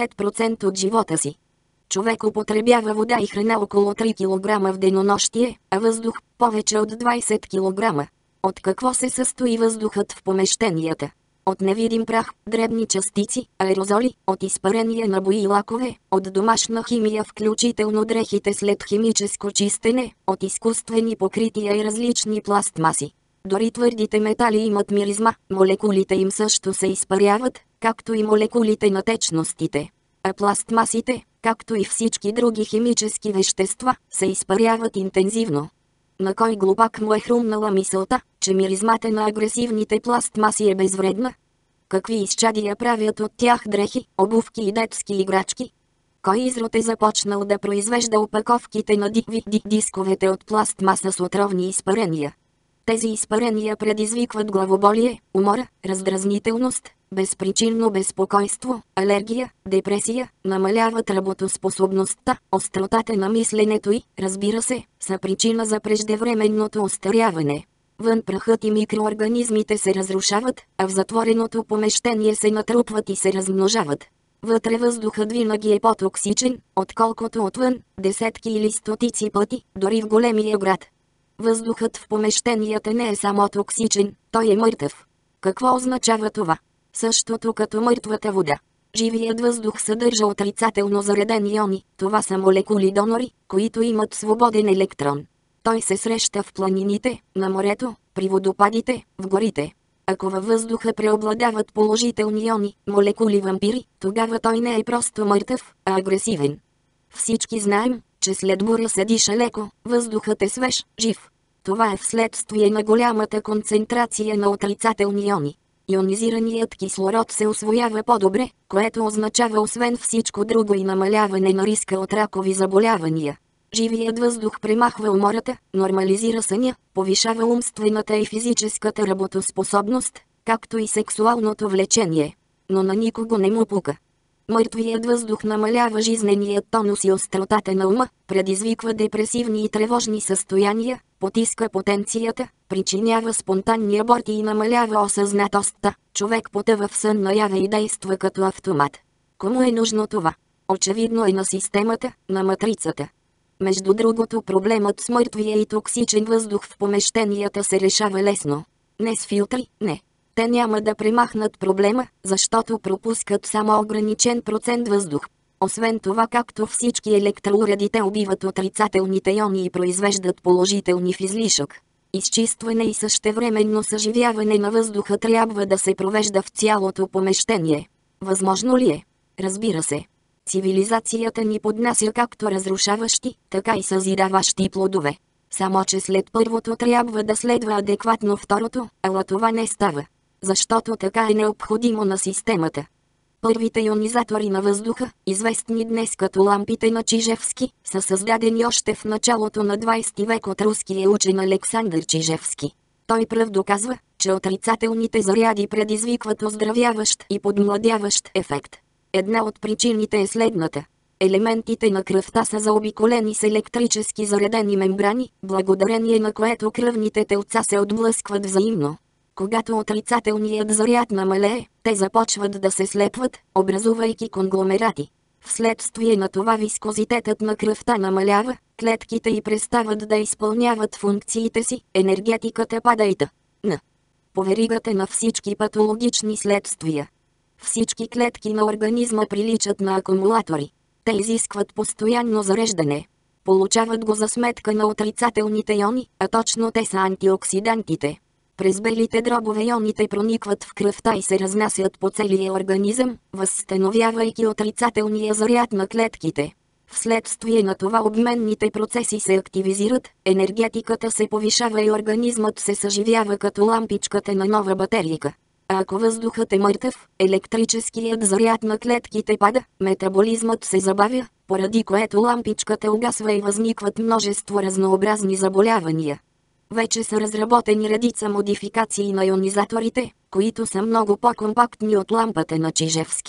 90% от живота си. Човек употребява вода и храна около 3 кг в денонощие, а въздух – повече от 20 кг. От какво се състои въздухът в помещенията? От невидим прах, дребни частици, аерозоли, от изпарения на бои и лакове, от домашна химия включително дрехите след химическо чистене, от изкуствени покрития и различни пластмаси. Дори твърдите метали имат миризма, молекулите им също се изпаряват, както и молекулите на течностите. А пластмасите, както и всички други химически вещества, се изпаряват интензивно. На кой глупак му е хрумнала мисълта, че миризмата на агресивните пластмаси е безвредна? Какви изчадия правят от тях дрехи, обувки и детски играчки? Кой изрод е започнал да произвежда опаковките на дисковете от пластмаса с отровни изпарения? Тези изпарения предизвикват главоболие, умора, раздразнителност, безпричинно безпокойство, алергия, депресия, намаляват работоспособността, остротата на мисленето и, разбира се, са причина за преждевременното остаряване. Вън прахът и микроорганизмите се разрушават, а в затвореното помещение се натрупват и се размножават. Вътре въздухът винаги е по-токсичен, отколкото отвън, десетки или стотици пъти, дори в големия град. Въздухът в помещенията не е само токсичен, той е мъртъв. Какво означава това? Същото като мъртвата вода. Живият въздух съдържа отрицателно заредени иони, това са молекули донори, които имат свободен електрон. Той се среща в планините, на морето, при водопадите, в горите. Ако във въздуха преобладават положителни иони, молекули вампири, тогава той не е просто мъртъв, а агресивен. Всички знаем, че след буря се диша леко, въздухът е свеж, жив. Това е вследствие на голямата концентрация на отрицателни иони. Ионизираният кислород се усвоява по-добре, което означава освен всичко друго и намаляване на риска от ракови заболявания. Живият въздух премахва умората, нормализира съня, повишава умствената и физическата работоспособност, както и сексуалното влечение. Но на никого не му пука. Мъртвият въздух намалява жизненият тонус и остротата на ума, предизвиква депресивни и тревожни състояния, потиска потенцията, причинява спонтанни аборти и намалява осъзнатостта. Човек потъва в сън наяве и действа като автомат. Кому е нужно това? Очевидно е на системата, на матрицата. Между другото, проблемът с мъртвия и токсичен въздух в помещенията се решава лесно. Не с филтри, не. Те няма да премахнат проблема, защото пропускат само ограничен процент въздух. Освен това, както всички електроуреди, те убиват отрицателните иони и произвеждат положителни в излишък. Изчистване и същевременно съживяване на въздуха трябва да се провежда в цялото помещение. Възможно ли е? Разбира се. Цивилизацията ни поднася както разрушаващи, така и съзидаващи плодове. Само че след първото трябва да следва адекватно второто, ала това не става. Защото така е необходимо на системата. Първите ионизатори на въздуха, известни днес като лампите на Чижевски, са създадени още в началото на 20 век от руския учен Александър Чижевски. Той пръв доказва, че отрицателните заряди предизвикват оздравяващ и подмладяващ ефект. Една от причините е следната. Елементите на кръвта са заобиколени с електрически заредени мембрани, благодарение на което кръвните телца се отблъскват взаимно. Когато отрицателният заряд намалее, те започват да се слепват, образувайки конгломерати. Вследствие на това вискозитетът на кръвта намалява, клетките й престават да изпълняват функциите си, енергетиката пада и т.н. По веригата на всички патологични следствия. Всички клетки на организма приличат на акумулатори. Те изискват постоянно зареждане. Получават го за сметка на отрицателните иони, а точно те са антиоксидантите. През белите дробове ионите проникват в кръвта и се разнасят по целия организъм, възстановявайки отрицателния заряд на клетките. Вследствие на това обменните процеси се активизират, енергетиката се повишава и организмът се съживява като лампичката на нова батерийка. А ако въздухът е мъртъв, електрическият заряд на клетките пада, метаболизмът се забавя, поради което лампичката угасва и възникват множество разнообразни заболявания. Вече са разработени редица модификации на ионизаторите, които са много по-компактни от лампата на Чижевски.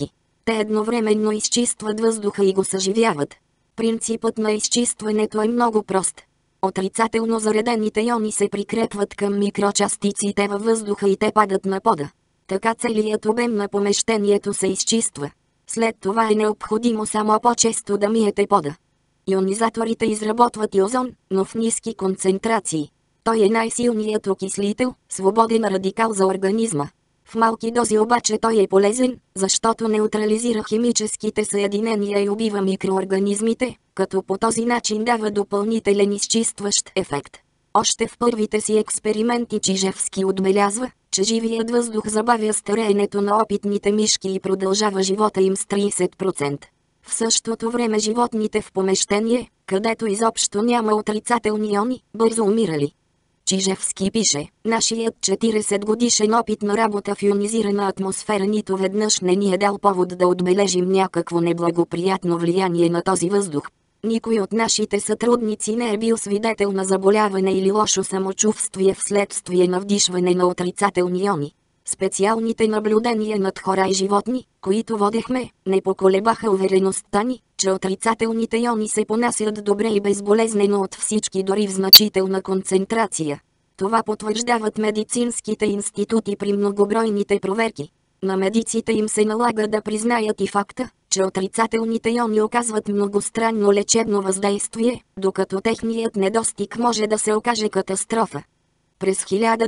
Те едновременно изчистват въздуха и го съживяват. Принципът на изчистването е много прост. Отрицателно заредените иони се прикрепват към микрочастиците във въздуха и те падат на пода. Така целият обем на помещението се изчиства. След това е необходимо само по-често да миете пода. Ионизаторите изработват и озон, но в ниски концентрации. Той е най-силният окислител, свободен радикал за организма. В малки дози обаче той е полезен, защото неутрализира химическите съединения и убива микроорганизмите, като по този начин дава допълнителен изчистващ ефект. Още в първите си експерименти Чижевски отбелязва, че живият въздух забавя стареенето на опитните мишки и продължава живота им с 30%. В същото време животните в помещение, където изобщо няма отрицателни иони, бързо умирали. Чижевски пише, нашият 40 годишен опит на работа в ионизирана атмосфера нито веднъж не ни е дал повод да отбележим някакво неблагоприятно влияние на този въздух. Никой от нашите сътрудници не е бил свидетел на заболяване или лошо самочувствие вследствие на вдишване на отрицателни иони. Специалните наблюдения над хора и животни, които водехме, не поколебаха увереността ни, че отрицателните иони се понасят добре и безболезнено от всички дори в значителна концентрация. Това потвърждават медицинските институти при многобройните проверки. На медиците им се налага да признаят и факта, че отрицателните иони оказват многостранно лечебно въздействие, докато техният недостиг може да се окаже катастрофа. През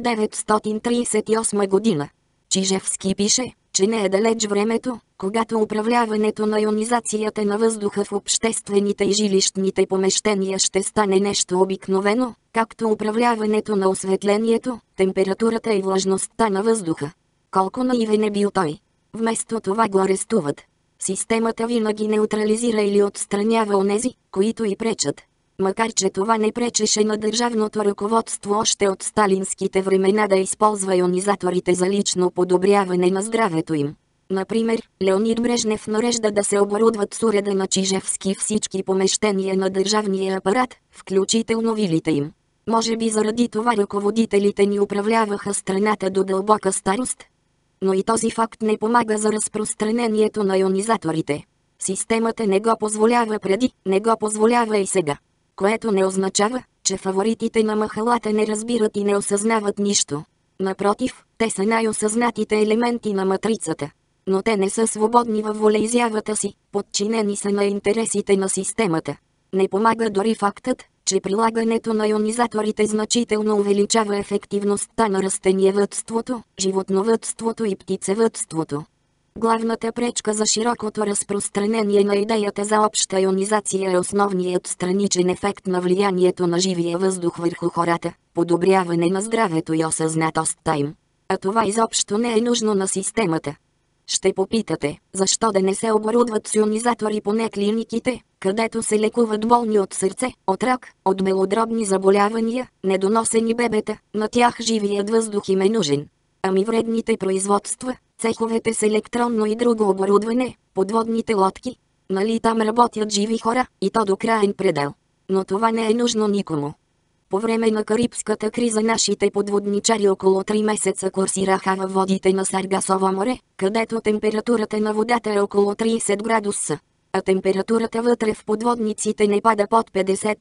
1938 година Чижевски пише, че не е далеч времето, когато управляването на ионизацията на въздуха в обществените и жилищните помещения ще стане нещо обикновено, както управляването на осветлението, температурата и влажността на въздуха. Колко наивен е бил той. Вместо това го арестуват. Системата винаги неутрализира или отстранява онези, които й пречат. Макар че това не пречеше на държавното ръководство още от сталинските времена да използва ионизаторите за лично подобряване на здравето им. Например, Леонид Брежнев нарежда да се оборудват с уреда на Чижевски всички помещения на държавния апарат, включително вилите им. Може би заради това ръководителите ни управляваха страната до дълбока старост. Но и този факт не помага за разпространението на ионизаторите. Системата не го позволява преди, не го позволява и сега. Което не означава, че фаворитите на махалата не разбират и не осъзнават нищо. Напротив, те са най-осъзнатите елементи на матрицата. Но те не са свободни във волеизявата си, подчинени са на интересите на системата. Не помага дори фактът, че прилагането на ионизаторите значително увеличава ефективността на растениевъдството, животновъдството и птицевъдството. Главната пречка за широкото разпространение на идеята за обща ионизация е основният страничен ефект на влиянието на живия въздух върху хората, подобряване на здравето и осъзнатостта им. А това изобщо не е нужно на системата. Ще попитате, защо да не се оборудват с ионизатори поне клиниките, където се лекуват болни от сърце, от рак, от белодробни заболявания, недоносени бебета, на тях живият въздух им е нужен. Ами вредните производства, цеховете с електронно и друго оборудване, подводните лодки, нали там работят живи хора, и то до краен предел. Но това не е нужно никому. По време на Карибската криза нашите подводничари около 3 месеца курсираха във водите на Саргасово море, където температурата на водата е около 30 градуса, а температурата вътре в подводниците не пада под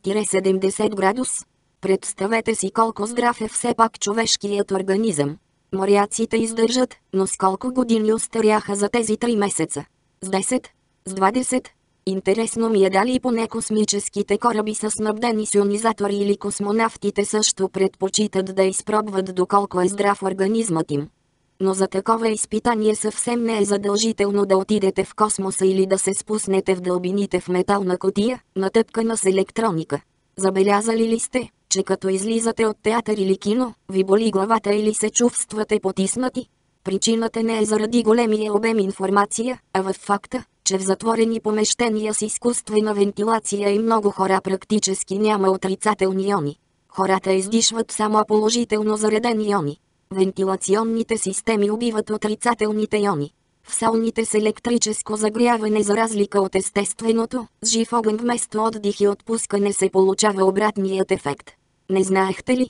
50-70 градус. Представете си колко здрав е все пак човешкият организъм. Моряците издържат, но с колко години остаряха за тези 3 месеца? С 10? С 20? Интересно ми е дали и поне космическите кораби са снабдени с ионизатори или космонавтите също предпочитат да изпробват доколко е здрав организмът им. Но за такова изпитание съвсем не е задължително да отидете в космоса или да се спуснете в дълбините в метална кутия, натъпкана с електроника. Забелязали ли сте, че като излизате от театър или кино, ви боли главата или се чувствате потиснати? Причината не е заради големия обем информация, а в факта, че в затворени помещения с изкуствена вентилация и много хора практически няма отрицателни иони. Хората издишват само положително заредени иони. Вентилационните системи убиват отрицателните иони. В сауните с електрическо загряване за разлика от естественото, с жив огън вместо отдих и отпускане се получава обратният ефект. Не знаехте ли?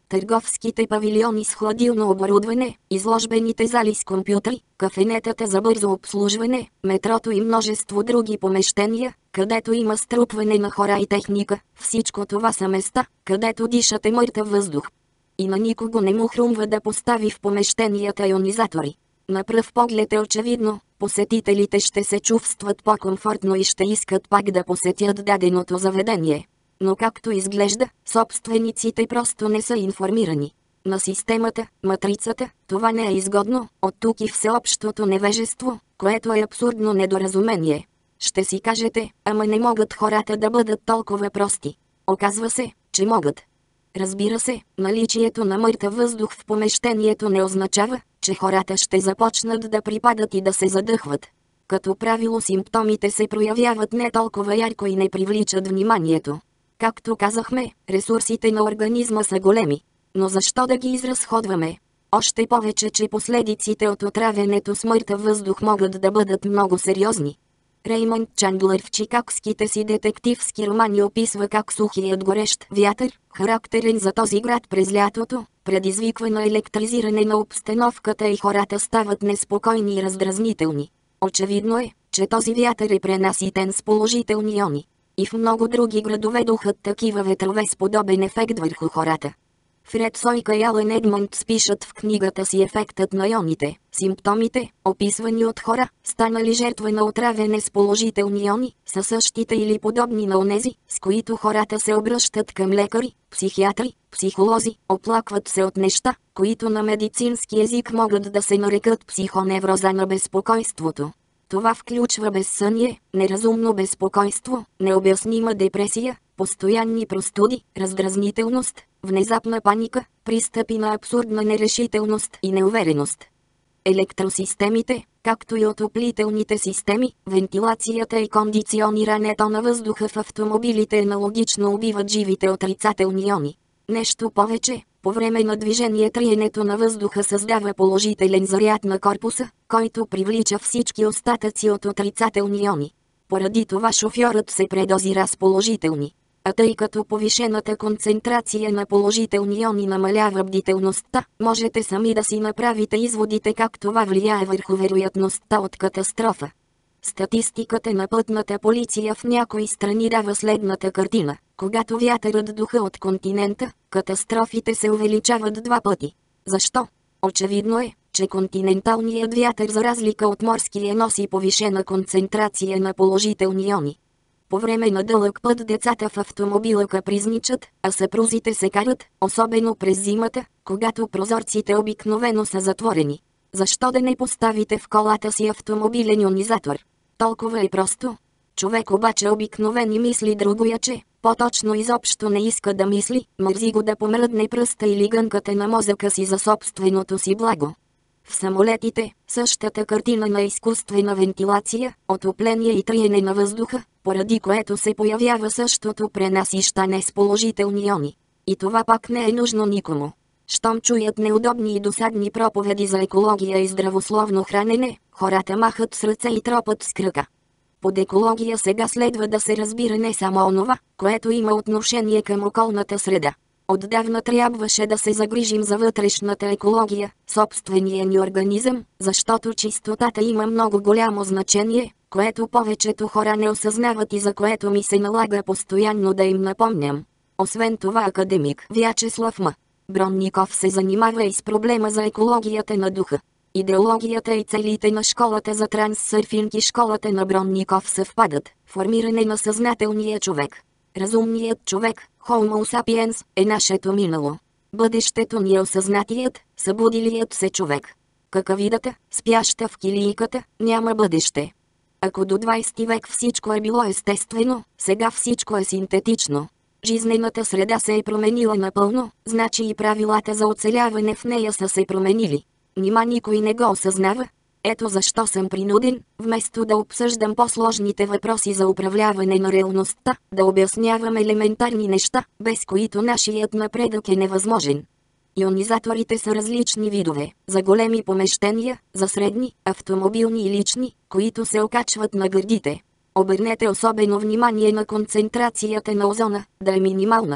търговските павилиони с хладилно оборудване, изложбените зали с компютри, кафенетата за бързо обслужване, метрото и множество други помещения, където има струпване на хора и техника, всичко това са места, където дишате мъртъв въздух. И на никого не му хрумва да постави в помещенията ионизатори. На пръв поглед е очевидно, посетителите ще се чувстват по-комфортно и ще искат пак да посетят даденото заведение. Но както изглежда, собствениците просто не са информирани. На системата, матрицата, това не е изгодно, от тук и всеобщото невежество, което е абсурдно недоразумение. Ще си кажете, ама не могат хората да бъдат толкова прости. Оказва се, че могат. Разбира се, наличието на мъртъв въздух в помещението не означава, че хората ще започнат да припадат и да се задъхват. Като правило симптомите се проявяват не толкова ярко и не привличат вниманието. Както казахме, ресурсите на организма са големи. Но защо да ги изразходваме? Още повече, че последиците от отравянето с мъртъв въздух могат да бъдат много сериозни. Реймънд Чандлър в чикагските си детективски романи описва как сухият горещ вятър, характерен за този град през лятото, предизвиква на електризиране на обстановката и хората стават неспокойни и раздразнителни. Очевидно е, че този вятър е пренаситен с положителни иони. И в много други градове духат такива ветрове с подобен ефект върху хората. Фред Сойка и Алън Едмондс пишат в книгата си ефектът на ионите. Симптомите, описвани от хора, станали жертва на отравяне с положителни иони, са същите или подобни на онези, с които хората се обръщат към лекари, психиатри, психолози, оплакват се от неща, които на медицински език могат да се нарекат психоневроза на безпокойството. Това включва безсъние, неразумно безпокойство, необяснима депресия, постоянни простуди, раздразнителност, внезапна паника, пристъпи на абсурдна нерешителност и неувереност. Електросистемите, както и отоплителните системи, вентилацията и кондиционирането на въздуха в автомобилите аналогично убиват живите отрицателни иони. Нещо повече, по време на движение триенето на въздуха създава положителен заряд на корпуса, който привлича всички остатъци от отрицателни иони. Поради това шофьорът се предозира с положителни. А тъй като повишената концентрация на положителни иони намалява бдителността, можете сами да си направите изводите как това влияе върху вероятността от катастрофа. Статистиката на пътната полиция в някои страни дава следната картина. Когато вятърът духа от континента, катастрофите се увеличават 2 пъти. Защо? Очевидно е, че континенталният вятър за разлика от морския носи повишена концентрация на положителни иони. По време на дълъг път децата в автомобила капризничат, а съпрузите се карат, особено през зимата, когато прозорците обикновено са затворени. Защо да не поставите в колата си автомобилен ионизатор? Толкова е просто. Човек обаче обикновени мисли другояче, по-точно изобщо не иска да мисли, мързи го да помръдне пръста или гънката на мозъка си за собственото си благо. В самолетите, същата картина на изкуствена вентилация, отопление и триене на въздуха, поради което се появява същото пренасищане с положителни иони. И това пак не е нужно никому. Щом чуят неудобни и досадни проповеди за екология и здравословно хранене, хората махат с ръце и тропат с крака. Под екология сега следва да се разбира не само онова, което има отношение към околната среда. Отдавна трябваше да се загрижим за вътрешната екология, собствения ни организъм, защото чистотата има много голямо значение, което повечето хора не осъзнават и за което ми се налага постоянно да им напомням. Освен това академик Вячеслав М. Бронников се занимава и с проблема за екологията на духа. Идеологията и целите на школата за транссърфинг и школата на Бронников съвпадат. Формиране на съзнателния човек. Разумният човек, Homo sapiens, е нашето минало. Бъдещето ни е осъзнатият, събудилият се човек. Какавидата, спяща в килийката, няма бъдеще. Ако до 20 век всичко е било естествено, сега всичко е синтетично. Жизнената среда се е променила напълно, значи и правилата за оцеляване в нея са се променили. Нима никой не го осъзнава? Ето защо съм принуден, вместо да обсъждам по-сложните въпроси за управляване на реалността, да обяснявам елементарни неща, без които нашият напредък е невъзможен. Ионизаторите са различни видове, за големи помещения, за средни, автомобилни и лични, които се окачват на гърдите. Обърнете особено внимание на концентрацията на озона, да е минимална.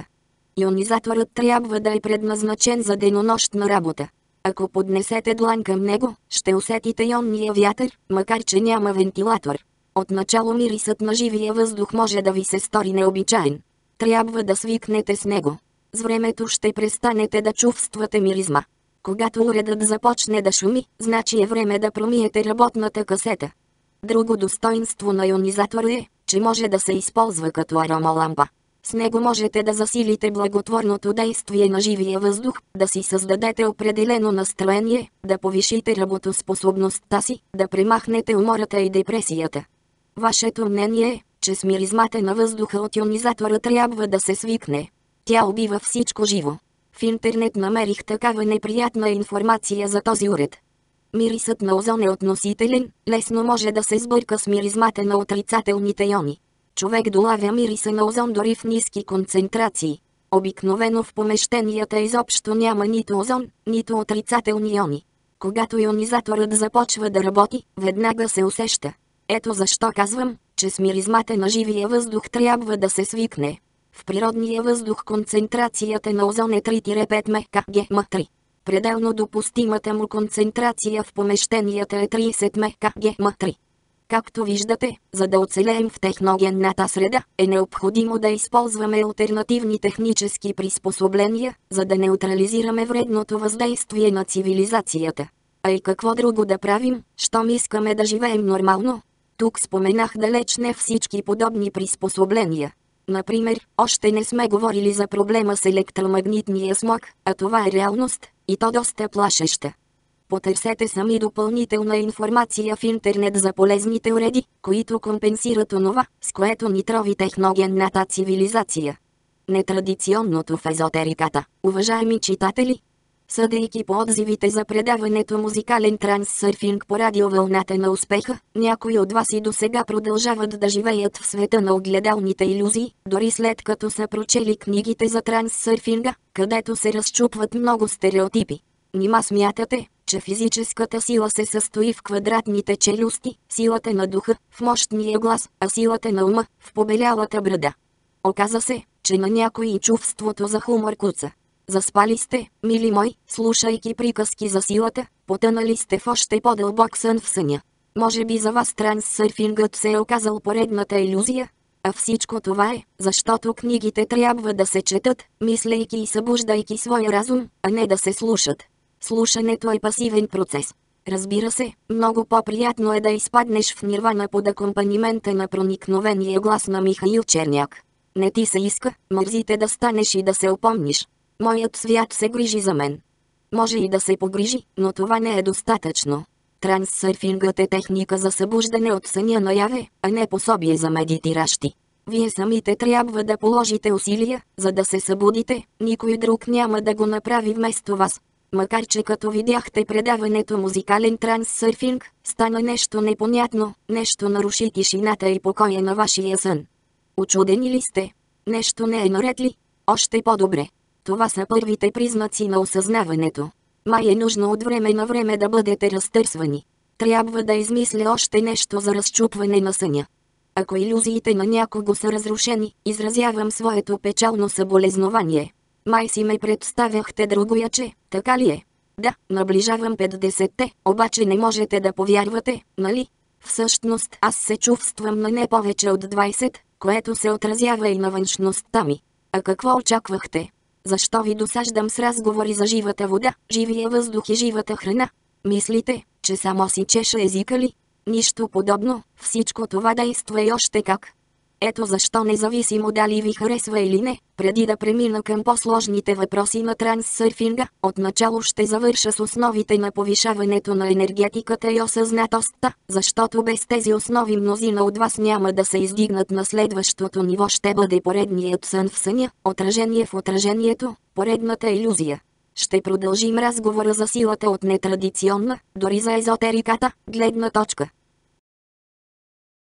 Ионизаторът трябва да е предназначен за денонощна работа. Ако поднесете длан към него, ще усетите ионния вятър, макар че няма вентилатор. Отначало мирисът на живия въздух може да ви се стори необичаен. Трябва да свикнете с него. С времето ще престанете да чувствате миризма. Когато уредът започне да шуми, значи е време да промиете работната касета. Друго достоинство на ионизатора е, че може да се използва като аромалампа. С него можете да засилите благотворното действие на живия въздух, да си създадете определено настроение, да повишите работоспособността си, да премахнете умората и депресията. Вашето мнение е, че с миризмата на въздуха от ионизатора трябва да се свикне. Тя убива всичко живо. В интернет намерих такава неприятна информация за този уред. Мирисът на озон е относителен, лесно може да се сбърка с миризмата на отрицателните иони. Човек долавя мириса на озон дори в ниски концентрации. Обикновено в помещенията изобщо няма нито озон, нито отрицателни иони. Когато ионизаторът започва да работи, веднага се усеща. Ето защо казвам, че с миризмата на живия въздух трябва да се свикне. В природния въздух концентрацията на озон е 3-5 МКГ-М3. Пределно допустимата му концентрация в помещенията е 30 МКГ-М3. Както виждате, за да оцелеем в техногенната среда, е необходимо да използваме алтернативни технически приспособления, за да неутрализираме вредното въздействие на цивилизацията. А и какво друго да правим, щом искаме да живеем нормално? Тук споменах далеч не всички подобни приспособления. Например, още не сме говорили за проблема с електромагнитния смог, а това е реалност, и то доста плашеща. Потърсете сами допълнителна информация в интернет за полезните уреди, които компенсират онова, с което ни трови техногенната цивилизация. Нетрадиционното в езотериката, уважаеми читатели. Съдейки по отзивите за предаването музикален транссърфинг по радиовълната на успеха, някои от вас и досега продължават да живеят в света на огледалните илюзии, дори след като са прочели книгите за транссърфинга, където се разчупват много стереотипи. Нима смятате, че физическата сила се състои в квадратните челюсти, силата на духа, в мощния глас, а силата на ума, в побелялата брада? Оказа се, че на някои чувството за хумор куца. Заспали сте, мили мои, слушайки приказки за силата, потънали сте в още по-дълбок сън в съня. Може би за вас транссърфингът се е оказал поредната илюзия? А всичко това е, защото книгите трябва да се четат, мислейки и събуждайки своя разум, а не да се слушат. Слушането е пасивен процес. Разбира се, много по-приятно е да изпаднеш в нирвана под акомпанимента на проникновения глас на Михаил Черняк. Не ти се иска, мързите да станеш и да се опомниш. Моят свят се грижи за мен. Може и да се погрижи, но това не е достатъчно. Транссърфингът е техника за събуждане от съня наяве, а не пособие за медитиращи. Вие самите трябва да положите усилия, за да се събудите, никой друг няма да го направи вместо вас. Макар че като видяхте предаването музикален транссърфинг, стана нещо непонятно, нещо наруши тишината и покоя на вашия сън. Учудени ли сте? Нещо не е наред ли? Още по-добре. Това са първите признаци на осъзнаването. Май е нужно от време на време да бъдете разтърсвани. Трябва да измисля още нещо за разчупване на съня. Ако илюзиите на някого са разрушени, изразявам своето печално съболезнование. Май си ме представяхте другояче, така ли е? Да, наближавам 50-те, обаче не можете да повярвате, нали? Всъщност аз се чувствам на не повече от 20, което се отразява и на външността ми. А какво очаквахте? Защо ви досаждам с разговори за живата вода, живия въздух и живата храна? Мислите, че само си чеша езика ли? Нищо подобно, всичко това действа и още как. Ето защо независимо дали ви харесва или не, преди да премина към по-сложните въпроси на транссърфинга, отначало ще завърша с основите на повишаването на енергетиката и осъзнатостта, защото без тези основи мнозина от вас няма да се издигнат на следващото ниво, ще бъде поредният сън в съня, отражение в отражението, поредната илюзия. Ще продължим разговора за силата от нетрадиционна, дори за езотериката, гледна точка.